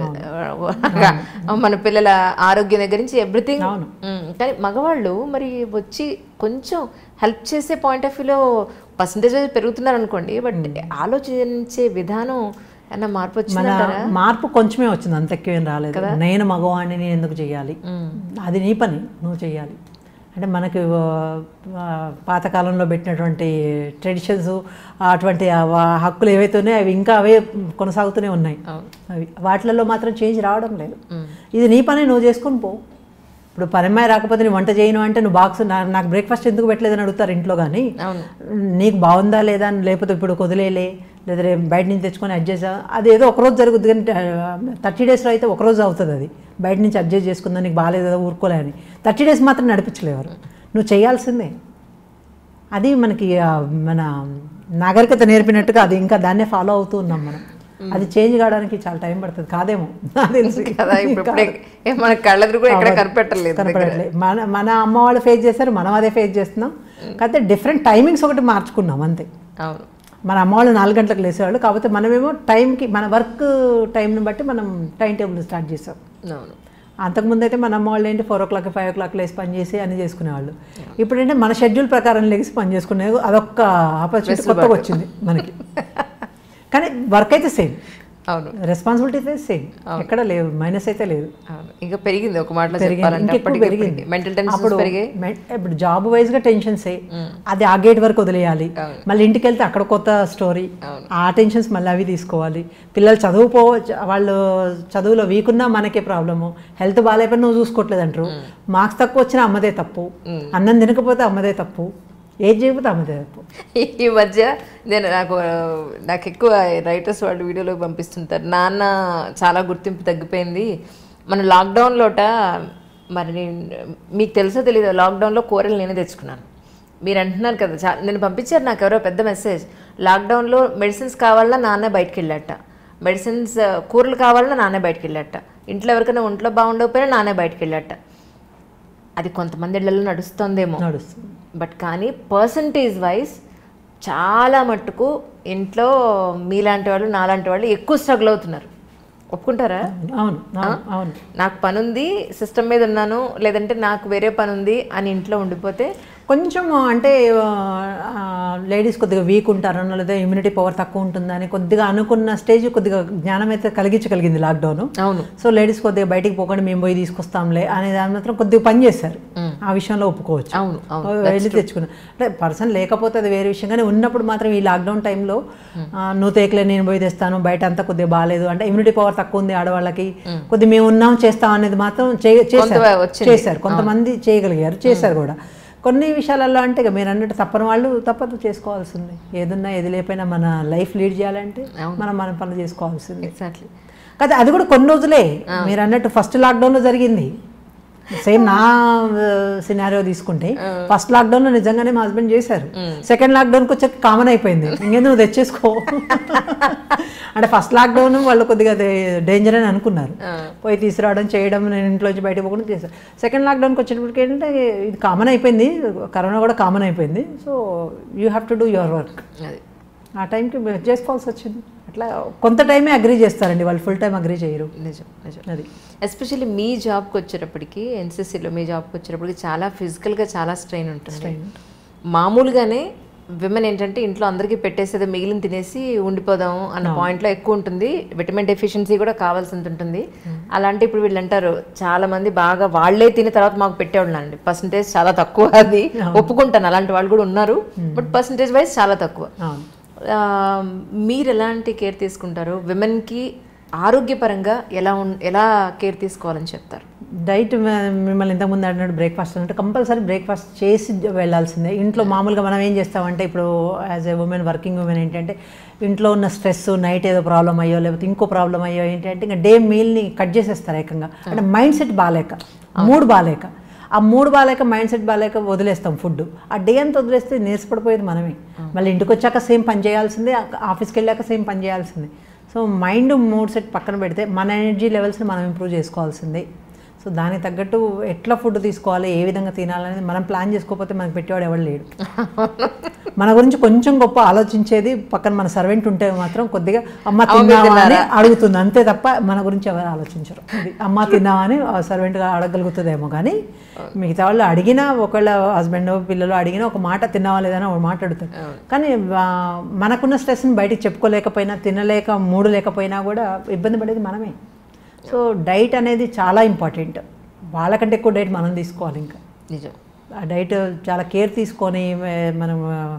[SPEAKER 1] మన పిల్లల ఆరోగ్యం దగ్గర నుంచి ఎవ్రీథింగ్. కానీ మగవాళ్ళు మరి వచ్చి కొంచెం హెల్ప్ చేసే పాయింట్ ఆఫ్ వ్యూలో పర్సంటేజ్ పెరుగుతున్నారు అనుకోండి, బట్ ఆలోచించే విధానం అన్న మార్పు వచ్చింది.
[SPEAKER 2] మార్పు కొంచెమే వచ్చింది, అంత ఎక్కువేం రాలేదు. నేను మగవాడిని నేను ఎందుకు చెయ్యాలి, అది నీ పని నువ్వు చెయ్యాలి అంటే మనకి పాతకాలంలో పెట్టినటువంటి ట్రెడిషన్స్ అటువంటి హక్కులు ఏవైతే ఉన్నాయో అవి ఇంకా అవే కొనసాగుతూనే ఉన్నాయి. అవి వాటిలలో మాత్రం చేంజ్ రావడం లేదు. ఇది నీ పని నువ్వు చేసుకొని పో. ఇప్పుడు పనిమ్మాయి రాకపోతే నేను వంట చేయను అంటే నువ్వు బాక్స్ నాకు బ్రేక్ఫాస్ట్ ఎందుకు పెట్టలేదని అడుగుతారు ఇంట్లో. కానీ నీకు బాగుందా లేదా అని, లేకపోతే ఇప్పుడు కుదిలేలే లేదా బయట నుంచి తెచ్చుకొని అడ్జస్ట్, అది ఏదో ఒకరోజు జరుగుతుంది. కానీ థర్టీ డేస్లో అయితే ఒకరోజు అవుతుంది. అది బయట నుంచి అడ్జస్ట్ చేసుకుందా, నీకు బాగాలేదు కదా ఊరుకోలే అని థర్టీ డేస్ మాత్రం నడిపించలేవారు. నువ్వు చేయాల్సిందే. అది మనకి మన నాగరికత నేర్పినట్టుగా అది ఇంకా దాన్నే ఫాలో అవుతూ ఉన్నాం మనం. అది చేంజ్ కావడానికి చాలా టైం పడుతుంది కాదేమో తెలుసు
[SPEAKER 1] కదా. మన కళ్ళెదురు కూడా ఎక్కడ కనిపెట్టలేదు
[SPEAKER 2] కనపడట్లేదు. మన మన అమ్మ వాళ్ళు ఫేస్ చేశారు, మనం అదే ఫేస్ చేస్తున్నాం. కాకపోతే డిఫరెంట్ టైమింగ్స్ ఒకటి మార్చుకున్నాం అంతే.
[SPEAKER 1] అవును,
[SPEAKER 2] మన అమ్మ వాళ్ళు నాలుగు గంటలకు లేసేవాళ్ళు, కాకపోతే మనమేమో టైంకి మన వర్క్ టైంని బట్టి మనం టైం టేబుల్ స్టార్ట్ చేసాం.
[SPEAKER 1] అవును,
[SPEAKER 2] అంతకుముందు అయితే మన అమ్మ వాళ్ళు ఏంటి four o'clock five o'clock లేసి పని చేసి అన్నీ చేసుకునేవాళ్ళు. ఇప్పుడు ఏంటంటే మన షెడ్యూల్ ప్రకారం లేచి పని చేసుకునే అదొక్క ఆపర్చునిటీ కొత్తగా వచ్చింది మనకి. కానీ వర్క్ అయితే సేమ్,
[SPEAKER 1] అవును,
[SPEAKER 2] రెస్పాన్సిబిలిటీ అయితే సేమ్, ఎక్కడ లేదు, మైనస్ అయితే లేదు.
[SPEAKER 1] ఇంకా పెరిగింది ఒక మాటలో
[SPEAKER 2] పెరిగింది. అప్పుడు ఇప్పుడు జాబ్ వైజ్గా టెన్షన్సే, అది ఆ గేట్ వరకు వదిలేయాలి. మళ్ళీ ఇంటికి వెళ్తే అక్కడ కొత్త స్టోరీ, ఆ టెన్షన్స్ మళ్ళీ అవి తీసుకోవాలి. పిల్లలు చదువుపో వాళ్ళు చదువులో వీక్ ఉన్నా మనకే ప్రాబ్లము, హెల్త్ బాగాలేకపోయినా నువ్వు చూసుకోవట్లేదు అంటారు, మార్క్స్ తక్కువ వచ్చినా అమ్మదే తప్పు, అన్నం తినకపోతే అమ్మదే తప్పు, ఏది చేయకపోతే అమ్మదే తప్పు.
[SPEAKER 1] ఈ మధ్య నేను నాకు నాకు ఎక్కువ రైటర్స్ వాళ్ళు వీడియోలో పంపిస్తుంటారు, నాన్న చాలా గుర్తింపు తగ్గిపోయింది మన లాక్డౌన్లోట. మరి మీకు తెలుసో తెలీదు, లాక్డౌన్లో కూరలు నేనే తెచ్చుకున్నాను. మీరు అంటున్నారు కదా, చా నేను పంపించారు నాకు ఎవరో పెద్ద మెసేజ్. లాక్డౌన్లో మెడిసిన్స్ కావాలన్నా నాన్నే బయటకు వెళ్ళాట, మెడిసిన్స్ కూరలు కావాలన్నా నాన్నే బయటకు వెళ్ళాట, ఇంట్లో ఎవరికైనా ఒంట్లో బాగుండకపోయినా నాన్నే బయటకు వెళ్ళాట. అది కొంతమంది ఇళ్లలో నడుస్తుందేమో
[SPEAKER 2] నడుస్తుంది,
[SPEAKER 1] బట్ కానీ పర్సంటేజ్ వైజ్ చాలా మట్టుకు ఇంట్లో మీలాంటి వాళ్ళు నాలాంటి వాళ్ళు ఎక్కువ స్ట్రగుల్ అవుతున్నారు. ఒప్పుకుంటారా?
[SPEAKER 2] అవును అవును.
[SPEAKER 1] నాకు పని ఉంది, సిస్టమ్ మీద ఉన్నాను, లేదంటే నాకు వేరే పని ఉంది అని ఇంట్లో ఉండిపోతే
[SPEAKER 2] కొంచెం అంటే లేడీస్ కొద్దిగా వీక్ ఉంటారనో లేదా ఇమ్యూనిటీ పవర్ తక్కువ ఉంటుందని కొద్దిగా అనుకున్న స్టేజ్ కొద్దిగా జ్ఞానం అయితే కలిగించగలిగింది లాక్డౌన్.
[SPEAKER 1] అవును.
[SPEAKER 2] సో లేడీస్ కొద్దిగా బయటికి పోకుండా మేము పోయి తీసుకొస్తాంలే అనే దాని మాత్రం కొద్దిగా పని చేశారు. ఆ విషయంలో ఒప్పుకోవచ్చు.
[SPEAKER 1] అవును,
[SPEAKER 2] వెళ్ళి తెచ్చుకున్నాను. అంటే పర్సన్ లేకపోతే అది వేరే విషయం, కానీ ఉన్నప్పుడు మాత్రం ఈ లాక్డౌన్ టైంలో నువ్వు తేకలే నేను పోయి తెస్తాను, బయట అంతా కొద్దిగా బాగాలేదు అంటే ఇమ్యూనిటీ పవర్ తక్కువ ఉంది ఆడవాళ్ళకి, కొద్దిగా మేము ఉన్నాం చేస్తాం అనేది మాత్రం చేశారు. కొంతమంది చేయగలిగారు, చేశారు కూడా. కొన్ని విషయాలలో అంటే ఇక మీరు అన్నట్టు తప్పని వాళ్ళు తప్పదు, చేసుకోవాల్సింది. ఏదున్నా ఏది లేకపోయినా మన లైఫ్ లీడ్ చేయాలంటే మనం మన పనులు చేసుకోవాల్సింది.
[SPEAKER 1] ఎగ్జాక్ట్లీ.
[SPEAKER 2] కదా, అది కూడా కొన్ని రోజులే. మీరు అన్నట్టు ఫస్ట్ లాక్డౌన్లో జరిగింది, సేమ్ నా సినారియో తీసుకుంటే ఫస్ట్ లాక్డౌన్లో నిజంగానే మా హస్బెండ్ చేశారు. సెకండ్ లాక్డౌన్కి వచ్చాక కామన్ అయిపోయింది, ఇంకేందుకు నువ్వు తెచ్చేసుకో అంటే ఫస్ట్ లాక్డౌన్ వాళ్ళు కొద్దిగా డేంజర్ అని అనుకున్నారు, పోయి తీసుకురావడం చేయడం, నేను ఇంట్లోంచి బయటకు పోకుండా చేశాను. సెకండ్ లాక్డౌన్కి వచ్చేటప్పటికి ఏంటంటే ఇది కామన్ అయిపోయింది, కరోనా కూడా కామన్ అయిపోయింది. So you have to do your work. ఆ టైంకి చేసుకోవాల్సి వచ్చింది. అట్లా కొంత టైమే అగ్రీ చేస్తారండి వాళ్ళు, ఫుల్ టైం అగ్రీ చేయరు.
[SPEAKER 1] నిజం నిజం అది ఎస్పెషల్లీ మీ జాబ్కి వచ్చేటప్పటికి, ఎన్సీసీలో మీ జాబ్కి వచ్చేటప్పటికి చాలా ఫిజికల్గా చాలా స్ట్రెయిన్ ఉంటుంది. మామూలుగానే విమెన్ ఏంటంటే ఇంట్లో అందరికీ పెట్టేసేది మిగిలిన తినేసి ఉండిపోదాం అన్న పాయింట్లో ఎక్కువ ఉంటుంది, విటమిన్ డెఫిషియన్సీ కూడా కావాల్సింది ఉంటుంది. అలాంటి ఇప్పుడు వీళ్ళు అంటారు చాలా మంది బాగా వాళ్ళే తిని తర్వాత మాకు పెట్టేవాళ్ళు అండి, పర్సంటేజ్ చాలా తక్కువ. అది ఒప్పుకుంటాను, అలాంటి వాళ్ళు కూడా ఉన్నారు, బట్ పర్సంటేజ్ వైజ్ చాలా తక్కువ. మీరు ఎలాంటి కేర్ తీసుకుంటారు? విమెన్కి ఆరోగ్యపరంగా ఎలా ఉన్ ఎలా కేర్ తీసుకోవాలని చెప్తారు?
[SPEAKER 2] డైట్ మిమ్మల్ని ఇంతకుముందు అడిగినట్టు బ్రేక్ఫాస్ట్ అంటే కంపల్సరీ బ్రేక్ఫాస్ట్ చేసి వెళ్ళాల్సిందే. ఇంట్లో మామూలుగా మనం ఏం చేస్తామంటే ఇప్పుడు as a women, working women ఏంటంటే ఇంట్లో ఉన్న స్ట్రెస్, నైట్ ఏదో ప్రాబ్లం అయ్యో లేకపోతే ఇంకో ప్రాబ్లం అయ్యో ఏంటంటే ఇంకా డే మీల్ని కట్ చేసేస్తారు ఏకంగా. అంటే మైండ్ సెట్ బాగాలేక, మూడ్ బాగాలేక, ఆ మూడు బాగాలేక మైండ్ సెట్ బాగాలేక వదిలేస్తాం ఫుడ్. ఆ డే అంతా వదిలేస్తే నీరసపడిపోయేది మనమే. మళ్ళీ ఇంటికి వచ్చాక సేమ్ పని చేయాల్సిందే, ఆఫీస్కి వెళ్ళాక సేమ్ పని చేయాల్సిందే. సో మైండ్ మూడ్ సెట్ పక్కన పెడితే మన ఎనర్జీ లెవెల్స్ని మనం ఇంప్రూవ్ చేసుకోవాల్సిందే. సో దానికి తగ్గట్టు ఎట్లా ఫుడ్ తీసుకోవాలి, ఏ విధంగా తినాలనేది మనం ప్లాన్ చేసుకోకపోతే మనకు పెట్టేవాడు ఎవరు లేడు. మన గురించి కొంచెం గొప్ప ఆలోచించేది పక్కన మన సర్వెంట్ ఉంటే మాత్రం కొద్దిగా అమ్మ తిన్నావా అని అడుగుతుంది, అంతే తప్ప మన గురించి ఎవరు ఆలోచించరు. అమ్మ తిన్నావా అని సర్వెంట్గా అడగలుగుతుందేమో, కానీ మిగతా వాళ్ళు అడిగినా, ఒకవేళ హస్బెండ్ పిల్లలు అడిగినా ఒక మాట తిన్నావా లేదని ఒక మాట అడుగుతారు. కానీ మనకున్న స్ట్రెస్ని బయటికి చెప్పుకోలేకపోయినా, తినలేక మూడు లేకపోయినా కూడా ఇబ్బంది పడేది మనమే. సో డైట్ అనేది చాలా ఇంపార్టెంట్, వాళ్ళకంటే ఎక్కువ డైట్ మనం తీసుకోవాలి. ఇంకా
[SPEAKER 1] నిజం,
[SPEAKER 2] ఆ డైట్ చాలా కేర్ తీసుకొని మనం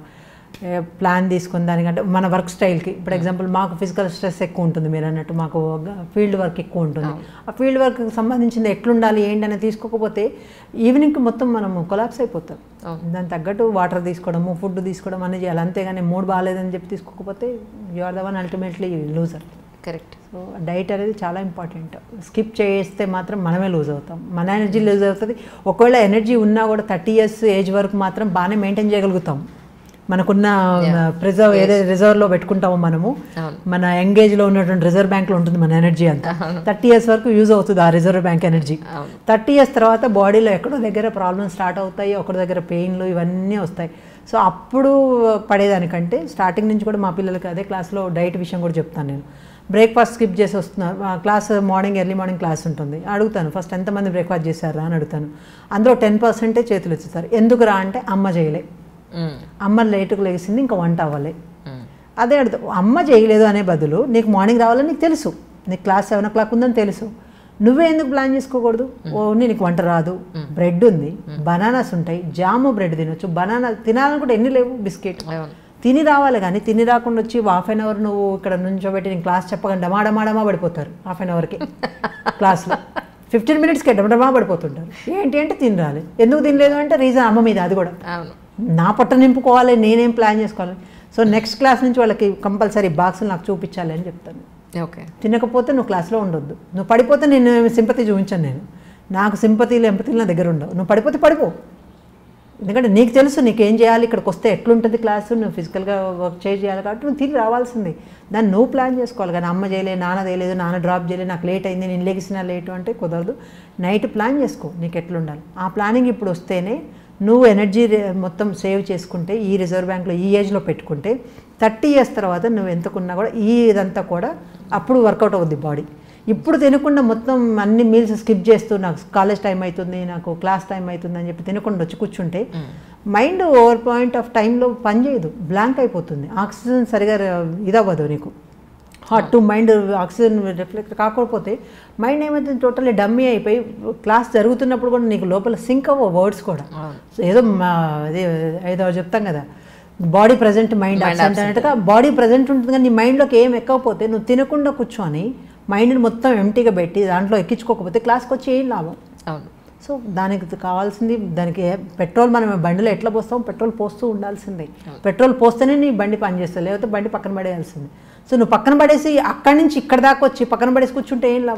[SPEAKER 2] ప్లాన్ తీసుకుని దానికంటే మన వర్క్ స్టైల్కి, ఇప్పుడు ఎగ్జాంపుల్ మాకు ఫిజికల్ స్ట్రెస్ ఎక్కువ ఉంటుంది, మీరు అన్నట్టు మాకు ఫీల్డ్ వర్క్ ఎక్కువ ఉంటుంది. ఆ ఫీల్డ్ వర్క్కి సంబంధించింది ఎట్లుండాలి ఏంటి అనేది తీసుకోకపోతే ఈవినింగ్కి మొత్తం మనము కొలాప్స్ అయిపోతాం. దానికి తగ్గట్టు వాటర్ తీసుకోవడము, ఫుడ్ తీసుకోవడం అనేది చేయాలి. అంతేగాని మూడ్ బాగాలేదని చెప్పి తీసుకోకపోతే you are the one ultimately loser.
[SPEAKER 1] Correct.
[SPEAKER 2] So diet అనేది చాలా ఇంపార్టెంట్. స్కిప్ చేస్తే మాత్రం మనమే లూజ్ అవుతాం, మన ఎనర్జీ లూజ్ అవుతుంది. ఒకవేళ ఎనర్జీ ఉన్నా కూడా థర్టీ ఇయర్స్ ఏజ్ వరకు మాత్రం బాగానే మెయింటైన్ చేయగలుగుతాం. మనకున్న ప్రిజర్వ్ ఏదైతే రిజర్వ్లో పెట్టుకుంటామో మనము, మన ఎంగేజ్లో ఉన్నటువంటి రిజర్వ్ బ్యాంక్లో ఉంటుంది మన ఎనర్జీ అంతా. థర్టీ ఇయర్స్ వరకు యూజ్ అవుతుంది ఆ reserve bank energy. Thirty years తర్వాత బాడీలో ఎక్కడో దగ్గర ప్రాబ్లమ్స్ స్టార్ట్ అవుతాయి, ఒకరి దగ్గర పెయిన్లు ఇవన్నీ వస్తాయి. సో అప్పుడు పడేదానికంటే స్టార్టింగ్ నుంచి కూడా మా పిల్లలకి అదే క్లాస్లో డైట్ విషయం కూడా చెప్తాను నేను. బ్రేక్ఫాస్ట్ స్కిప్ చేసి వస్తున్నారు, class morning early morning class ఉంటుంది, అడుగుతాను ఫస్ట్ ఎంతమంది బ్రేక్ఫాస్ట్ చేశారా అని అడుగుతాను. అందులో టెన్ పర్సెంటే చేతులు వచ్చేస్తారు. ఎందుకు రా అంటే అమ్మ చేయలే, అమ్మ లేటుకు లేచింది, ఇంకా వంట అవ్వలే. అదే అడుగుతా, అమ్మ చేయలేదు అనే బదులు నీకు మార్నింగ్ రావాలని నీకు తెలుసు, నీకు క్లాస్ సెవెన్ ఓ క్లాక్ ఉందని తెలుసు, నువ్వే ఎందుకు ప్లాన్ చేసుకోకూడదు? ఓన్లీ నీకు వంట రాదు, బ్రెడ్ ఉంది, బనానాస్ ఉంటాయి, జాము బ్రెడ్ తినొచ్చు, బనానా తినాలనుకుంటే ఎన్ని లేవు, బిస్కెట్ తిని రావాలి. కానీ తిని రాకుండా వచ్చి హాఫ్ అన్ అవర్ నువ్వు ఇక్కడ నుంచోబెట్టి నేను క్లాస్ చెప్పగానే డమాడమాడమా పడిపోతారు. హాఫ్ అన్ అవర్కి క్లాస్లో ఫిఫ్టీన్ మినిట్స్కి డమడమా పడిపోతుంటారు. ఏంటి అంటే తిని రాలి, ఎందుకు తినలేదు అంటే రీజన్ అమ్మ మీద. అది కూడా నా పొట్ట నింపుకోవాలి, నేనేం ప్లాన్ చేసుకోవాలి. సో నెక్స్ట్ క్లాస్ నుంచి వాళ్ళకి కంపల్సరీ బాక్సులు నాకు చూపించాలి అని చెప్తాను.
[SPEAKER 1] ఓకే,
[SPEAKER 2] తినకపోతే నువ్వు క్లాస్లో ఉండొద్దు, నువ్వు పడిపోతే నేను సింపతి చూపించాను, నేను నాకు సింపతీలు ఎంపతీలు నా దగ్గర ఉండవు. నువ్వు పడిపోతే పడిపో, ఎందుకంటే నీకు తెలుసు నీకేం చేయాలి, ఇక్కడికి వస్తే ఎట్లుంటుంది క్లాసు, నువ్వు ఫిజికల్గా వర్క్ చేయాలి కాబట్టి నువ్వు తిరిగి రావాల్సింది. దాన్ని నువ్వు ప్లాన్ చేసుకోవాలి. కానీ అమ్మ చేయలేదు, నాన్న చేయలేదు, నాన్న డ్రాప్ చేయలేదు, నాకు లేట్ అయింది, నేను లెగిసినా లేటు అంటే కుదరదు. నైట్ ప్లాన్ చేసుకో నీకు ఎట్లుండాలి. ఆ ప్లానింగ్ ఇప్పుడు వస్తేనే నువ్వు ఎనర్జీ మొత్తం సేవ్ చేసుకుంటే, ఈ రిజర్వ్ బ్యాంక్లో ఈ ఏజ్లో పెట్టుకుంటే థర్టీ ఇయర్స్ తర్వాత నువ్వు ఎంతకున్నా కూడా ఈ ఇదంతా కూడా అప్పుడు వర్కౌట్ అవుద్ది బాడీ. ఇప్పుడు తినకుండా మొత్తం అన్ని మీల్స్ స్కిప్ చేస్తూ నాకు కాలేజ్ టైం అవుతుంది, నాకు క్లాస్ టైం అవుతుంది అని చెప్పి తినకుండా వచ్చి కూర్చుంటే మైండ్ ఓవర్ పాయింట్ ఆఫ్ టైంలో పనిచేయదు, బ్లాంక్ అయిపోతుంది, ఆక్సిజన్ సరిగా ఇదవ్వదు నీకు. Heart to mind oxygen reflect కాకపోతే మైండ్ ఏమైతుంది, టోటల్లీ డమ్మీ అయిపోయి క్లాస్ జరుగుతున్నప్పుడు కూడా నీకు లోపల సింక్ అవ్వ వర్డ్స్ కూడా. ఏదో అదే ఏదో చెప్తాం కదా, బాడీ ప్రజెంట్ మైండ్ అబ్సెంట్ అన్నట్టుగా బాడీ ప్రజెంట్ ఉంటుంది కానీ నీ మైండ్లోకి ఏం ఎక్కకపోతే నువ్వు తినకుండా కూర్చొని మైండ్ని మొత్తం ఎంటీగా పెట్టి దాంట్లో ఎక్కించుకోకపోతే క్లాస్కి వచ్చి ఏం లాభం.
[SPEAKER 1] అవును.
[SPEAKER 2] సో దానికి కావాల్సింది, దానికి పెట్రోల్ మనం బండిలో ఎట్లా పోస్తాం, పెట్రోల్ పోస్తూ ఉండాల్సిందే. పెట్రోల్ పోస్తేనే నీ బండి పనిచేస్తుంది, లేకపోతే బండి పక్కన పడేయాల్సింది. సో నువ్వు పక్కన పడేసి అక్కడి నుంచి ఇక్కడ దాకా వచ్చి పక్కన పడేసి కూర్చుంటే ఏం లాభం.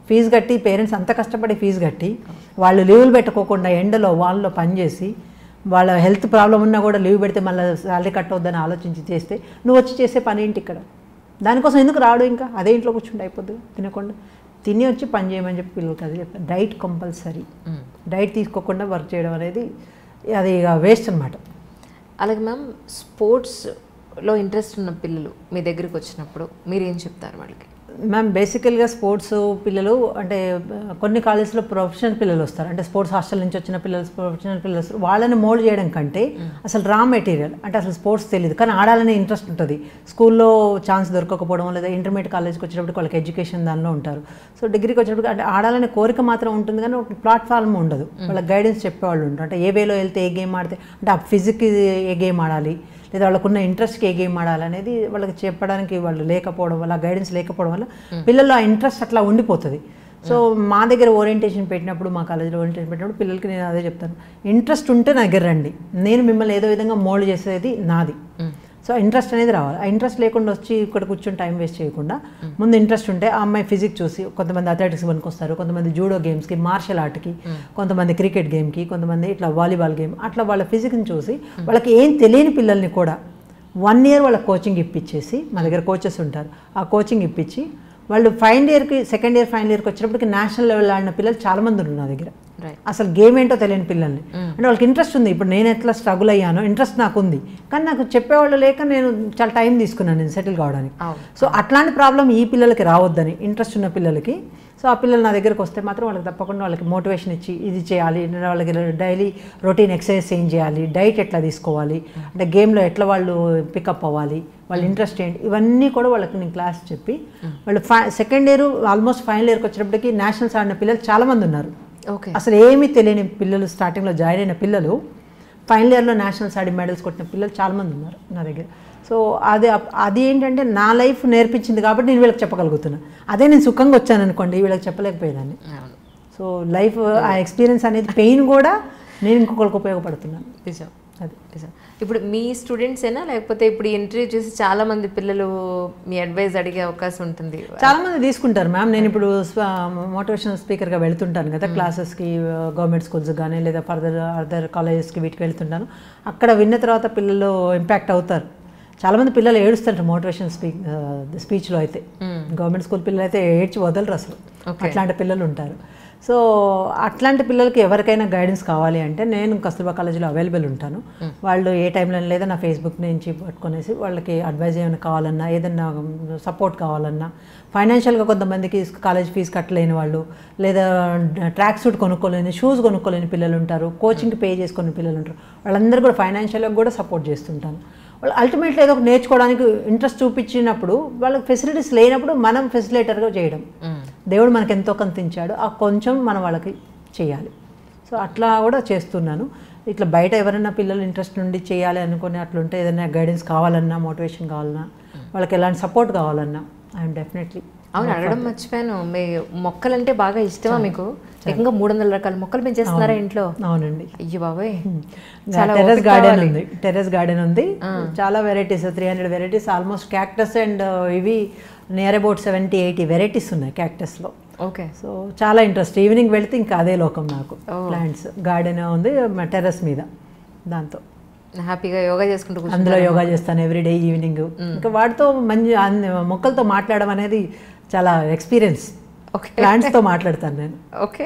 [SPEAKER 2] ఫీజు కట్టి పేరెంట్స్ అంత కష్టపడి ఫీజు కట్టి వాళ్ళు లీవులు పెట్టుకోకుండా ఎండలో వాళ్ళలో పనిచేసి వాళ్ళ హెల్త్ ప్రాబ్లం ఉన్నా కూడా లీవ్ పెడితే మళ్ళీ శాలరీ కట్ అవుద్దని ఆలోచించి చేస్తే నువ్వు వచ్చి చేసే పని ఏంటి ఇక్కడ? దానికోసం ఎందుకు రాడు? ఇంకా అదే ఇంట్లో కూర్చుంటే అయిపోద్ది తినకుండా. తిని వచ్చి పని చేయమని చెప్పి పిల్లలకి అది చెప్పారు. డైట్ కంపల్సరీ, డైట్ తీసుకోకుండా వర్క్ చేయడం అనేది అది ఇక వేస్ట్ అనమాట.
[SPEAKER 1] అలాగే మ్యామ్, స్పోర్ట్స్లో ఇంట్రెస్ట్ ఉన్న పిల్లలు మీ దగ్గరికి వచ్చినప్పుడు మీరు ఏం చెప్తారు వాళ్ళకి?
[SPEAKER 2] మ్యామ్ బేసికల్గా స్పోర్ట్స్ పిల్లలు అంటే కొన్ని కాలేజ్లో ప్రొఫెషనల్ పిల్లలు వస్తారు, అంటే స్పోర్ట్స్ హాస్టల్ నుంచి వచ్చిన పిల్లలు ప్రొఫెషనల్ పిల్లలు వస్తారు. వాళ్ళని మోల్డ్ చేయడం కంటే అసలు రా మెటీరియల్ అంటే అసలు స్పోర్ట్స్ తెలియదు కానీ ఆడాలనే ఇంట్రెస్ట్ ఉంటుంది. స్కూల్లో ఛాన్స్ దొరకకపోవడం లేదా ఇంటర్మీడియట్ కాలేజ్కి వచ్చేటప్పుడు వాళ్ళకి ఎడ్యుకేషన్ దానిలో ఉంటారు. సో డిగ్రీకి వచ్చేటప్పుడు అంటే ఆడాలనే కోరిక మాత్రం ఉంటుంది కానీ ఒక ప్లాట్ఫామ్ ఉండదు. వాళ్ళకి గైడెన్స్ చెప్పేవాళ్ళు ఉంటారు. అంటే ఏ వేలో వెళ్తే ఏ గేమ్ ఆడితే అంటే ఆ ఫిజిక్కి ఏ గేమ్ ఆడాలి లేదా వాళ్ళకున్న ఇంట్రెస్ట్కి ఏ గేమ్ ఆడాలనేది వాళ్ళకి చెప్పడానికి వాళ్ళు లేకపోవడం వల్ల, గైడెన్స్ లేకపోవడం వల్ల పిల్లల్లో ఆ ఇంట్రెస్ట్ అట్లా ఉండిపోతుంది. సో మా దగ్గర ఓరియంటేషన్ పెట్టినప్పుడు, మా కాలేజీలో ఓరియంటేషన్ పెట్టినప్పుడు పిల్లలకి నేను అదే చెప్తాను, ఇంట్రెస్ట్ ఉంటే నా దగ్గర రండి, నేను మిమ్మల్ని ఏదో విధంగా మోల్డ్ చేసేది నాది. సో ఇంట్రెస్ట్ అనేది రావాలి. ఆ ఇంట్రెస్ట్ లేకుండా వచ్చి ఇక్కడ కూర్చొని టైం వేస్ట్ చేయకుండా ముందు ఇంట్రెస్ట్ ఉంటే ఆ అమ్మాయి ఫిజిక్స్ చూసి కొంతమంది అథ్లెటిక్స్ పనికి వస్తారు, కొంతమంది జూడో గేమ్స్కి, మార్షల్ ఆర్ట్కి, కొంతమంది క్రికెట్ గేమ్కి, కొంతమంది ఇట్లా వాలీబాల్ గేమ్, అట్లా వాళ్ళ ఫిజిక్స్ని చూసి వాళ్ళకి ఏం తెలియని పిల్లల్ని కూడా వన్ ఇయర్ వాళ్ళ కోచింగ్ ఇప్పించేసి, మా దగ్గర కోచెస్ ఉంటారు, ఆ కోచింగ్ ఇప్పించి వాళ్ళు ఫైనల్ ఇయర్కి సెకండ్ ఇయర్ ఫైనల్ ఇయర్కి వచ్చేటప్పటికి నేషనల్ లెవెల్ ఆడిన పిల్లలు చాలామంది ఉన్నారు నా దగ్గర. అసలు గేమ్ ఏంటో తెలియని పిల్లల్ని, అంటే వాళ్ళకి ఇంట్రెస్ట్ ఉంది. ఇప్పుడు నేను ఎట్లా స్ట్రగుల్ అయ్యానో ఇంట్రెస్ట్ నాకు ఉంది కానీ నాకు చెప్పేవాళ్ళు లేక నేను చాలా టైం తీసుకున్నాను నేను సెటిల్ కావడానికి. సో అట్లాంటి ప్రాబ్లం ఈ పిల్లలకి రావద్దని, ఇంట్రెస్ట్ ఉన్న పిల్లలకి. సో ఆ పిల్లలు నా దగ్గరికి వస్తే మాత్రం వాళ్ళకి తప్పకుండా వాళ్ళకి మోటివేషన్ ఇచ్చి ఇది చేయాలి, వాళ్ళకి డైలీ రొటీన్ ఎక్సర్సైజ్ ఏం చేయాలి, డైట్ ఎట్లా తీసుకోవాలి, అంటే గేమ్లో ఎట్లా వాళ్ళు పికప్ అవ్వాలి, వాళ్ళ ఇంట్రెస్ట్ ఏంటి, ఇవన్నీ కూడా వాళ్ళకి నేను క్లాస్ చెప్పి వాళ్ళు ఫై సెకండ్ ఇయర్ ఆల్మోస్ట్ ఫైనల్ ఇయర్కి వచ్చేటప్పటికి నేషనల్స్ ఆడిన పిల్లలు చాలామంది ఉన్నారు.
[SPEAKER 1] ఓకే,
[SPEAKER 2] అసలు ఏమీ తెలియని పిల్లలు, స్టార్టింగ్లో జాయిన్ అయిన పిల్లలు ఫైనల్ ఇయర్లో నేషనల్స్ ఆడి మెడల్స్ కొట్టిన పిల్లలు చాలామంది ఉన్నారు నా దగ్గర. సో అది అది ఏంటంటే నా లైఫ్ నేర్పించింది కాబట్టి నేను వీళ్ళకి చెప్పగలుగుతున్నాను. అదే నేను సుఖంగా వచ్చాను అనుకోండి వీళ్ళకి చెప్పలేకపోయేదాన్ని. సో లైఫ్ ఆ ఎక్స్పీరియన్స్ అనేది పెయిన్ కూడా నేను ఇంకొకరికి ఉపయోగపడుతున్నాను.
[SPEAKER 1] నిజం, అది నిజం. ఇప్పుడు మీ స్టూడెంట్స్ ఏనా లేకపోతే ఇప్పుడు ఇంటర్వ్యూ చేసి చాలా మంది పిల్లలు మీ అడ్వైస్ అడిగే అవకాశం ఉంటుంది?
[SPEAKER 2] చాలా మంది తీసుకుంటారు మ్యామ్. నేను ఇప్పుడు మోటివేషనల్ స్పీకర్గా వెళ్తుంటాను కదా క్లాసెస్కి, గవర్నమెంట్ స్కూల్స్ కానీ లేదా ఫర్దర్ అదర్ కాలేజెస్కి వీటికి వెళ్తుంటాను. అక్కడ విన్న తర్వాత పిల్లలు ఇంపాక్ట్ అవుతారు. చాలామంది పిల్లలు ఏడుస్తారు మోటివేషన్ స్పీక్ స్పీచ్లో అయితే. గవర్నమెంట్ స్కూల్ పిల్లలు అయితే ఏడ్చి వదలరు అసలు, అట్లాంటి పిల్లలు ఉంటారు. సో అట్లాంటి పిల్లలకి ఎవరికైనా గైడెన్స్ కావాలి అంటే నేను కస్తూర్బా కాలేజీలో అవైలబుల్ ఉంటాను. వాళ్ళు ఏ టైంలో లేదా నా ఫేస్బుక్ నుంచి పట్టుకొనేసి వాళ్ళకి అడ్వైజ్ ఏమైనా కావాలన్నా, ఏదన్నా సపోర్ట్ కావాలన్నా, ఫైనాన్షియల్గా కొంతమందికి కాలేజ్ ఫీజు కట్టలేని వాళ్ళు, లేదా ట్రాక్ సూట్ కొనుక్కోలేని, షూస్ కొనుక్కోలేని పిల్లలు ఉంటారు, కోచింగ్కి పే చేసుకునే పిల్లలు ఉంటారు. వాళ్ళందరూ కూడా ఫైనాన్షియల్గా కూడా సపోర్ట్ చేస్తుంటాను. వాళ్ళు అల్టిమేట్లీ ఏదో ఒకటి నేర్చుకోవడానికి ఇంట్రెస్ట్ చూపించినప్పుడు వాళ్ళకి ఫెసిలిటీస్ లేనప్పుడు మనం ఫెసిలిటేటర్గా చేయడం. దేవుడు మనకు ఎంతో కొంత ఇచ్చాడు, ఆ కొంచెం మనం వాళ్ళకి చేయాలి. సో అట్లా కూడా చేస్తున్నాను. ఇట్లా బయట ఎవరైనా పిల్లలు ఇంట్రెస్ట్ నుండి చేయాలి అనుకుని అట్లుంటే, ఏదైనా గైడెన్స్ కావాలన్నా, మోటివేషన్ కావాలన్నా, వాళ్ళకి ఎలాంటి సపోర్ట్ కావాలన్నా ఐఎమ్ డెఫినెట్లీ.
[SPEAKER 1] అవును, అడగడం మర్చిపోయాను, మీ మొక్కలంటే బాగా ఇష్టమా మీకు? ఏకంగా మూడు వందల రకాల మొక్కలు పెంచేస్తున్నారా ఇంట్లో? అవునండి. అయ్యో బాబాయ్,
[SPEAKER 2] టెర్రస్ గార్డెన్ ఉంది, టెర్రస్ గార్డెన్ ఉంది, చాలా varieties, three hundred varieties almost. Cactus and ఇవి near about seventy eighty varieties ఉన్నాయి క్యాక్టస్లో.
[SPEAKER 1] ఓకే, సో
[SPEAKER 2] చాలా ఇంట్రెస్ట్. ఈవినింగ్ వెళితే ఇంకా అదే లోకం నాకు. ప్లాంట్స్ గార్డెన్ ఉంది టెర్రస్ మీద, దాంతో
[SPEAKER 1] హ్యాపీగా యోగా చేసుకుంటూ
[SPEAKER 2] అందులో యోగా చేస్తాను ఎవ్రీడే ఈవినింగ్. ఇంకా వాటితో మంచి మొక్కలతో మాట్లాడడం అనేది చాలా ఎక్స్పీరియన్స్. ప్లాంట్స్తో మాట్లాడతాను నేను.
[SPEAKER 1] ఓకే,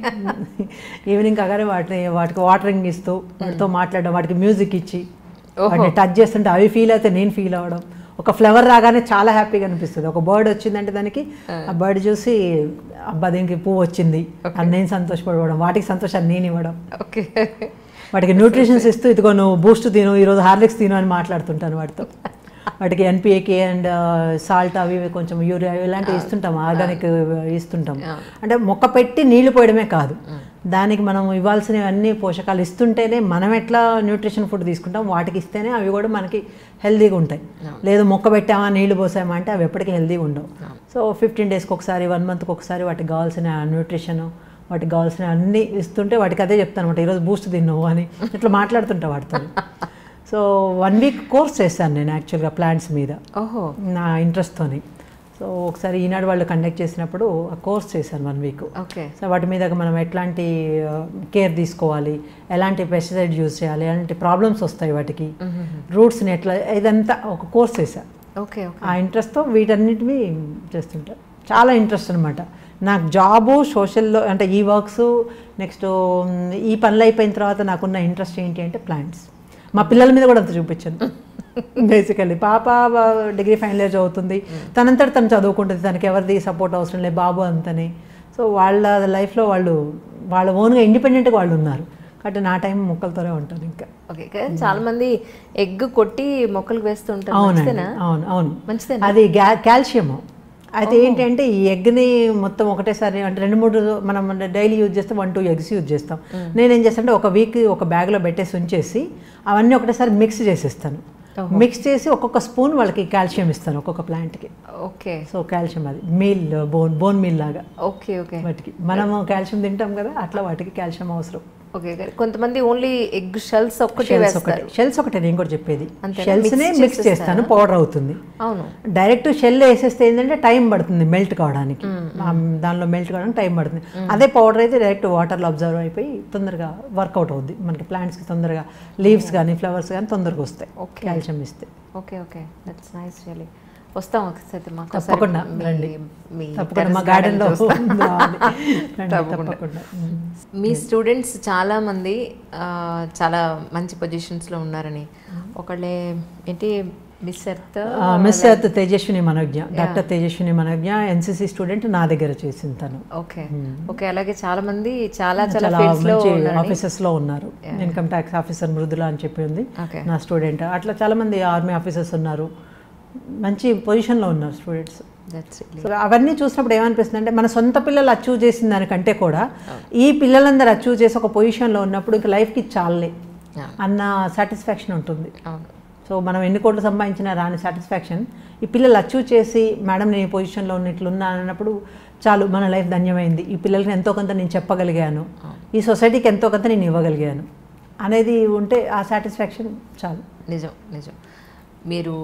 [SPEAKER 2] ఈవినింగ్ కాగానే వాటిని వాటికి వాటరింగ్ ఇస్తూ వాటితో మాట్లాడడం, వాటికి మ్యూజిక్ ఇచ్చి వాటిని టచ్ చేస్తుంటే అవి ఫీల్ అయితే నేను ఫీల్ అవ్వడం. ఒక ఫ్లవర్ రాగానే చాలా హ్యాపీగా అనిపిస్తుంది. ఒక బర్డ్ వచ్చిందంటే దానికి ఆ బర్డ్ చూసి అబ్బా దీనికి పువ్వు వచ్చింది అని నేను సంతోషపడడం, వాటికి సంతోషాన్ని నేను ఇవ్వడం.
[SPEAKER 1] ఓకే,
[SPEAKER 2] వాటికి న్యూట్రిషన్స్ ఇస్తూ ఇదిగో నువ్వు బూస్ట్ తిను, ఈరోజు హార్లిక్స్ తిను అని మాట్లాడుతుంటాను వాటితో. వాటికి ఎన్పిఏకే అండ్ సాల్ట్ అవి కొంచెం యూరియా ఇలాంటివి ఇస్తుంటాం, ఆర్గానిక్ ఇస్తుంటాం. అంటే మొక్క పెట్టి నీళ్లు పోయడమే కాదు, దానికి మనం ఇవ్వాల్సినవన్నీ పోషకాలు ఇస్తుంటేనే మనం ఎట్లా న్యూట్రిషన్ ఫుడ్ తీసుకుంటాం వాటికి ఇస్తేనే అవి కూడా మనకి హెల్తీగా ఉంటాయి. లేదు మొక్క పెట్టామా నీళ్లు పోసామా అంటే అవి ఎప్పటికీ హెల్తీగా ఉండవు. సో ఫిఫ్టీన్ డేస్కి ఒకసారి, వన్ మంత్కి ఒకసారి వాటికి కావాల్సిన న్యూట్రిషన్, వాటికి కావాల్సిన అన్నీ ఇస్తుంటే వాటికి అదే చెప్తాను అనమాట, ఈరోజు బూస్ట్ తిన్నావు అని ఇట్లా మాట్లాడుతుంటా వాటితో. సో వన్ వీక్ కోర్స్ చేశాను నేను యాక్చువల్గా ప్లాంట్స్ మీద.
[SPEAKER 1] ఓహో,
[SPEAKER 2] నా ఇంట్రెస్ట్తోని. సో ఒకసారి ఈనాడు వాళ్ళు కండక్ట్ చేసినప్పుడు ఆ కోర్స్ చేశాను వన్ వీక్.
[SPEAKER 1] ఓకే.
[SPEAKER 2] సో వాటి మీద మనం ఎట్లాంటి కేర్ తీసుకోవాలి, ఎలాంటి పెస్టిసైడ్ యూజ్ చేయాలి, ఎలాంటి ప్రాబ్లమ్స్ వస్తాయి వాటికి, రూట్స్ని ఎట్లా, ఇదంతా ఒక కోర్స్ చేశాను.
[SPEAKER 1] ఓకే.
[SPEAKER 2] ఆ ఇంట్రెస్ట్తో వీటన్నిటివి చేస్తుంటారు. చాలా ఇంట్రెస్ట్ అనమాట నాకు. జాబు సోషల్లో అంటే ఈ వర్క్స్, నెక్స్ట్ ఈ పనులు అయిపోయిన తర్వాత నాకున్న ఇంట్రెస్ట్ ఏంటి అంటే ప్లాంట్స్. మా పిల్లల మీద కూడా అంత చూపించాను. బేసికల్లీ పాప డిగ్రీ ఫైనల్ ఇయర్ చదువుతుంది, తనంతట తను చదువుకుంటుంది, తనకి ఎవరిది సపోర్ట్ అవసరం లేదు, బాబు అంతనే. సో వాళ్ళ లైఫ్లో వాళ్ళు వాళ్ళ ఓన్గా ఇండిపెండెంట్గా వాళ్ళు ఉన్నారు. కాబట్టి నా టైం మొక్కలతోనే ఉంటుంది ఇంకా.
[SPEAKER 1] ఓకే. చాలా మంది ఎగ్ కొట్టి మొక్కలకు వేస్తుంటారు.
[SPEAKER 2] అవునండి, అవును అవును
[SPEAKER 1] మంచిదే.
[SPEAKER 2] అది కాల్షియము. అయితే ఏంటంటే ఈ ఎగ్ని మొత్తం ఒకటేసారి అంటే రెండు మూడు మనం డైలీ యూజ్ చేస్తాం, వన్ టూ ఎగ్స్ యూజ్ చేస్తాం. నేనేం చేస్తానంటే ఒక వీక్ ఒక బ్యాగ్లో పెట్టేసి ఉంచేసి అవన్నీ ఒకటేసారి మిక్స్ చేసేస్తాను. మిక్స్ చేసి ఒక్కొక్క స్పూన్ వాళ్ళకి కాల్షియం ఇస్తాను ఒక్కొక్క ప్లాంట్కి.
[SPEAKER 1] ఓకే.
[SPEAKER 2] సో కాల్షియం అది మీల్ బోన్ బోన్ మీల్ లాగా.
[SPEAKER 1] ఓకే. ఓకే.
[SPEAKER 2] వాటికి మనము కాల్షియం తింటాం కదా, అట్లా వాటికి కాల్షియం అవసరం.
[SPEAKER 1] ఓకే. కొంతమంది ఓన్లీ ఎగ్ షెల్స్ ఒక్కటే వేస్తారు.
[SPEAKER 2] షెల్స్ ఒకటే నేను కూడా చెప్పేది. షెల్స్నే మిక్స్ చేస్తాను, పౌడర్ అవుతుంది.
[SPEAKER 1] అవును.
[SPEAKER 2] డైరెక్ట్ షెల్ వేసేస్తే ఏంటంటే టైం పడుతుంది మెల్ట్ కావడానికి, దానిలో మెల్ట్ కావడానికి టైం పడుతుంది. అదే పౌడర్ అయితే డైరెక్ట్ వాటర్లో అబ్జర్వ్ అయిపోయి తొందరగా వర్కౌట్ అవుద్ది మనకి. ప్లాంట్స్కి తొందరగా లీవ్స్ కానీ ఫ్లవర్స్ కానీ తొందరగా వస్తాయి కాల్షియం ఇస్తే.
[SPEAKER 1] Okay. Okay. That's nice. Really వస్తాం ఒకసారి.
[SPEAKER 2] తప్పకుండా రండి, తప్పకుండా మా గార్డెన్లో తప్పకుండా.
[SPEAKER 1] మీ స్టూడెంట్స్ చాలామంది చాలా మంచి పొజిషన్స్లో ఉన్నారని, ఒకళ్ళే ఏంటి Miss Earth
[SPEAKER 2] Miss Earth Tejaswini Manogna, doctor Tejaswini Manogna NCC student నా దగ్గర చేసింది తను.
[SPEAKER 1] ఓకే. ఓకే. అలాగే చాలా మంది చాలా చాలా
[SPEAKER 2] ఆఫీసర్స్లో ఉన్నారు. ఇన్కమ్ ట్యాక్స్ ఆఫీసర్ మృదుల అని చెప్పి ఉంది నా స్టూడెంట్. అట్లా చాలా మంది ఆర్మీ ఆఫీసర్స్ ఉన్నారు, మంచి పొజిషన్లో ఉన్నారు స్టూడెంట్స్. సో అవన్నీ చూసినప్పుడు ఏమనిపిస్తుంది అంటే మన సొంత పిల్లలు అచీవ్ చేసిన దానికంటే కూడా ఈ పిల్లలందరూ అచీవ్ చేసి ఒక పొజిషన్లో ఉన్నప్పుడు ఇంకా లైఫ్కి చాలే అన్న సాటిస్ఫాక్షన్ ఉంటుంది. సో మనం ఎన్ని కోట్లు సంపాదించినా రాని సాటిస్ఫాక్షన్ ఈ పిల్లలు అచీవ్ చేసి మేడం నేను ఈ పొజిషన్లో ఉన్నట్లున్నా అన్నప్పుడు చాలు, మన లైఫ్ ధన్యమైంది, ఈ పిల్లలకి ఎంతో కొంత నేను చెప్పగలిగాను, ఈ సొసైటీకి ఎంతో కొంత నేను ఇవ్వగలిగాను అనేది ఉంటే ఆ సాటిస్ఫాక్షన్ చాలు.
[SPEAKER 1] నిజం నిజం. మీరు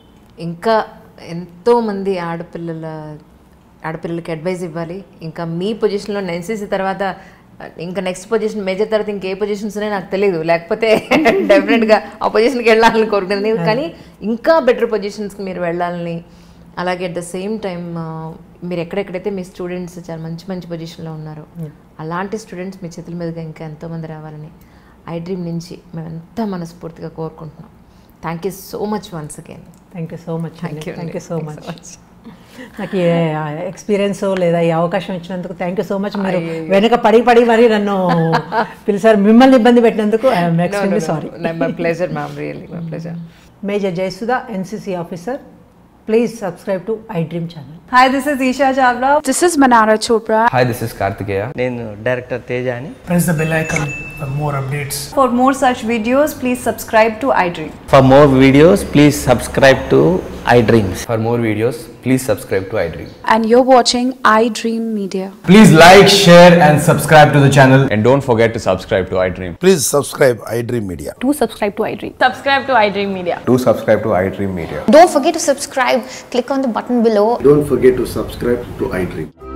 [SPEAKER 1] ఇంకా ఎంతోమంది ఆడపిల్లల ఆడపిల్లలకి అడ్వైజ్ ఇవ్వాలి. ఇంకా మీ పొజిషన్లో ఎన్సీసీ తర్వాత ఇంకా నెక్స్ట్ పొజిషన్ మేజర్ తర్వాత ఇంకే పొజిషన్స్ ఉన్నాయో నాకు తెలియదు, లేకపోతే డెఫినెట్గా ఆ పొజిషన్కి వెళ్ళాలని కోరుకునేది. కానీ ఇంకా బెటర్ పొజిషన్స్కి మీరు వెళ్ళాలని, అలాగే అట్ ద సేమ్ టైం మీరు ఎక్కడెక్కడైతే మీ స్టూడెంట్స్ చాలా మంచి మంచి పొజిషన్లో ఉన్నారో అలాంటి స్టూడెంట్స్ మీ చేతుల మీదుగా ఇంకా ఎంతోమంది రావాలని ఐ డ్రీమ్ నుంచి మేము ఎంత మనస్ఫూర్తిగా కోరుకుంటున్నాం. Thank you so much once again.
[SPEAKER 2] Thank you so much. Thank you so much. నాకు ఏ ఎక్స్పీరియన్స్ లేదా ఈ అవకాశం ఇచ్చినందుకు థ్యాంక్ యూ సో మచ్. మీరు వెనక పడి పడి మరి నన్ను పిలిచారు, మిమ్మల్ని ఇబ్బంది పెట్టినందుకు I'm extremely sorry.
[SPEAKER 1] My pleasure ma'am, really my pleasure.
[SPEAKER 2] Major Jayasudha, NCC officer. Please subscribe to iDream channel.
[SPEAKER 3] Hi, this is Isha Chavla. This is Manara Chopra.
[SPEAKER 4] Hi, this is Kartikeya.
[SPEAKER 5] నేను డైరెక్టర్ తేజాని.
[SPEAKER 6] Press the bell icon for more updates.
[SPEAKER 3] For more such videos, please subscribe to iDream.
[SPEAKER 5] For more videos, please subscribe to iDreams.
[SPEAKER 4] For more videos, please subscribe to iDream.
[SPEAKER 3] And you're watching iDream Media.
[SPEAKER 7] Please like, share and subscribe to the channel.
[SPEAKER 4] And don't forget to subscribe to iDream.
[SPEAKER 8] Please subscribe iDream Media.
[SPEAKER 3] Do subscribe to iDream. Subscribe to iDream Media.
[SPEAKER 4] Do subscribe to iDream Media.
[SPEAKER 9] Don't forget to subscribe. Click on the button below.
[SPEAKER 8] Don't forget to subscribe to iDream.